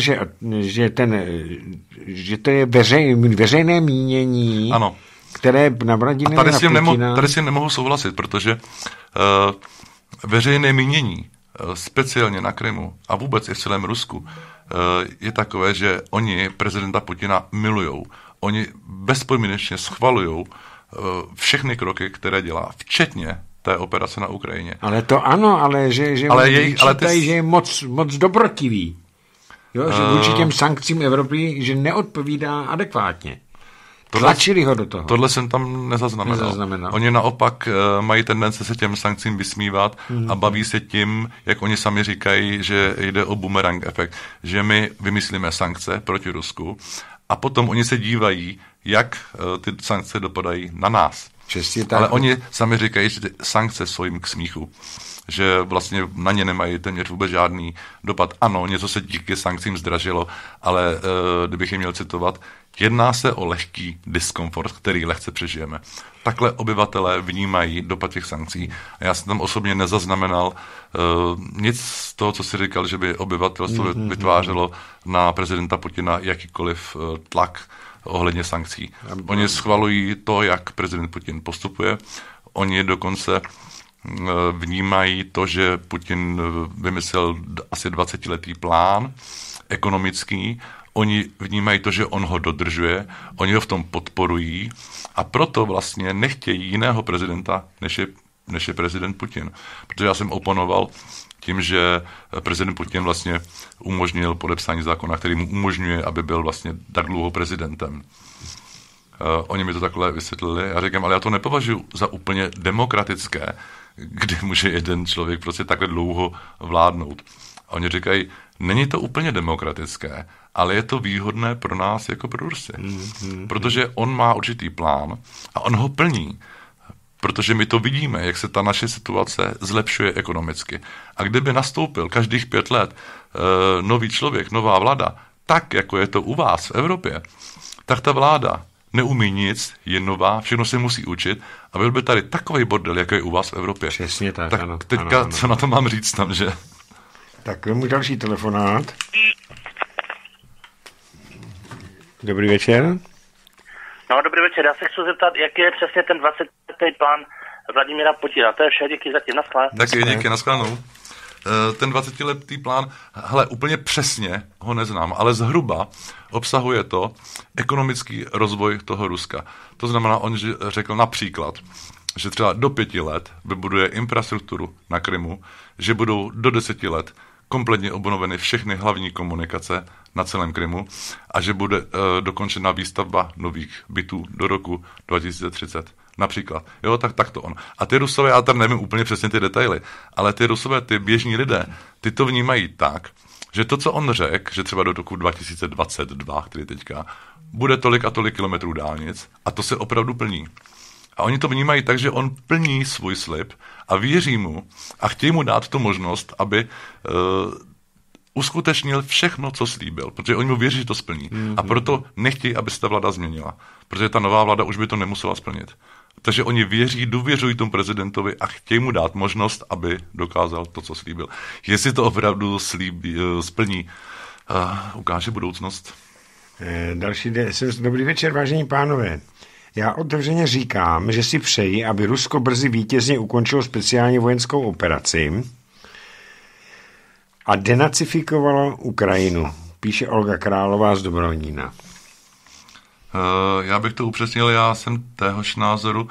že to je veřejné mínění, ano. Které na Vladimira Putina... Tady si nemohu souhlasit, protože veřejné mínění, speciálně na Krymu a vůbec i v celém Rusku, je takové, že oni prezidenta Putina milujou. Oni bezpodmínečně schvalujou všechny kroky, které dělá, včetně té operace na Ukrajině. Ale to ano, ale že je moc dobrotivý. Jo, že vůči těm sankcím Evropy, že neodpovídá adekvátně. Tlačili ho do toho. Tohle jsem tam nezaznamenal. Oni naopak mají tendence se těm sankcím vysmívat a baví se tím, jak oni sami říkají, že jde o bumerang efekt, že my vymyslíme sankce proti Rusku a potom oni se dívají, jak ty sankce dopadají na nás. Ale oni sami říkají, že ty sankce jsou jim k smíchu. že vlastně na ně nemají téměř vůbec žádný dopad. Ano, něco se díky sankcím zdražilo, ale kdybych je měl citovat, jedná se o lehký diskomfort, který lehce přežijeme. Takhle obyvatelé vnímají dopad těch sankcí. A já jsem tam osobně nezaznamenal nic z toho, co si říkal, že by obyvatelstvo vytvářelo na prezidenta Putina jakýkoliv tlak ohledně sankcí. Oni schvalují to, jak prezident Putin postupuje. Oni dokonce vnímají to, že Putin vymyslel asi 20letý plán ekonomický. Oni vnímají to, že on ho dodržuje, oni ho v tom podporují a proto vlastně nechtějí jiného prezidenta, než je prezident Putin. Protože já jsem oponoval tím, že prezident Putin vlastně umožnil podepsání zákona, který mu umožňuje, aby byl vlastně tak dlouho prezidentem. Oni mi to takhle vysvětlili. Já říkám, ale já to nepovažuji za úplně demokratické, kdy může jeden člověk prostě takhle dlouho vládnout. A oni říkají, není to úplně demokratické, ale je to výhodné pro nás jako pro Rusy. Protože on má určitý plán a on ho plní. Protože my to vidíme, jak se ta naše situace zlepšuje ekonomicky. A kdyby nastoupil každých 5 let nový člověk, nová vláda, tak, jako je to u vás v Evropě, tak ta vláda neumí nic, je nová, všechno se musí učit a byl by tady takový bordel, jako je u vás v Evropě. Přesně tak, tak ano. Teďka, ano. Co na to mám říct tam, že? Tak můj další telefonát. Dobrý večer. No, dobrý večer. Já se chci zeptat, jaký je přesně ten 20letý plán Vladimíra Putina. To je vše, díky zatím, naschle. Taky díky, naschledanou. Ten 20letý plán, hele, úplně přesně ho neznám, ale zhruba obsahuje to ekonomický rozvoj toho Ruska. To znamená, on řekl například, že třeba do 5 let vybuduje infrastrukturu na Krymu, že budou do 10 let kompletně obnoveny všechny hlavní komunikace na celém Krymu a že bude dokončena výstavba nových bytů do roku 2030. Například. Jo, tak to on. A ty Rusové, já tam nevím úplně přesně ty detaily, ale ty Rusové, ty běžní lidé, ty to vnímají tak, že to, co on řekl, že třeba do roku 2022, který teďka, bude tolik a tolik kilometrů dálnic a to se opravdu plní. A oni to vnímají tak, že on plní svůj slib a věří mu a chtějí mu dát tu možnost, aby uskutečnil všechno, co slíbil, protože oni mu věří, že to splní. A proto nechtějí, aby se ta vláda změnila, protože ta nová vláda už by to nemusela splnit. Takže oni věří, důvěřují tomu prezidentovi a chtějí mu dát možnost, aby dokázal to, co slíbil. Jestli to opravdu splní, ukáže budoucnost. Dobrý večer, vážení pánové. Já otevřeně říkám, že si přeji, aby Rusko brzy vítězně ukončilo speciální vojenskou operaci a denacifikovalo Ukrajinu, píše Olga Králová z Dobronína. Já bych to upřesnil, já jsem téhož názoru.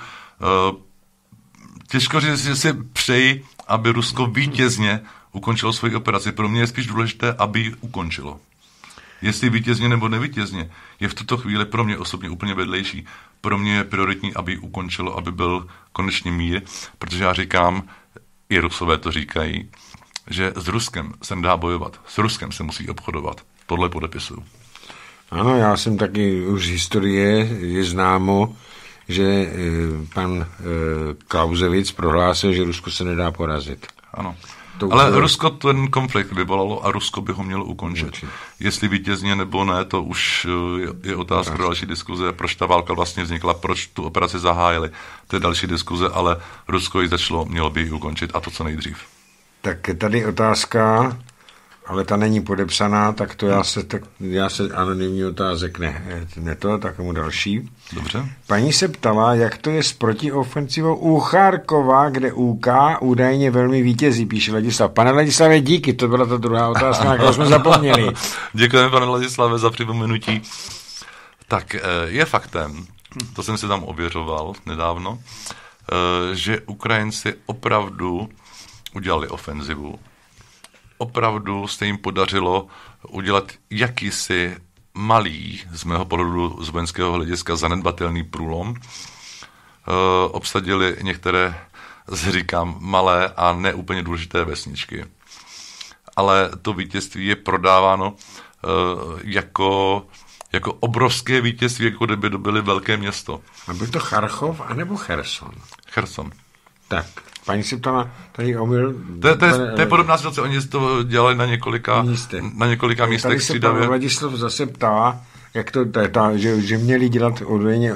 Těžko říct, že si přeji, aby Rusko vítězně ukončilo svoji operaci. Pro mě je spíš důležité, aby ji ukončilo. Jestli vítězně nebo nevítězně, je v tuto chvíli pro mě osobně úplně vedlejší. Pro mě je prioritní, aby ji ukončilo, aby byl konečně mír, protože já říkám, i Rusové to říkají, že s Ruskem se nedá bojovat, s Ruskem se musí obchodovat. Tohle podepisuju. Ano, já jsem taky už z historie je známo, že pan Clausewitz prohlásil, že Rusko se nedá porazit. Ano. Ale Rusko ten konflikt vyvolalo a Rusko by ho mělo ukončit. Jestli vítězně nebo ne, to už je otázka pro další diskuze. Proč ta válka vlastně vznikla, proč tu operaci zahájili, to je další diskuze, ale Rusko ji začalo, mělo by ji ukončit a to co nejdřív. Tak tady otázka, ale ta není podepsaná, tak to já se anonymní otázek tak mu další. Dobře. Paní se ptala, jak to je s protiofensivou u Charkova, kde UK údajně velmi vítězí, píše Ladislav. Pane Ladislavě, díky, to byla ta druhá otázka, na kterou jsme zapomněli. Děkujeme, pane Ladislave, za připomenutí. Tak je faktem, to jsem si tam ověřoval nedávno, že Ukrajinci opravdu udělali ofenzivu. Opravdu se jim podařilo udělat jakýsi malý, z mého pohledu z vojenského hlediska zanedbatelný průlom. Obsadili některé, říkám, malé a neúplně důležité vesničky. Ale to vítězství je prodáváno jako obrovské vítězství, jako kdyby dobili velké město. A byl to Charkov anebo Cherson? Cherson. Tak, paní se ptala tady omyl. To je podobná situace, oni to dělali na několika místech. Tady se pan Vladislav zase ptá, jak to, že měli dělat odvěně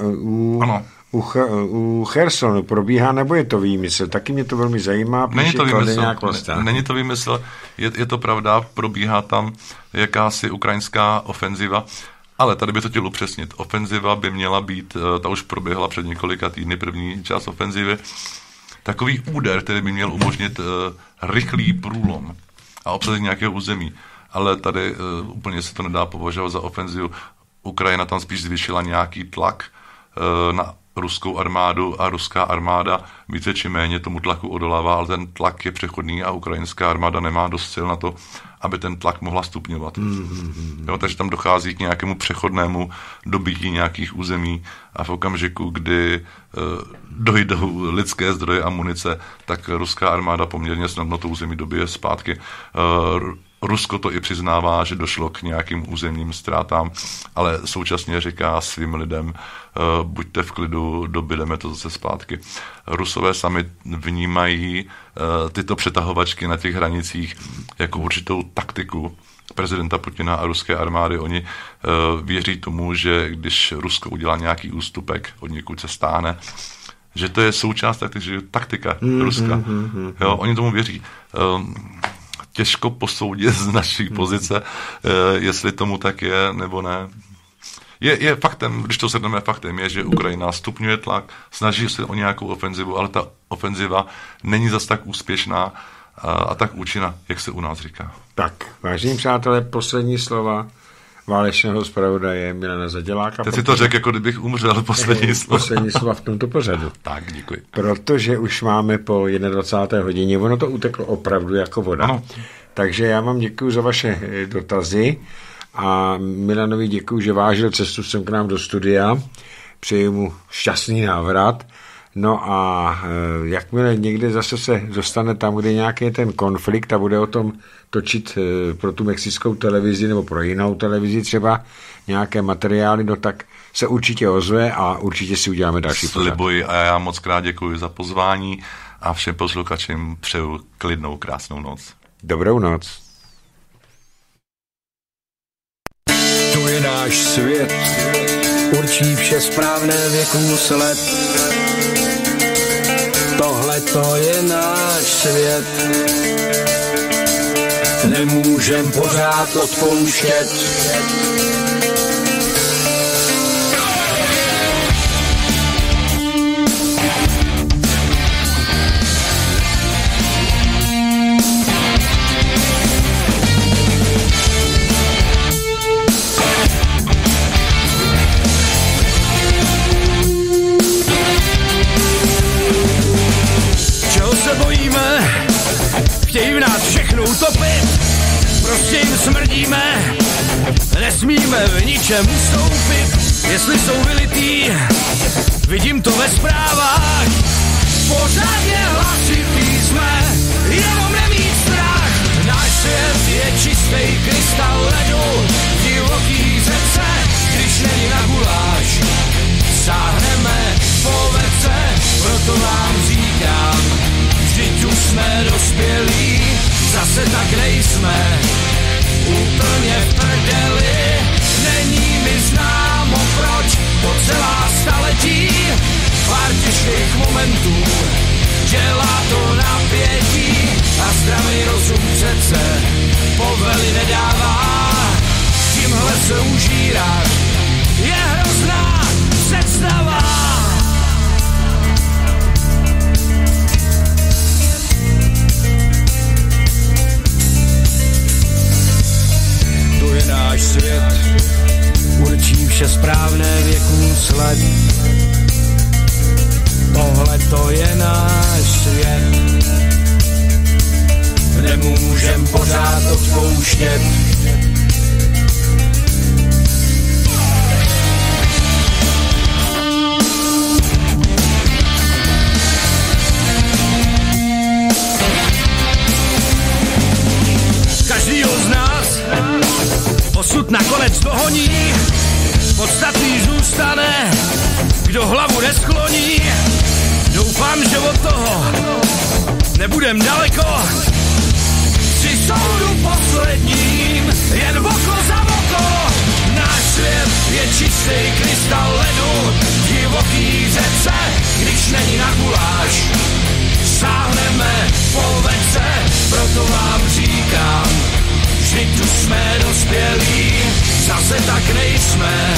u Chersonu. Probíhá, nebo je to výmysl? Taky mě to velmi zajímá. Není to výmysl, je to pravda, probíhá tam jakási ukrajinská ofenziva. Ale tady by to chtělo upřesnit. Ofenziva by měla být, ta už proběhla před několika týdny, první část ofenzivy, takový úder, který by měl umožnit rychlý průlom a obsazení nějakého území. Ale tady úplně se to nedá považovat za ofenzivu. Ukrajina tam spíš zvýšila nějaký tlak na ruskou armádu a ruská armáda více či méně tomu tlaku odolává, ale ten tlak je přechodný a ukrajinská armáda nemá dost sil na to, aby ten tlak mohla stupňovat. Jo, takže tam dochází k nějakému přechodnému dobytí nějakých území a v okamžiku, kdy dojdou lidské zdroje a munice, tak ruská armáda poměrně snadno to území dobije zpátky. Rusko to i přiznává, že došlo k nějakým územním ztrátám, ale současně říká svým lidem, buďte v klidu, dobydeme to zase zpátky. Rusové sami vnímají tyto přetahovačky na těch hranicích jako určitou taktiku prezidenta Putina a ruské armády. Oni věří tomu, že když Rusko udělá nějaký ústupek, od někud se stáhne, že to je součást taktika Ruska. Jo, oni tomu věří. Těžko posoudit z naší pozice, jestli tomu tak je, nebo ne. Je faktem, když to shrneme faktem, je, že Ukrajina stupňuje tlak, snaží se o nějakou ofenzivu, ale ta ofenziva není zas tak úspěšná a tak účinná, jak se u nás říká. Tak, vážení přátelé, poslední slova válečného zpravodaje Milana Zaděláka. Teď si to řekl, jako kdybych umřel, poslední slova v tomto pořadu. Tak, děkuji. Protože už máme po 21. hodině, ono to uteklo opravdu jako voda. Ano. Takže já vám děkuji za vaše dotazy a Milanovi děkuji, že vážil cestu sem k nám do studia. Přeji mu šťastný návrat. No a jakmile někde zase se dostane tam, kde nějaký ten konflikt a bude o tom točit pro tu mexickou televizi nebo pro jinou televizi třeba nějaké materiály, no tak se určitě ozve a určitě si uděláme další pořad. Slibuji a já moc krát děkuji za pozvání a všem posluchačům přeju klidnou, krásnou noc. Dobrou noc. Tu je náš svět, určí vše správné věku let. Tohle to je náš svět, nemůžem pořád odpouštět. Chtějí v nás všechno utopit, prostě jim smrdíme, nesmíme v ničem ustoupit. Jestli jsou vylitý, vidím to ve zprávách, pořádně hlasitý jsme, jenom nemít strach. Náš svět je čistý krystal ledu, divoký řece, když není na guláš, sáhneme po vece, proto vám říkám, vždyť už jsme dospělí, zase tak nejsme, úplně v prdeli, není mi známo proč, po celá staletí, pár těžkých momentů, dělá to napětí a zdravý rozum přece povely nedává, tímhle se užírat je hrozná představa. Tu je náš svět, určí vše správné věků sled. Tohle to je náš svět, nemůžem pořád odpouštět. Každýho z nás osud nakonec dohoní, podstatný zůstane, kdo hlavu neskloní. Doufám, doufám, že od toho nebudem daleko. Při soudu posledním, jen oko za oko. Náš svět je čistý krystal ledu, divoký řece, když není na guláš. Sáhneme po vece, proto vám říkám, vždyť tu jsme dospělí, zase tak nejsme.